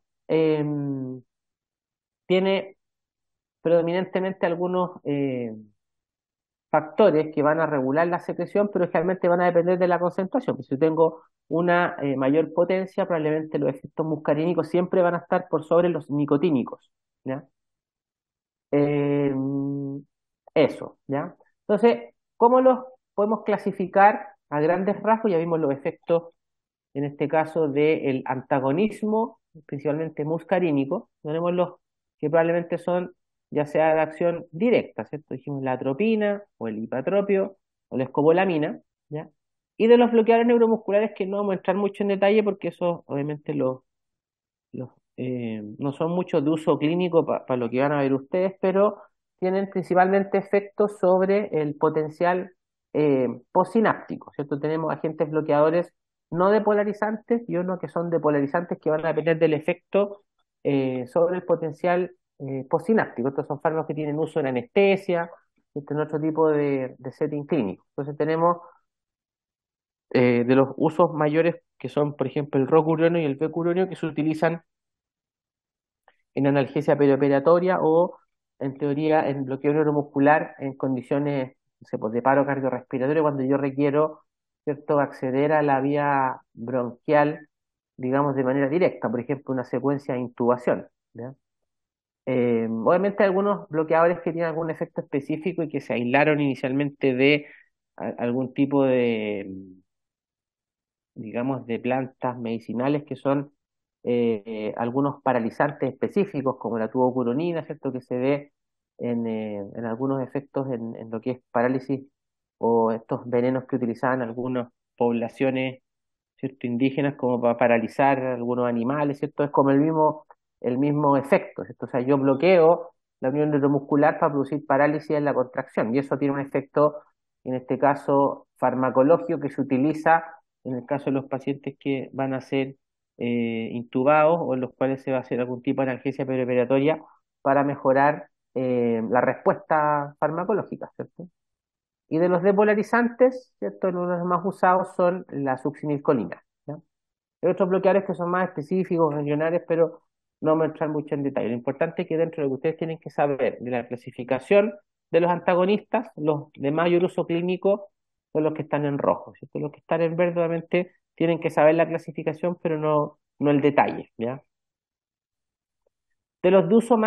tiene predominantemente algunos factores que van a regular la secreción, pero realmente van a depender de la concentración. Pues si yo tengo una mayor potencia, probablemente los efectos muscarínicos siempre van a estar por sobre los nicotínicos, ¿ya? Eh, Eso, ¿ya? Entonces, ¿cómo los podemos clasificar a grandes rasgos? Ya vimos los efectos, en este caso, del antagonismo, principalmente muscarínico. Tenemos los que probablemente son, ya sea de acción directa, ¿cierto? Dijimos la atropina, o el hipatropio, o la escopolamina, ¿ya? Y de los bloqueadores neuromusculares que no vamos a entrar mucho en detalle porque eso, obviamente, no son muchos de uso clínico para lo que van a ver ustedes, pero tienen principalmente efectos sobre el potencial postsináptico, ¿cierto? Tenemos agentes bloqueadores no depolarizantes y uno que son depolarizantes que van a depender del efecto sobre el potencial postsináptico. Estos son fármacos que tienen uso en anestesia, en otro tipo de setting clínico. Entonces tenemos de los usos mayores que son, por ejemplo, el rocuronio y el becuronio que se utilizan en analgesia perioperatoria o, en teoría, en bloqueo neuromuscular en condiciones, no sé, pues, de paro cardiorrespiratorio, cuando yo requiero, ¿cierto?, acceder a la vía bronquial, digamos, de manera directa, por ejemplo, una secuencia de intubación, ¿ya? Obviamente hay algunos bloqueadores que tienen algún efecto específico y que se aislaron inicialmente de algún tipo de, digamos, de plantas medicinales que son algunos paralizantes específicos, como la tubocuronina, ¿cierto? Que se ve en algunos efectos en lo que es parálisis o estos venenos que utilizaban algunas poblaciones, ¿cierto? Indígenas como para paralizar algunos animales, ¿cierto? Es como el mismo efecto, ¿cierto? O sea, yo bloqueo la unión neuromuscular para producir parálisis en la contracción y eso tiene un efecto, en este caso, farmacológico que se utiliza en el caso de los pacientes que van a ser intubados o en los cuales se va a hacer algún tipo de analgesia perioperatoria para mejorar la respuesta farmacológica, ¿cierto? Y de los depolarizantes, ¿cierto? Uno de los más usados son la succinilcolina, ¿ya? Hay otros bloqueadores que son más específicos, regionales, pero no vamos a entrar mucho en detalle. Lo importante es que dentro de lo que ustedes tienen que saber de la clasificación de los antagonistas, los de mayor uso clínico son los que están en rojo, ¿cierto? Los que están en verde, obviamente, tienen que saber la clasificación, pero no el detalle, ¿ya? De los de uso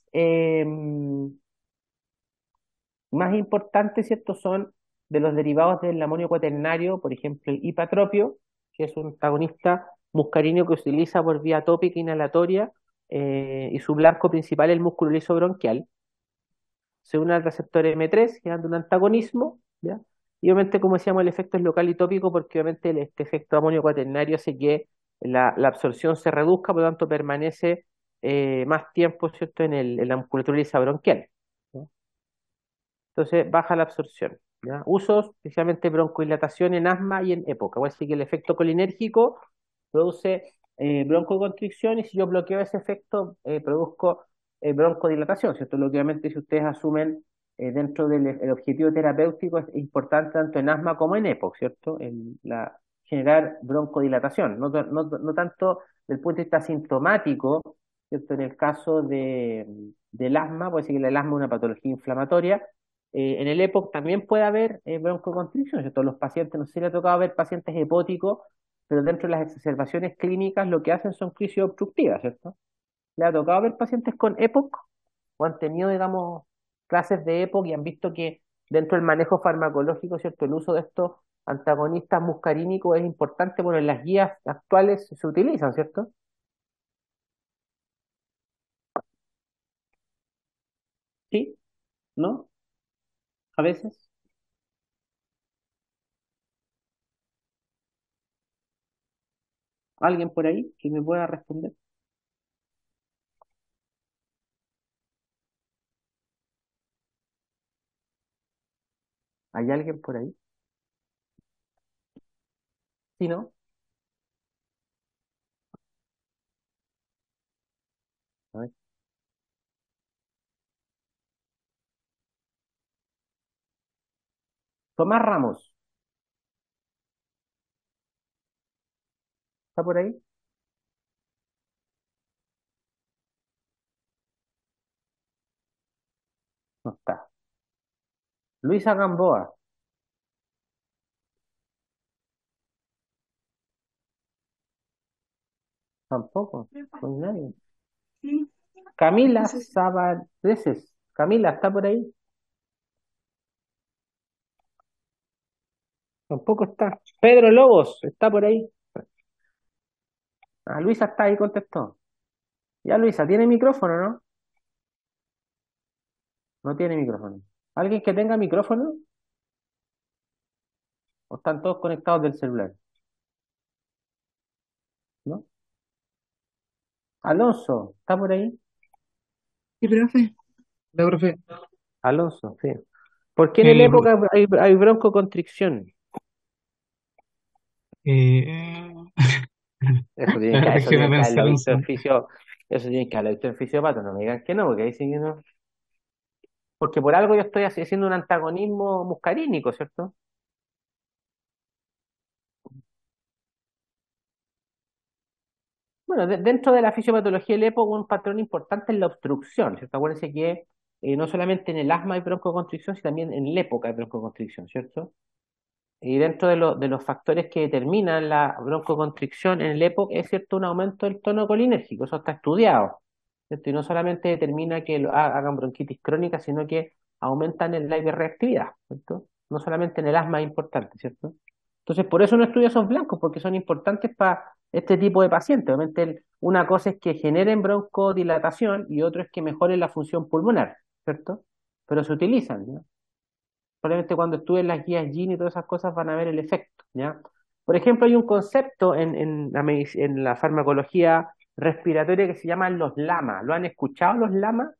más importantes, ¿cierto? Son de los derivados del amonio cuaternario, por ejemplo, el hipatropio, que es un antagonista muscaríneo que se utiliza por vía tópica inhalatoria, y su blanco principal es el músculo liso bronquial. Se une al receptor M3, generando un antagonismo, ¿ya? Y obviamente, como decíamos, el efecto es local y tópico porque obviamente este efecto amonio cuaternario hace que la absorción se reduzca, por lo tanto permanece más tiempo, ¿cierto?, en la musculatura lisa bronquial, ¿ya? Entonces baja la absorción, ¿ya? Usos, especialmente broncodilatación en asma y en época. Así que el efecto colinérgico produce broncoconstricción y si yo bloqueo ese efecto, produzco broncodilatación, ¿cierto? Lo que obviamente si ustedes asumen dentro del el objetivo terapéutico es importante tanto en asma como en EPOC, ¿cierto? Generar broncodilatación, no tanto del punto de vista sintomático, ¿cierto? En el caso del asma, puede ser que el asma es una patología inflamatoria, en el EPOC también puede haber broncoconstricción, ¿cierto? Los pacientes, no sé si le ha tocado ver pacientes hepóticos, pero dentro de las exacerbaciones clínicas lo que hacen son crisis obstructivas, ¿cierto? ¿Le ha tocado ver pacientes con EPOC o han tenido, digamos, clases de EPOC y han visto que dentro del manejo farmacológico, ¿cierto? El uso de estos antagonistas muscarínicos es importante, bueno, en las guías actuales se utilizan, ¿cierto? ¿no? A veces. ¿Alguien por ahí que me pueda responder? ¿Hay alguien por ahí? ¿Sí, no? A ver. Tomás Ramos, ¿está por ahí? No está. Luisa Gamboa, tampoco. No hay nadie. Camila Sabadeses. Camila, ¿está por ahí? Tampoco está. Pedro Lobos, ¿está por ahí? Ah, Luisa está ahí, contestó. Ya, Luisa, ¿tiene micrófono, no? No tiene micrófono. ¿Alguien que tenga micrófono? ¿O están todos conectados del celular? ¿No? Alonso, ¿está por ahí? Sí, profe. La profe. Alonso, sí. ¿Por qué en la Eh, época hay broncoconstricción? eh, Eso tienen que, eso déjeme tienen que haberlo pensar un visto en segundo. fisio, eso tienen que haberlo visto en fisiopato, no me digan que no, porque ahí sí que no. Porque por algo yo estoy haciendo un antagonismo muscarínico, ¿cierto? Bueno, dentro de la fisiopatología del EPO, un patrón importante es la obstrucción, ¿cierto? Acuérdense que no solamente en el asma hay broncoconstricción, sino también en la época hay broncoconstricción, ¿cierto? Y dentro de los factores que determinan la broncoconstricción en el EPOC es cierto un aumento del tono colinérgico, eso está estudiado, ¿cierto? Y no solamente determina que hagan bronquitis crónica, sino que aumentan la hiperreactividad, ¿cierto? No solamente en el asma es importante, ¿cierto? Entonces, por eso no estudia esos blancos, porque son importantes para este tipo de pacientes. Obviamente, una cosa es que generen broncodilatación y otro es que mejoren la función pulmonar, ¿cierto? Pero se utilizan, ¿no? Probablemente cuando estudien las guías Gini y todas esas cosas van a ver el efecto, ¿ya? Por ejemplo, hay un concepto en la farmacología respiratoria que se llaman los LAMA. ¿Lo han escuchado los LAMA?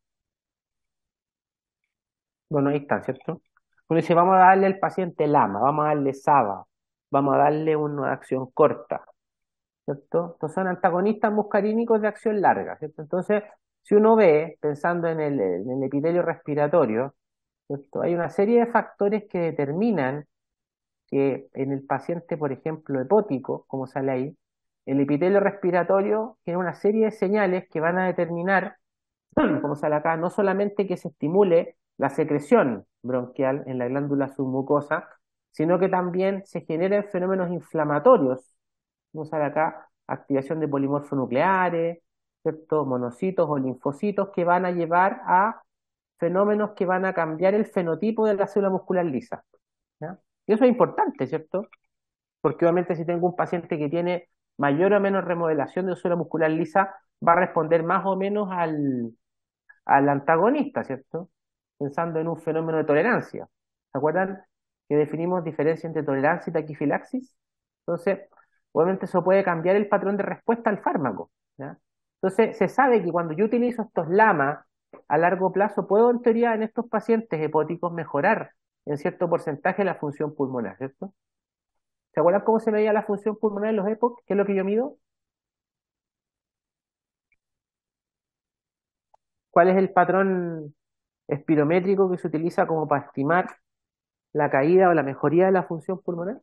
Bueno, ahí están, ¿cierto? Uno dice, vamos a darle al paciente LAMA, vamos a darle SABA, vamos a darle una acción corta, ¿cierto? Estos son antagonistas muscarínicos de acción larga, ¿cierto? Entonces, si uno ve, pensando en el epitelio respiratorio, ¿cierto? Hay una serie de factores que determinan que en el paciente, por ejemplo, hepático, como sale ahí, el epitelio respiratorio tiene una serie de señales que van a determinar, como sale acá, no solamente que se estimule la secreción bronquial en la glándula submucosa, sino que también se generen fenómenos inflamatorios, como sale acá, activación de polimorfonucleares, ¿cierto? Monocitos o linfocitos que van a llevar a fenómenos que van a cambiar el fenotipo de la célula muscular lisa, ¿ya? Y eso es importante, ¿cierto? Porque obviamente si tengo un paciente que tiene mayor o menos remodelación de célula muscular lisa, va a responder más o menos al antagonista, ¿cierto? Pensando en un fenómeno de tolerancia. ¿Se acuerdan que definimos diferencia entre tolerancia y taquifilaxis? Entonces, obviamente eso puede cambiar el patrón de respuesta al fármaco, ¿ya? Entonces, se sabe que cuando yo utilizo estos LAMA a largo plazo, puedo en teoría en estos pacientes hepáticos mejorar en cierto porcentaje la función pulmonar, ¿cierto? ¿Se acuerdan cómo se medía la función pulmonar en los EPOC? ¿Qué es lo que yo mido? ¿Cuál es el patrón espirométrico que se utiliza como para estimar la caída o la mejoría de la función pulmonar?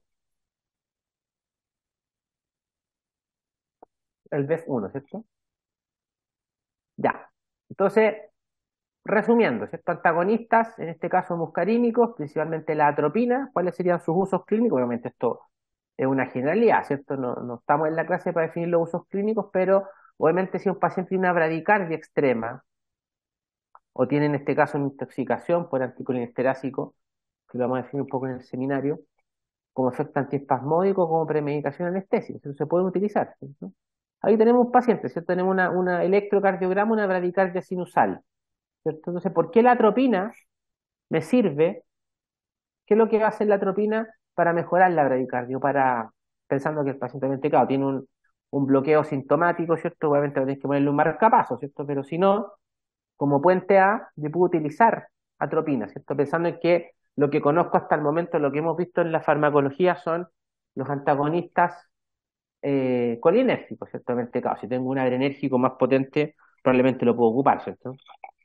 El BEF1, ¿cierto? Ya. Entonces, resumiendo, ¿cierto? Antagonistas, en este caso muscarínicos, principalmente la atropina. ¿Cuáles serían sus usos clínicos? Obviamente esto es una generalidad, ¿cierto? No, no estamos en la clase para definir los usos clínicos, pero obviamente si un paciente tiene una bradicardia extrema, o tiene en este caso una intoxicación por anticolinesterásico, que lo vamos a definir un poco en el seminario, como efecto antiespasmódico, como premedicación anestésica. Eso se puede utilizar, ¿cierto? Ahí tenemos un paciente, ¿cierto? Tenemos una electrocardiograma, una bradicardia sinusal, ¿cierto? Entonces, ¿por qué la atropina me sirve. ¿Qué es lo que va a hacer la atropina para mejorar la bradicardia? Pensando que el paciente, obviamente, claro, tiene un bloqueo sintomático, ¿cierto? Obviamente tienes que ponerle un marcapaso, ¿cierto? Pero si no, como puente A, yo puedo utilizar atropina, ¿cierto? Pensando en que lo que conozco hasta el momento, lo que hemos visto en la farmacología son los antagonistas colinérgicos, ¿cierto? Obviamente, claro, si tengo un adrenérgico más potente, probablemente lo puedo ocupar, ¿cierto?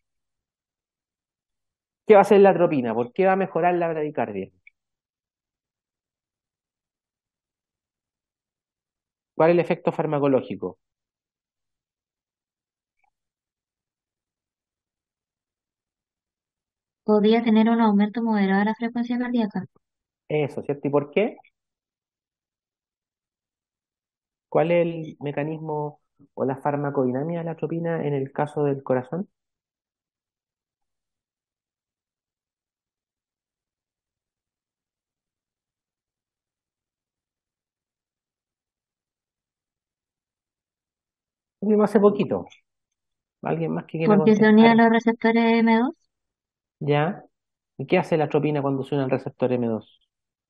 ¿Qué va a hacer la atropina? ¿Por qué va a mejorar la bradicardia? ¿Cuál es el efecto farmacológico? Podría tener un aumento moderado de la frecuencia cardíaca. Eso, ¿cierto? ¿Y por qué? ¿Cuál es el mecanismo o la farmacodinámica de la atropina en el caso del corazón? Lo vimos hace poquito. ¿Alguien más que quiera Porque se unía a contestar? los receptores M2, ¿Ya? ¿Y qué hace la atropina cuando se une al receptor M2?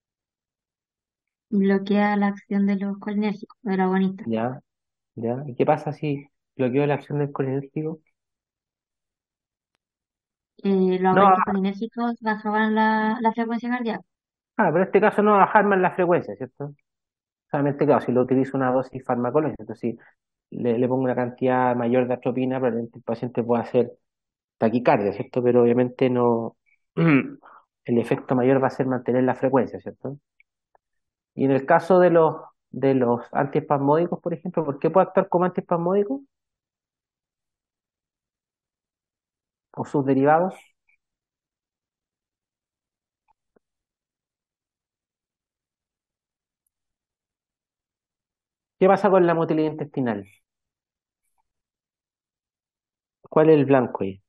bloquea la acción de los colinérgicos, del agonista. ¿Ya? ¿Ya? ¿Y qué pasa si bloqueo la acción del colinérgico? Los No, agonistas colinérgicos bajaban la frecuencia cardíaca. pero en este caso no va a bajar más la frecuencia, ¿cierto? Solamente, claro, si lo utilizo una dosis farmacológica, entonces si le pongo una cantidad mayor de atropina, probablemente el paciente pueda hacer taquicardia, ¿cierto? Pero obviamente no, el efecto mayor va a ser mantener la frecuencia, ¿cierto? Y en el caso de los antiespasmódicos, por ejemplo, ¿por qué puede actuar como antiespasmódico o sus derivados? ¿Qué pasa con la motilidad intestinal? ¿Cuál es el blanco ahí?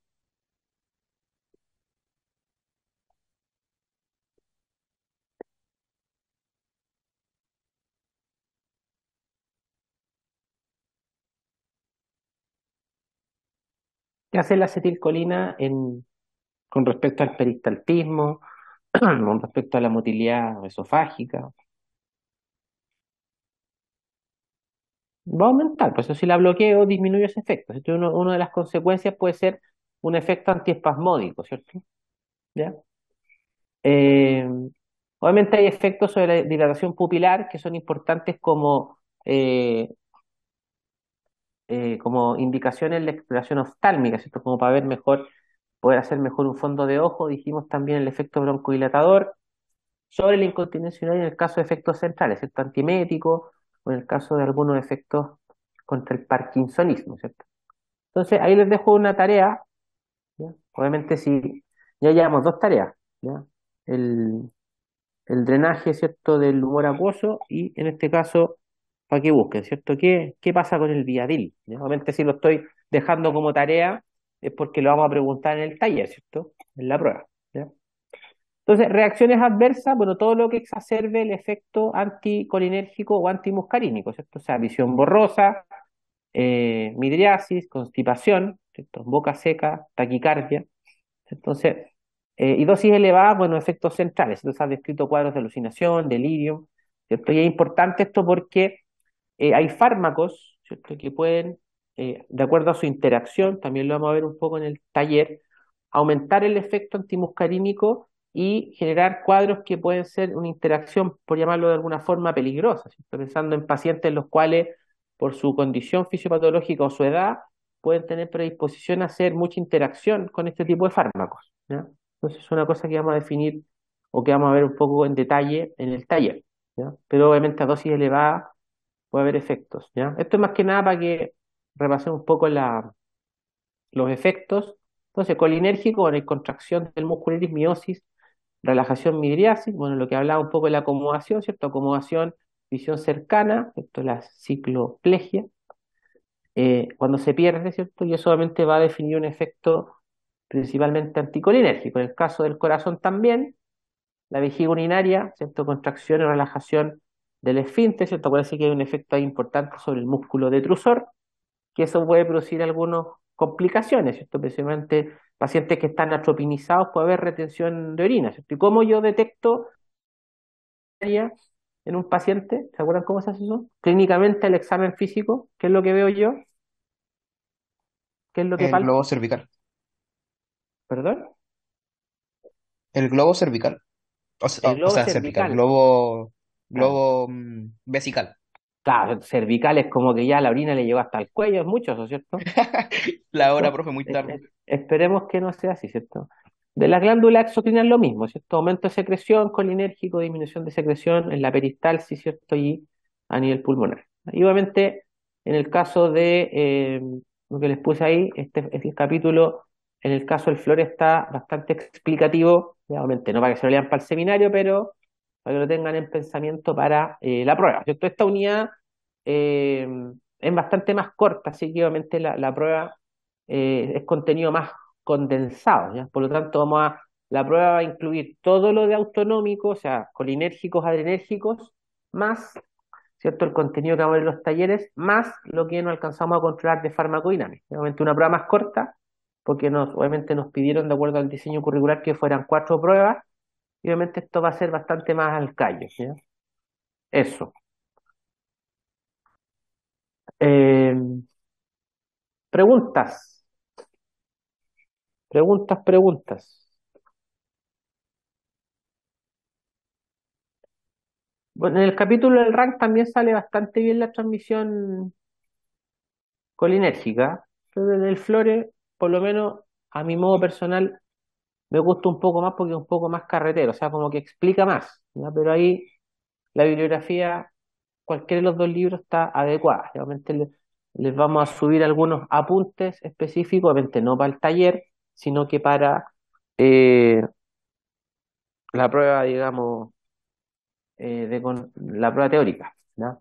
¿Qué hace la acetilcolina con respecto al peristaltismo, con respecto a la motilidad esofágica? Va a aumentar, pues eso si la bloqueo disminuye ese efecto. Entonces, una de las consecuencias puede ser un efecto antiespasmódico, ¿cierto? ¿Ya? Eh, Obviamente hay efectos sobre la dilatación pupilar que son importantes eh, como indicaciones en la exploración oftálmica, ¿cierto? Como para ver mejor, poder hacer mejor un fondo de ojo. Dijimos también el efecto broncodilatador sobre la incontinencia urinaria en el caso de efectos centrales, ¿cierto? Antiemético o en el caso de algunos efectos contra el parkinsonismo, ¿cierto? Entonces ahí les dejo una tarea, ¿ya? Obviamente si ya llevamos dos tareas, ¿ya? El, el drenaje, ¿cierto? Del humor acuoso y en este caso, para que busquen, ¿cierto? ¿Qué pasa con el Viadil? ¿Ya? Obviamente si lo estoy dejando como tarea es porque lo vamos a preguntar en el taller, ¿cierto? En la prueba, ¿ya? Entonces, reacciones adversas, bueno, todo lo que exacerbe el efecto anticolinérgico o antimuscarínico, ¿cierto? O sea, visión borrosa, midriasis, constipación, ¿cierto? Boca seca, taquicardia. Entonces, y dosis elevadas, bueno, efectos centrales. Entonces, han descrito cuadros de alucinación, delirio, ¿cierto? Y es importante esto porque hay fármacos, ¿cierto? Que pueden, de acuerdo a su interacción, también lo vamos a ver un poco en el taller, aumentar el efecto antimuscarínico y generar cuadros que pueden ser una interacción, por llamarlo de alguna forma, peligrosa, ¿cierto? Pensando en pacientes los cuales, por su condición fisiopatológica o su edad, pueden tener predisposición a hacer mucha interacción con este tipo de fármacos, ¿ya? Entonces es una cosa que vamos a definir o que vamos a ver un poco en detalle en el taller, ¿ya? Pero obviamente a dosis elevadas puede haber efectos, ¿ya? Esto es más que nada para que repasemos un poco los efectos. Entonces, colinérgico, bueno, hay contracción del músculo iris, miosis, relajación midriasis, bueno, lo que hablaba un poco de la acomodación, ¿cierto? Acomodación, visión cercana, esto es la cicloplegia, cuando se pierde, ¿cierto? Y eso obviamente va a definir un efecto principalmente anticolinérgico. En el caso del corazón también, la vejiga urinaria, ¿cierto? Contracción y relajación del esfínter, ¿cierto? Parece que hay un efecto ahí importante sobre el músculo detrusor, que eso puede producir algunas complicaciones, ¿cierto? Principalmente pacientes que están atropinizados puede haber retención de orina, ¿cierto? ¿Y cómo yo detecto en un paciente? ¿Se acuerdan cómo se hace eso? Clínicamente el examen físico, ¿qué es lo que veo yo? ¿Qué es lo que El globo palpo? cervical. ¿Perdón? El globo cervical. El O globo sea, cervical. cervical. Claro, Globo vesical. claro, cervical es como que ya la orina le llegó hasta el cuello, es mucho eso, ¿cierto? La hora, ¿Cierto? profe, muy tarde. Esperemos que no sea así, ¿cierto? De la glándula exocrina es lo mismo, ¿cierto? Aumento de secreción colinérgico, disminución de secreción en la peristalsis, ¿cierto? Y a nivel pulmonar. Y obviamente, en el caso de lo que les puse ahí, este capítulo, en el caso del flore está bastante explicativo, obviamente, no para que se lo lean para el seminario, pero para que lo tengan en pensamiento para la prueba, ¿cierto? Esta unidad eh, es bastante más corta, así que obviamente la prueba es contenido más condensado, ¿ya? Por lo tanto, la prueba va a incluir todo lo de autonómico, o sea, colinérgicos, adrenérgicos, más, ¿cierto? El contenido que vamos a ver en los talleres, más lo que no alcanzamos a controlar de farmacodinámica. Obviamente una prueba más corta, porque obviamente nos pidieron, de acuerdo al diseño curricular, que fueran 4 pruebas, y obviamente esto va a ser bastante más al callo, ¿ya? Eso. Eh, preguntas, preguntas. Bueno, en el capítulo del rank también sale bastante bien la transmisión colinérgica, pero en el Flore, por lo menos a mi modo personal, me gusta un poco más porque es un poco más carretero, o sea, como que explica más, ¿ya? Pero ahí la bibliografía, cualquiera de los dos libros está adecuada. Obviamente les vamos a subir algunos apuntes específicos, obviamente no para el taller, sino que para eh, la prueba, digamos, la prueba teórica, ¿ya?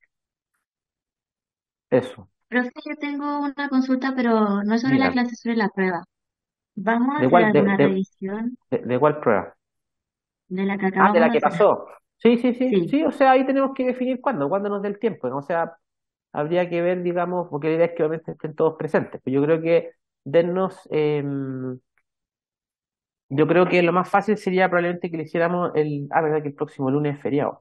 Eso. Profe, yo tengo una consulta, pero no sobre la Digan, clase, sobre la prueba. ¿Vamos a ¿de hacer cuál, alguna revisión de cuál prueba? de la que Ah, de acabamos la de que hacer? pasó. Sí, sí, sí, Sí, sí, o sea, ahí tenemos que definir cuándo nos dé el tiempo, ¿no? O sea, habría que ver, digamos, porque la idea es que obviamente estén todos presentes. Pero yo creo que dennos, yo creo que lo más fácil sería probablemente que le hiciéramos verdad que el próximo lunes es feriado.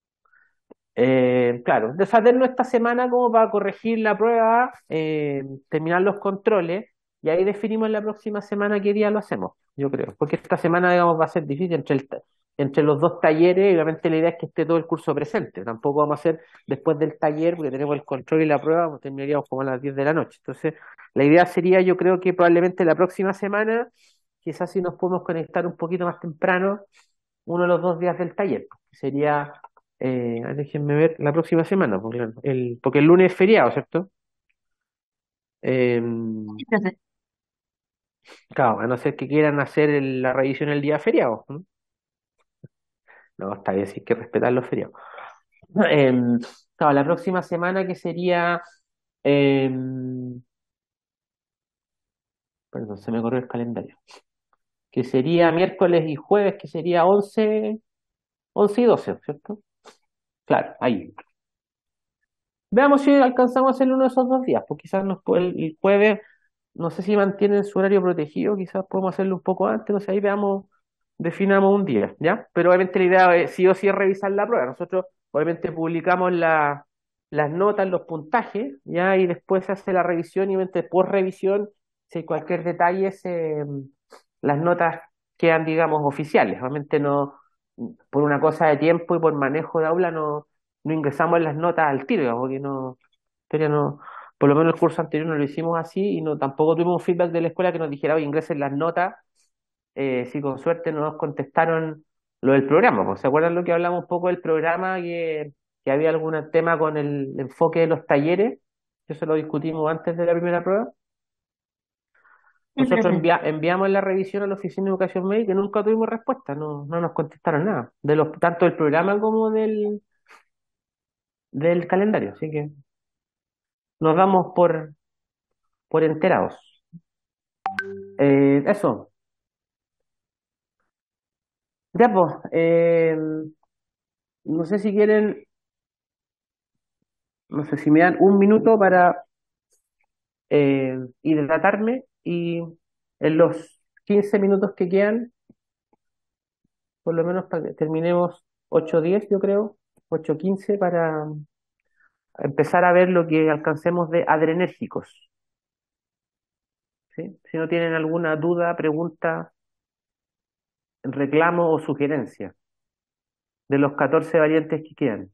Claro, deshacernos esta semana como para corregir la prueba, terminar los controles y ahí definimos la próxima semana qué día lo hacemos, yo creo. Porque esta semana, digamos, va a ser difícil entre los dos talleres y obviamente la idea es que esté todo el curso presente. Tampoco vamos a hacer después del taller porque tenemos el control y la prueba, pues terminaríamos como a las 10 de la noche. Entonces, la idea sería, yo creo que probablemente la próxima semana, quizás si nos podemos conectar un poquito más temprano, uno de los 2 días del taller, que sería déjenme ver, la próxima semana, porque porque el lunes es feriado, ¿cierto? Eh, sí, profe. claro, a no ser que quieran hacer la revisión el día feriado, ¿no? No, está bien, sí hay que respetar los feriados. Eh, claro, la próxima semana que sería, eh, perdón, se me corrió el calendario, que sería miércoles y jueves, que sería 11 y 12, ¿cierto? Claro, ahí. Veamos si alcanzamos a hacerlo uno de esos 2 días, pues quizás el jueves, no sé si mantienen su horario protegido, quizás podemos hacerlo un poco antes, no sé, ahí veamos, definamos un día, ¿ya? Pero obviamente la idea sí o sí es revisar la prueba. Nosotros obviamente publicamos las notas, los puntajes, ¿ya? Y después se hace la revisión y obviamente post revisión, si hay cualquier detalle, las notas quedan, digamos, oficiales. Obviamente no, por una cosa de tiempo y por manejo de aula no ingresamos las notas al tiro, digamos, porque historia no, por lo menos el curso anterior no lo hicimos así y no tampoco tuvimos feedback de la escuela que nos dijera, oye, ingresen las notas, si con suerte no nos contestaron lo del programa. Pues, ¿se acuerdan lo que hablamos un poco del programa, que había algún tema con el enfoque de los talleres? Eso lo discutimos antes de la primera prueba. Sí, Nosotros profe. enviamos la revisión a la Oficina de Educación Médica y nunca tuvimos respuesta, no nos contestaron nada, tanto del programa como del calendario, así que nos damos por enterados. Eso, ya pues, no sé si quieren, no sé si me dan un minuto para hidratarme y en los 15 minutos que quedan, por lo menos para que terminemos 8:10, yo creo, 8:15, para empezar a ver lo que alcancemos de adrenérgicos, ¿sí? Si no tienen alguna duda, pregunta, reclamo o sugerencia de los 14 variantes que quedan.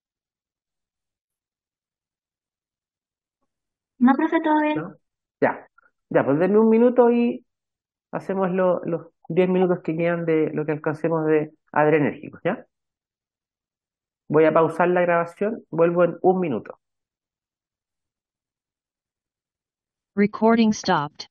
No, profe, todo bien. ¿No? Ya, ya, pues denme un minuto y hacemos los 10 minutos que quedan de lo que alcancemos de adrenérgicos, ¿ya? Voy a pausar la grabación, vuelvo en un minuto. Recording stopped.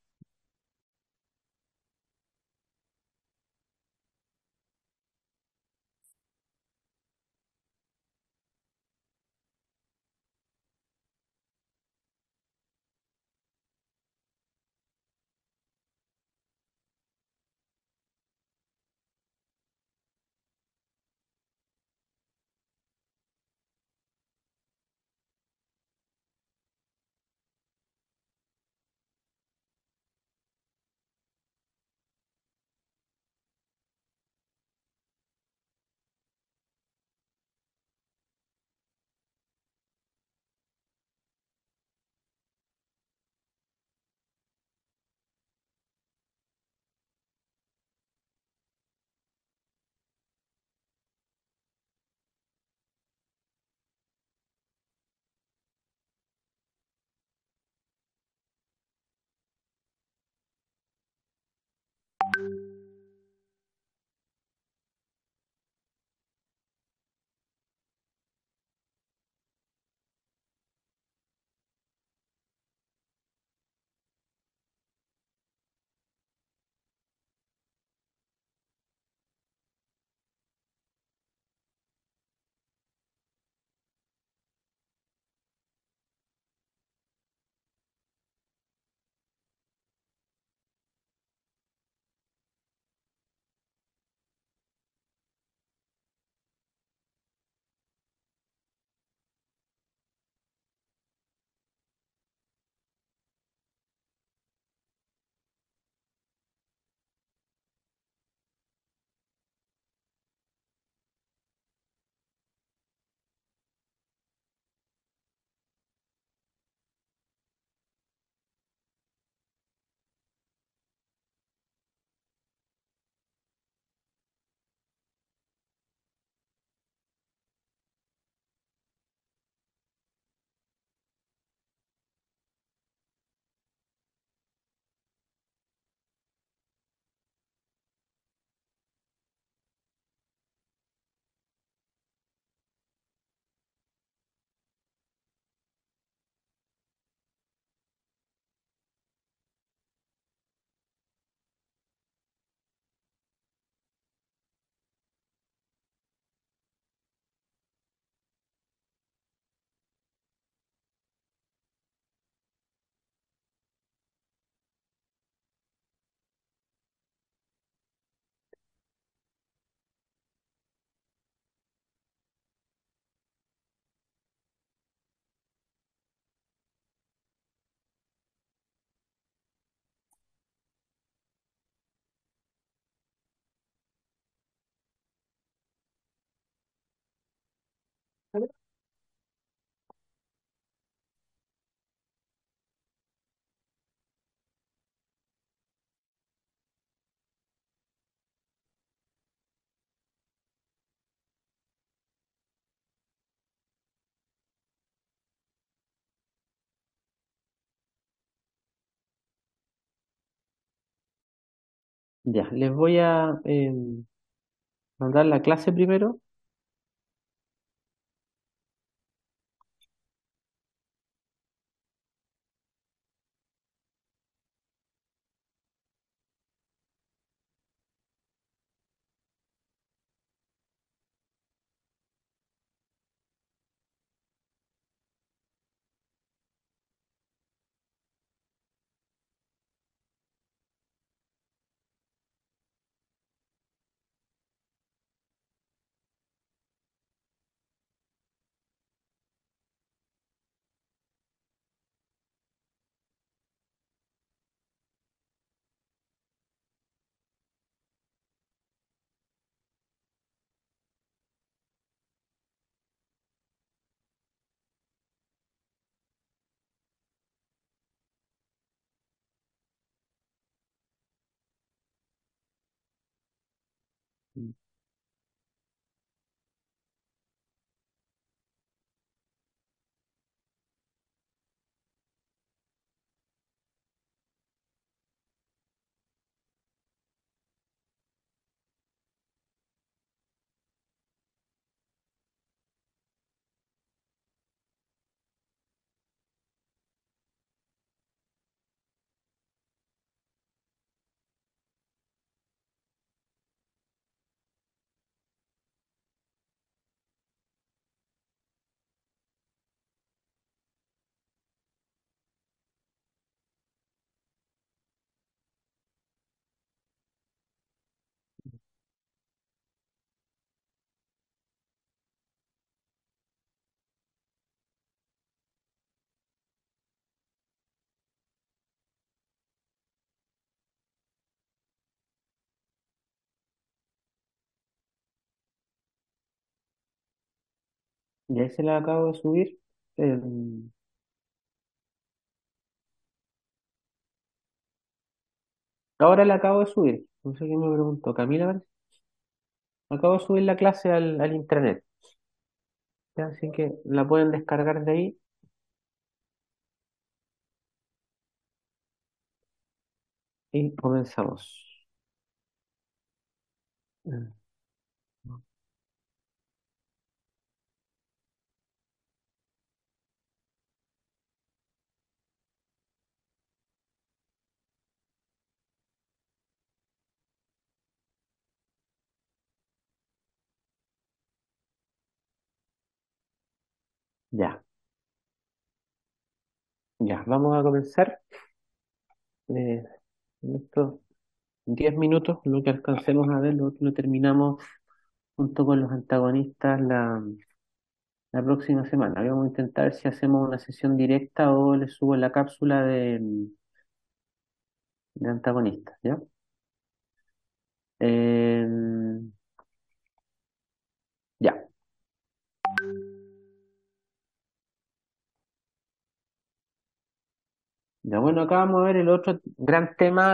Ya, les voy a mandar la clase primero. Ya se la acabo de subir. Eh, Ahora la acabo de subir. No sé quién me preguntó. Camila, parece. Acabo de subir la clase al intranet. ¿Ya? Así que la pueden descargar de ahí y comenzamos. Mm, Ya, ya, vamos a comenzar. En estos 10 minutos, lo que alcancemos a ver, lo terminamos junto con los antagonistas la próxima semana. Vamos a intentar si hacemos una sesión directa o le subo la cápsula de antagonistas, ¿ya? Eh, ya. Ya, bueno, acá vamos a ver el otro gran tema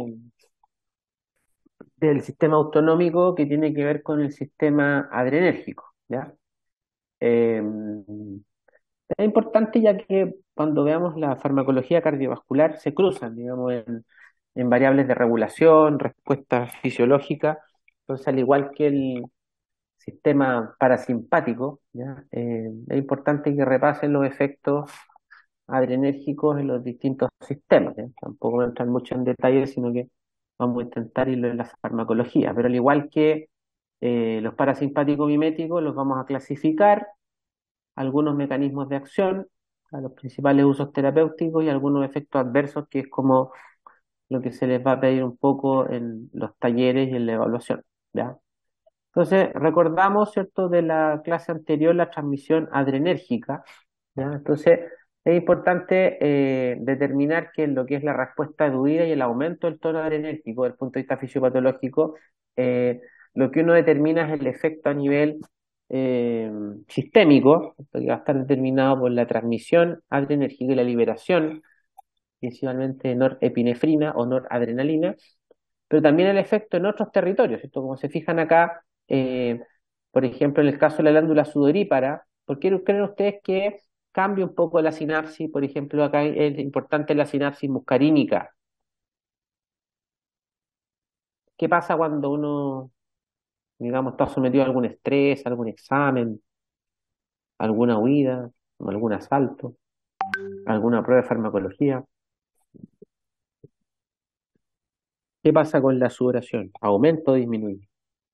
del sistema autonómico que tiene que ver con el sistema adrenérgico, ¿ya? Eh, es importante ya que cuando veamos la farmacología cardiovascular se cruzan, digamos, en variables de regulación, respuesta fisiológica. Entonces, al igual que el sistema parasimpático, ¿ya? Es importante que repasen los efectos adrenérgicos en los distintos sistemas, ¿ya? Tampoco voy a entrar mucho en detalle, sino que vamos a intentar irlo en la farmacología. Pero al igual que los parasimpáticos miméticos, los vamos a clasificar, algunos mecanismos de acción, a los principales usos terapéuticos y algunos efectos adversos, que es como lo que se les va a pedir un poco en los talleres y en la evaluación, ¿ya? Entonces, recordamos, ¿cierto?, de la clase anterior la transmisión adrenérgica, ¿ya? Entonces, es importante determinar que en lo que es la respuesta de huida y el aumento del tono adrenérgico desde el punto de vista fisiopatológico, eh, lo que uno determina es el efecto a nivel eh, sistémico, que va a estar determinado por la transmisión adrenérgica y la liberación, principalmente de norepinefrina o noradrenalina, pero también el efecto en otros territorios, ¿cierto? Como se fijan acá, por ejemplo, en el caso de la glándula sudorípara, ¿por qué creen ustedes que cambia un poco la sinapsis? Por ejemplo, acá es importante la sinapsis muscarínica. ¿Qué pasa cuando uno, digamos, está sometido a algún estrés, algún examen, alguna huida, algún asalto, alguna prueba de farmacología? ¿Qué pasa con la sudoración? ¿Aumenta o disminuye?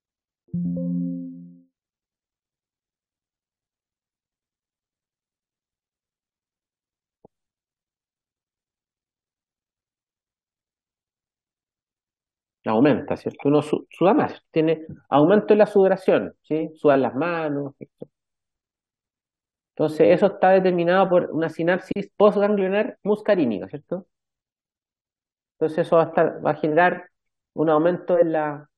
Aumenta, ¿cierto? Uno suda más, tiene aumento en la sudoración, ¿sí? Sudan las manos, ¿cierto? Entonces, eso está determinado por una sinapsis postganglionar muscarínica, ¿cierto? Entonces, eso va a generar un aumento en la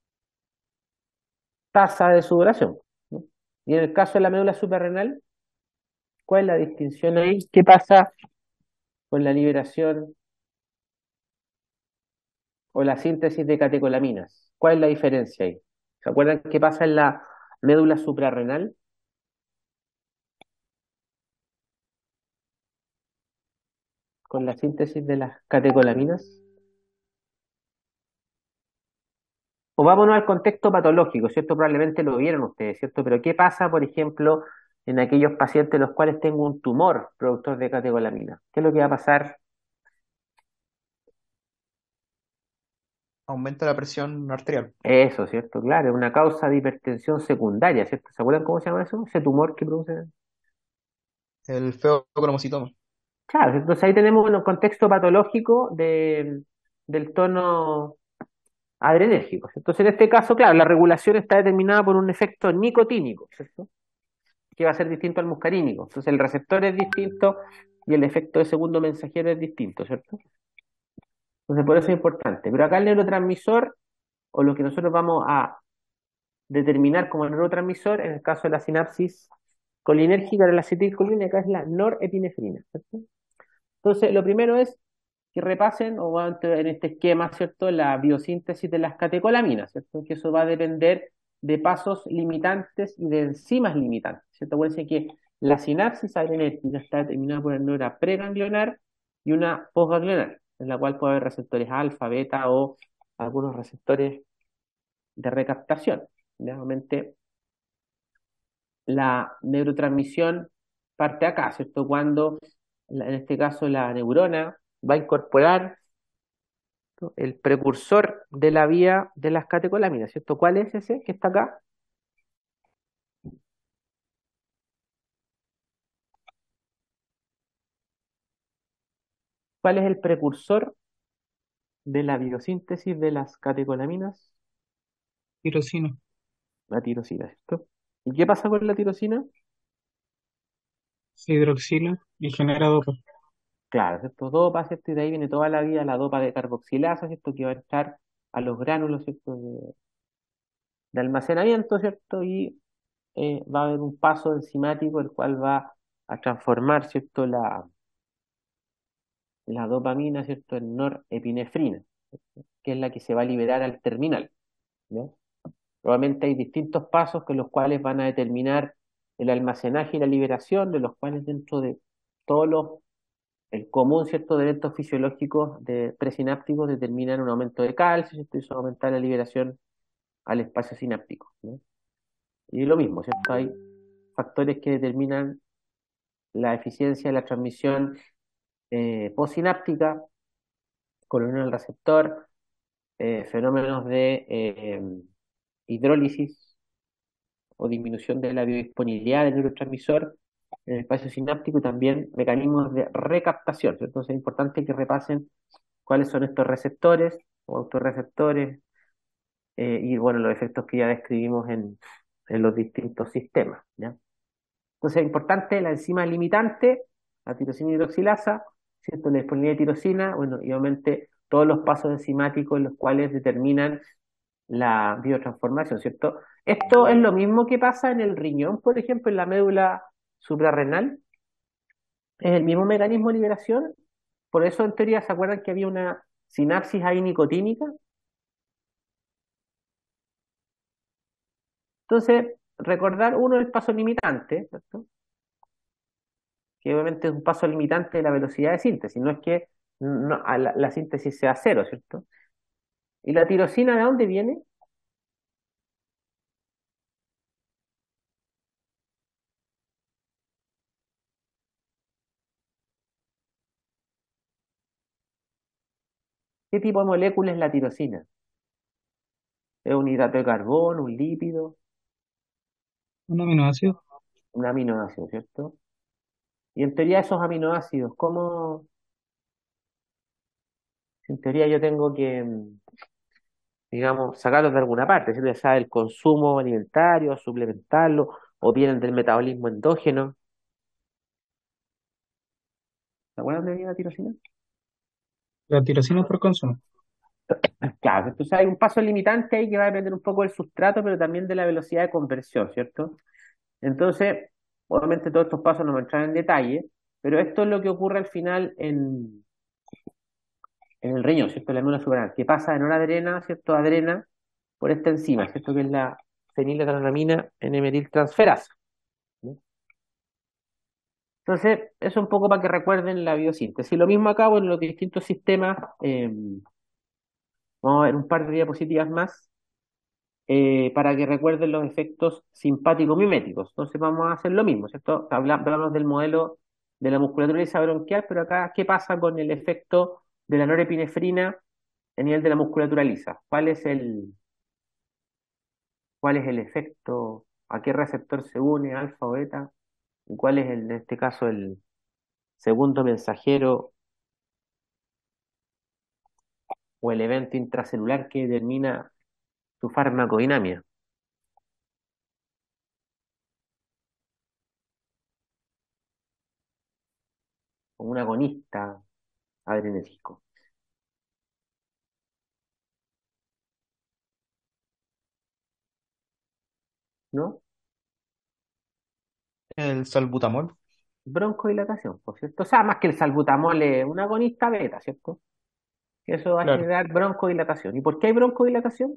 tasa de sudoración, ¿no? Y en el caso de la médula suprarrenal, ¿cuál es la distinción ahí? ¿Qué pasa con la liberación o la síntesis de catecolaminas? ¿Cuál es la diferencia ahí? ¿Se acuerdan qué pasa en la médula suprarrenal? Con la síntesis de las catecolaminas. O vámonos al contexto patológico, ¿cierto? Probablemente lo vieron ustedes, ¿cierto? Pero ¿qué pasa, por ejemplo, en aquellos pacientes en los cuales tengo un tumor productor de catecolamina? ¿Qué es lo que va a pasar? Aumenta la presión arterial. Eso, ¿cierto? Claro, es una causa de hipertensión secundaria, ¿cierto? ¿Se acuerdan cómo se llama eso? Ese tumor que produce. El feocromocitoma. Claro, entonces ahí tenemos un contexto patológico del tono adrenérgico. Entonces, en este caso, claro, la regulación está determinada por un efecto nicotínico, ¿cierto? Que va a ser distinto al muscarínico. Entonces, el receptor es distinto y el efecto de segundo mensajero es distinto, ¿cierto? Entonces, por eso es importante. Pero acá el neurotransmisor, o lo que nosotros vamos a determinar como neurotransmisor, en el caso de la sinapsis colinérgica de la acetilcolina, acá es la norepinefrina, ¿cierto? Entonces, lo primero es que repasen, o en este esquema, ¿cierto?, la biosíntesis de las catecolaminas, ¿cierto? Que eso va a depender de pasos limitantes y de enzimas limitantes, ¿cierto? Acuérdense que la sinapsis adrenérgica está determinada por una neurona preganglionar y una postganglionar, en la cual puede haber receptores alfa, beta o algunos receptores de recaptación. Nuevamente, la neurotransmisión parte acá, ¿cierto? Cuando, en este caso, la neurona va a incorporar, ¿no?, el precursor de la vía de las catecolaminas, ¿cierto? ¿Cuál es ese que está acá? ¿Cuál es el precursor de la biosíntesis de las catecolaminas? tirosina. La tirosina, ¿cierto? ¿Y qué pasa con la tirosina? Se hidroxila y genera dopa. Claro, ¿cierto? Dopa, ¿cierto? Y de ahí viene toda la vida la dopa de carboxilasa, ¿cierto? Que va a entrar a los gránulos, ¿cierto? De almacenamiento, ¿cierto? Y va a haber un paso enzimático el cual va a transformar, ¿cierto?, la dopamina, ¿cierto?, en norepinefrina, ¿cierto?, que es la que se va a liberar al terminal, ¿ya? Probablemente hay distintos pasos con los cuales van a determinar el almacenaje y la liberación, de los cuales dentro de todos el común, ¿cierto?, de eventos fisiológicos presinápticos determinan un aumento de calcio, ¿cierto?, y eso va a aumentar la liberación al espacio sináptico, ¿no? Y lo mismo, ¿cierto? Hay factores que determinan la eficiencia de la transmisión postsináptica, colonial al receptor, fenómenos de hidrólisis o disminución de la biodisponibilidad del neurotransmisor en el espacio sináptico y también mecanismos de recaptación, ¿cierto? Entonces es importante que repasen cuáles son estos receptores o autorreceptores y bueno, los efectos que ya describimos en los distintos sistemas, ¿ya? Entonces es importante la enzima limitante, la tirosina hidroxilasa, ¿cierto? La disponibilidad de tirosina, bueno, y obviamente todos los pasos enzimáticos en los cuales determinan la biotransformación, ¿cierto? Esto es lo mismo que pasa en el riñón, por ejemplo, en la médula suprarrenal, es el mismo mecanismo de liberación, por eso en teoría se acuerdan que había una sinapsis ahí nicotínica. Entonces, recordar uno el paso limitante, ¿cierto?, que obviamente es un paso limitante de la velocidad de síntesis, no es que la síntesis sea cero, ¿cierto? ¿Y la tirosina de dónde viene? ¿Qué tipo de molécula es la tirosina? ¿Es un hidrato de carbono, un lípido, Un aminoácido. un aminoácido, ¿cierto? Y en teoría esos aminoácidos, ¿cómo? En teoría yo tengo que, digamos, sacarlos de alguna parte, ¿cierto? Ya sea del consumo alimentario, suplementarlo, o vienen del metabolismo endógeno. ¿Se acuerdan de dónde viene la tirosina? La tirosina por consumo. Claro, entonces hay un paso limitante ahí que va a depender un poco del sustrato, pero también de la velocidad de conversión, ¿cierto? Entonces, obviamente todos estos pasos no me entran en detalle, pero esto es lo que ocurre al final en el riñón, ¿cierto? La médula suprarrenal, que pasa de noradrena, ¿cierto? Adrena, por esta enzima, ¿cierto? Que es la feniletaramina N-metiltransferasa. ¿No? Entonces, eso un poco para que recuerden la biosíntesis. Lo mismo acá, bueno, en los distintos sistemas, vamos a ver un par de diapositivas más para que recuerden los efectos simpático-miméticos. Entonces vamos a hacer lo mismo, ¿cierto? Hablamos del modelo de la musculatura lisa bronquial, pero acá, ¿qué pasa con el efecto de la norepinefrina a nivel de la musculatura lisa? Cuál es el efecto? ¿A qué receptor se une, alfa o beta? ¿Y cuál es, en este caso, el segundo mensajero o el evento intracelular que determina su farmacodinámica? Como un agonista adrenérgico, ¿no? El salbutamol. Broncodilatación, por cierto. O sea, más que el salbutamol es un agonista beta, ¿cierto? Que eso va a Claro. generar broncodilatación. ¿Y por qué hay broncodilatación?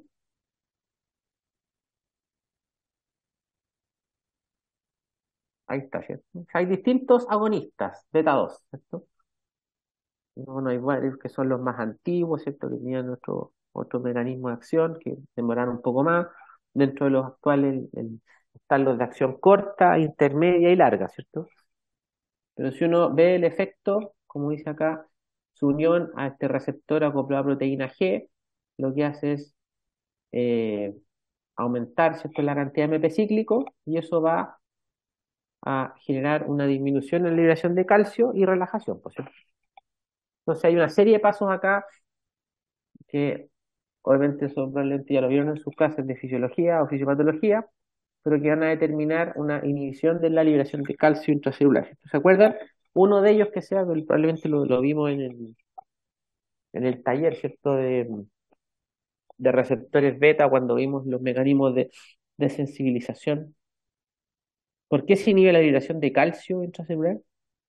Ahí está, ¿cierto? O sea, hay distintos agonistas, beta 2, ¿cierto? No hay varios que son los más antiguos, ¿cierto? Que tenían otro mecanismo de acción que demoraron un poco más. Dentro de los actuales están los de acción corta, intermedia y larga, ¿cierto? Pero si uno ve el efecto, como dice acá, su unión a este receptor acoplado a proteína G, lo que hace es eh, aumentar, ¿cierto?, la cantidad de MP cíclico y eso va a generar una disminución en la liberación de calcio y relajación, pues, ¿cierto? Entonces hay una serie de pasos acá que obviamente eso probablemente ya lo vieron en sus clases de fisiología o fisiopatología, pero que van a determinar una inhibición de la liberación de calcio intracelular. ¿Cierto? ¿Se acuerdan? Uno de ellos que sea, probablemente lo vimos en el taller, ¿cierto? De receptores beta cuando vimos los mecanismos de sensibilización. ¿Por qué se inhibe la liberación de calcio intracelular?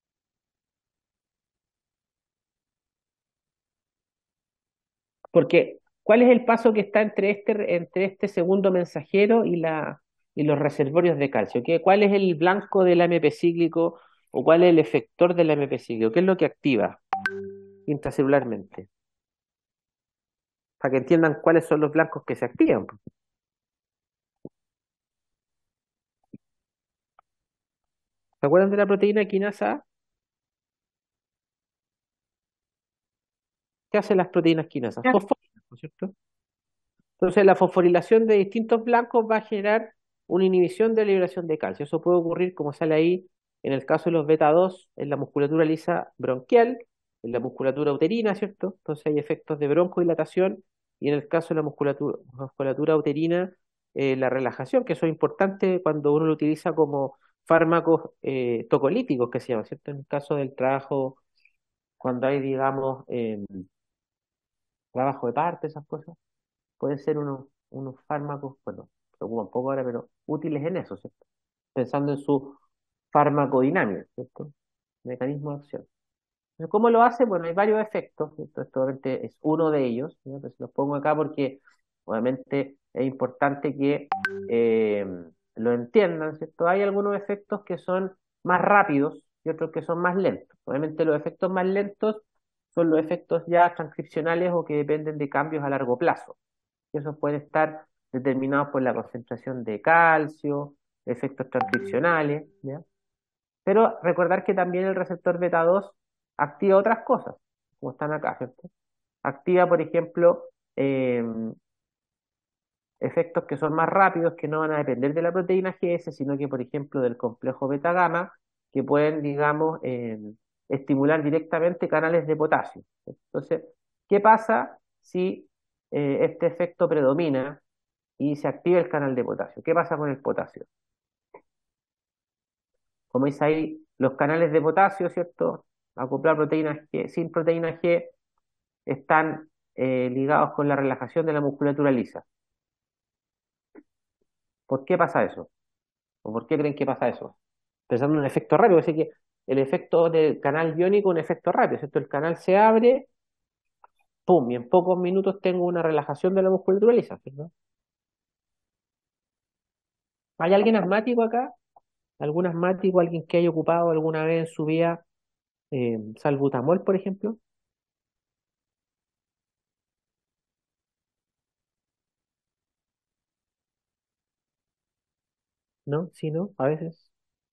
Porque, ¿cuál es el paso que está entre este segundo mensajero y los reservorios de calcio? ¿Cuál es el blanco del AMP cíclico o cuál es el efector del AMP cíclico? ¿Qué es lo que activa intracelularmente? Para que entiendan cuáles son los blancos que se activan. ¿Se acuerdan de la proteína quinasa A? ¿Qué hacen las proteínas quinasas? Fosforilan, ¿no es cierto? Entonces, la fosforilación de distintos blancos va a generar una inhibición de la liberación de calcio. Eso puede ocurrir, como sale ahí, en el caso de los beta 2 en la musculatura lisa bronquial, en la musculatura uterina, ¿cierto? Entonces hay efectos de broncodilatación y en el caso de la musculatura uterina, la relajación, que eso es importante cuando uno lo utiliza como fármacos tocolíticos, que se llama, ¿cierto? En el caso del trabajo, cuando hay, digamos, trabajo de parte, esas cosas pueden ser unos fármacos, bueno, preocupan poco ahora, pero útiles en eso, ¿cierto? Pensando en su farmacodinámica, ¿cierto? Mecanismo de acción. Pero ¿cómo lo hace? Bueno, hay varios efectos, ¿cierto? Esto obviamente es uno de ellos, ¿no? Entonces los pongo acá porque obviamente es importante que eh, lo entiendan, ¿cierto? Hay algunos efectos que son más rápidos y otros que son más lentos. Obviamente los efectos más lentos son los efectos ya transcripcionales o que dependen de cambios a largo plazo. Esos pueden estar determinados por la concentración de calcio, efectos transcripcionales, ¿ya? Pero recordar que también el receptor beta 2 activa otras cosas, como están acá, ¿cierto? Activa, por ejemplo, eh, efectos que son más rápidos, que no van a depender de la proteína GS, sino que, por ejemplo, del complejo beta gamma, que pueden, digamos, estimular directamente canales de potasio. Entonces, ¿qué pasa si este efecto predomina y se activa el canal de potasio? ¿Qué pasa con el potasio? Como dice ahí, los canales de potasio, ¿cierto? Acoplar proteínas G, sin proteína G, están ligados con la relajación de la musculatura lisa. ¿Por qué pasa eso? ¿O por qué creen que pasa eso? Pensando en un efecto rápido, así que el efecto del canal iónico es un efecto rápido, ¿cierto? El canal se abre, ¡pum! Y en pocos minutos tengo una relajación de la musculatura lisa, ¿cierto? ¿Hay alguien asmático acá? ¿Algún asmático, alguien que haya ocupado alguna vez en su vida salbutamol, por ejemplo? ¿No? Sí, ¿no? A veces.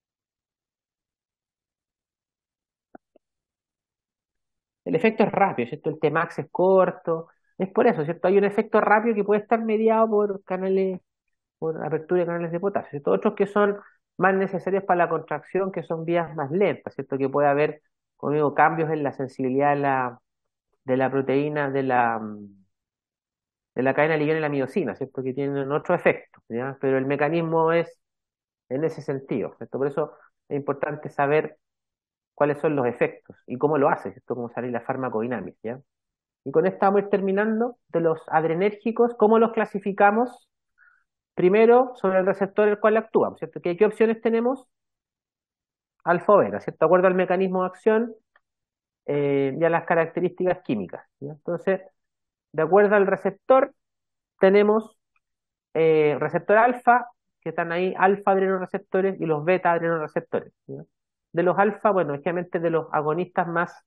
El efecto es rápido, ¿cierto? El Tmax es corto. Es por eso, ¿cierto? Hay un efecto rápido que puede estar mediado por canales, por apertura de canales de potasio, ¿cierto? Otros que son más necesarios para la contracción, que son vías más lentas, ¿cierto? Que puede haber, como digo, cambios en la sensibilidad de la proteína de la cadena liviana de la miosina, ¿cierto? Que tienen otro efecto, ¿ya? Pero el mecanismo es en ese sentido, ¿cierto? Por eso es importante saber cuáles son los efectos y cómo lo hace, ¿cierto? Cómo sale la farmacodinámica, ¿ya? Y con esto vamos a ir terminando de los adrenérgicos, cómo los clasificamos. Primero, sobre el receptor el cual actúan, ¿cierto? ¿Qué opciones tenemos? Alfa o beta, ¿cierto? De acuerdo al mecanismo de acción y a las características químicas, ¿ya? Entonces, de acuerdo al receptor, tenemos receptor alfa, que están ahí, alfa adrenoreceptores y los beta adrenoreceptores, ¿ya? De los alfa, bueno, obviamente de los agonistas más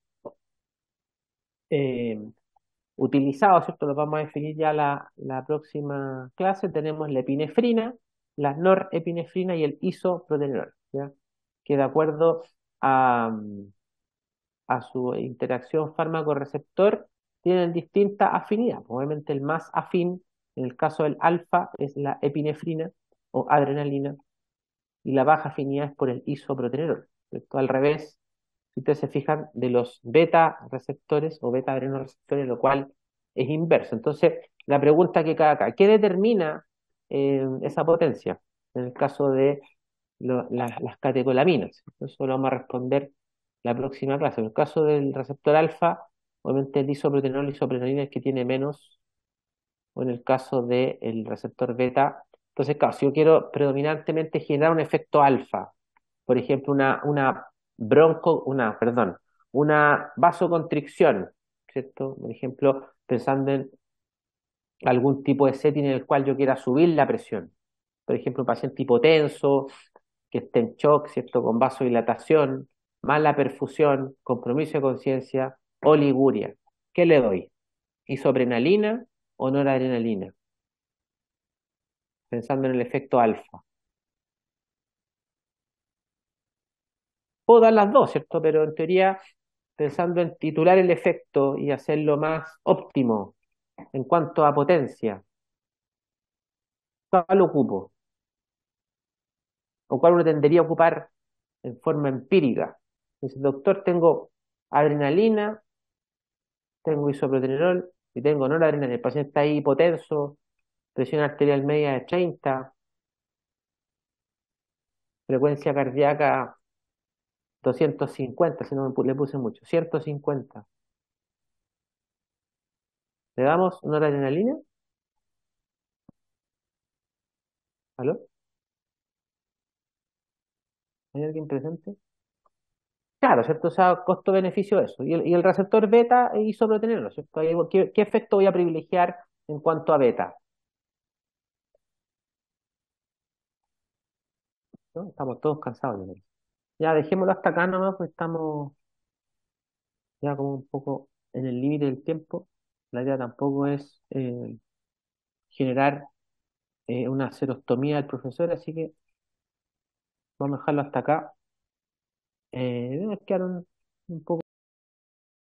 eh, utilizados, ¿cierto? Los vamos a definir ya la próxima clase. Tenemos la epinefrina, la norepinefrina y el isoproterenol, ¿ya? Que de acuerdo a, a su interacción fármaco-receptor tienen distinta afinidad. Obviamente el más afín, en el caso del alfa, es la epinefrina o adrenalina, y la baja afinidad es por el isoproterenol, ¿cierto? Al revés, si ustedes se fijan, de los beta receptores o beta adrenoreceptores, lo cual es inverso. Entonces, la pregunta que cae acá, ¿qué determina esa potencia? En el caso de las catecolaminas. Eso lo vamos a responder la próxima clase. En el caso del receptor alfa, obviamente el isoproterenol y isoprenolona es que tiene menos, o en el caso del receptor beta. Entonces, claro, si yo quiero predominantemente generar un efecto alfa, por ejemplo, perdón, una vasoconstricción, ¿cierto? Por ejemplo, pensando en algún tipo de setting en el cual yo quiera subir la presión. Por ejemplo, un paciente hipotenso, que esté en shock, ¿cierto? Con vasodilatación, mala perfusión, compromiso de conciencia, oliguria. ¿Qué le doy? ¿Isoprenalina o noradrenalina? Pensando en el efecto alfa. Puedo dar las dos, ¿cierto? Pero en teoría, pensando en titular el efecto y hacerlo más óptimo en cuanto a potencia, ¿cuál ocupo? ¿O cuál uno tendería a ocupar en forma empírica? Dice, doctor, tengo adrenalina, tengo isoproterenol y tengo noradrenalina. El paciente está ahí hipotenso, presión arterial media de 30, frecuencia cardíaca 250, si no le puse mucho, 150. ¿Le damos noradrenalina? ¿Aló? ¿Hay alguien presente? Claro, ¿cierto? O sea, costo-beneficio eso. Y el receptor beta hizo proteína, ¿cierto? ¿Qué efecto voy a privilegiar en cuanto a beta? ¿No? Estamos todos cansados, ¿no? Ya dejémoslo hasta acá nomás, pues estamos ya como un poco en el límite del tiempo. La idea tampoco es generar una serostomía del profesor, así que vamos a dejarlo hasta acá. Nos quedaron un poco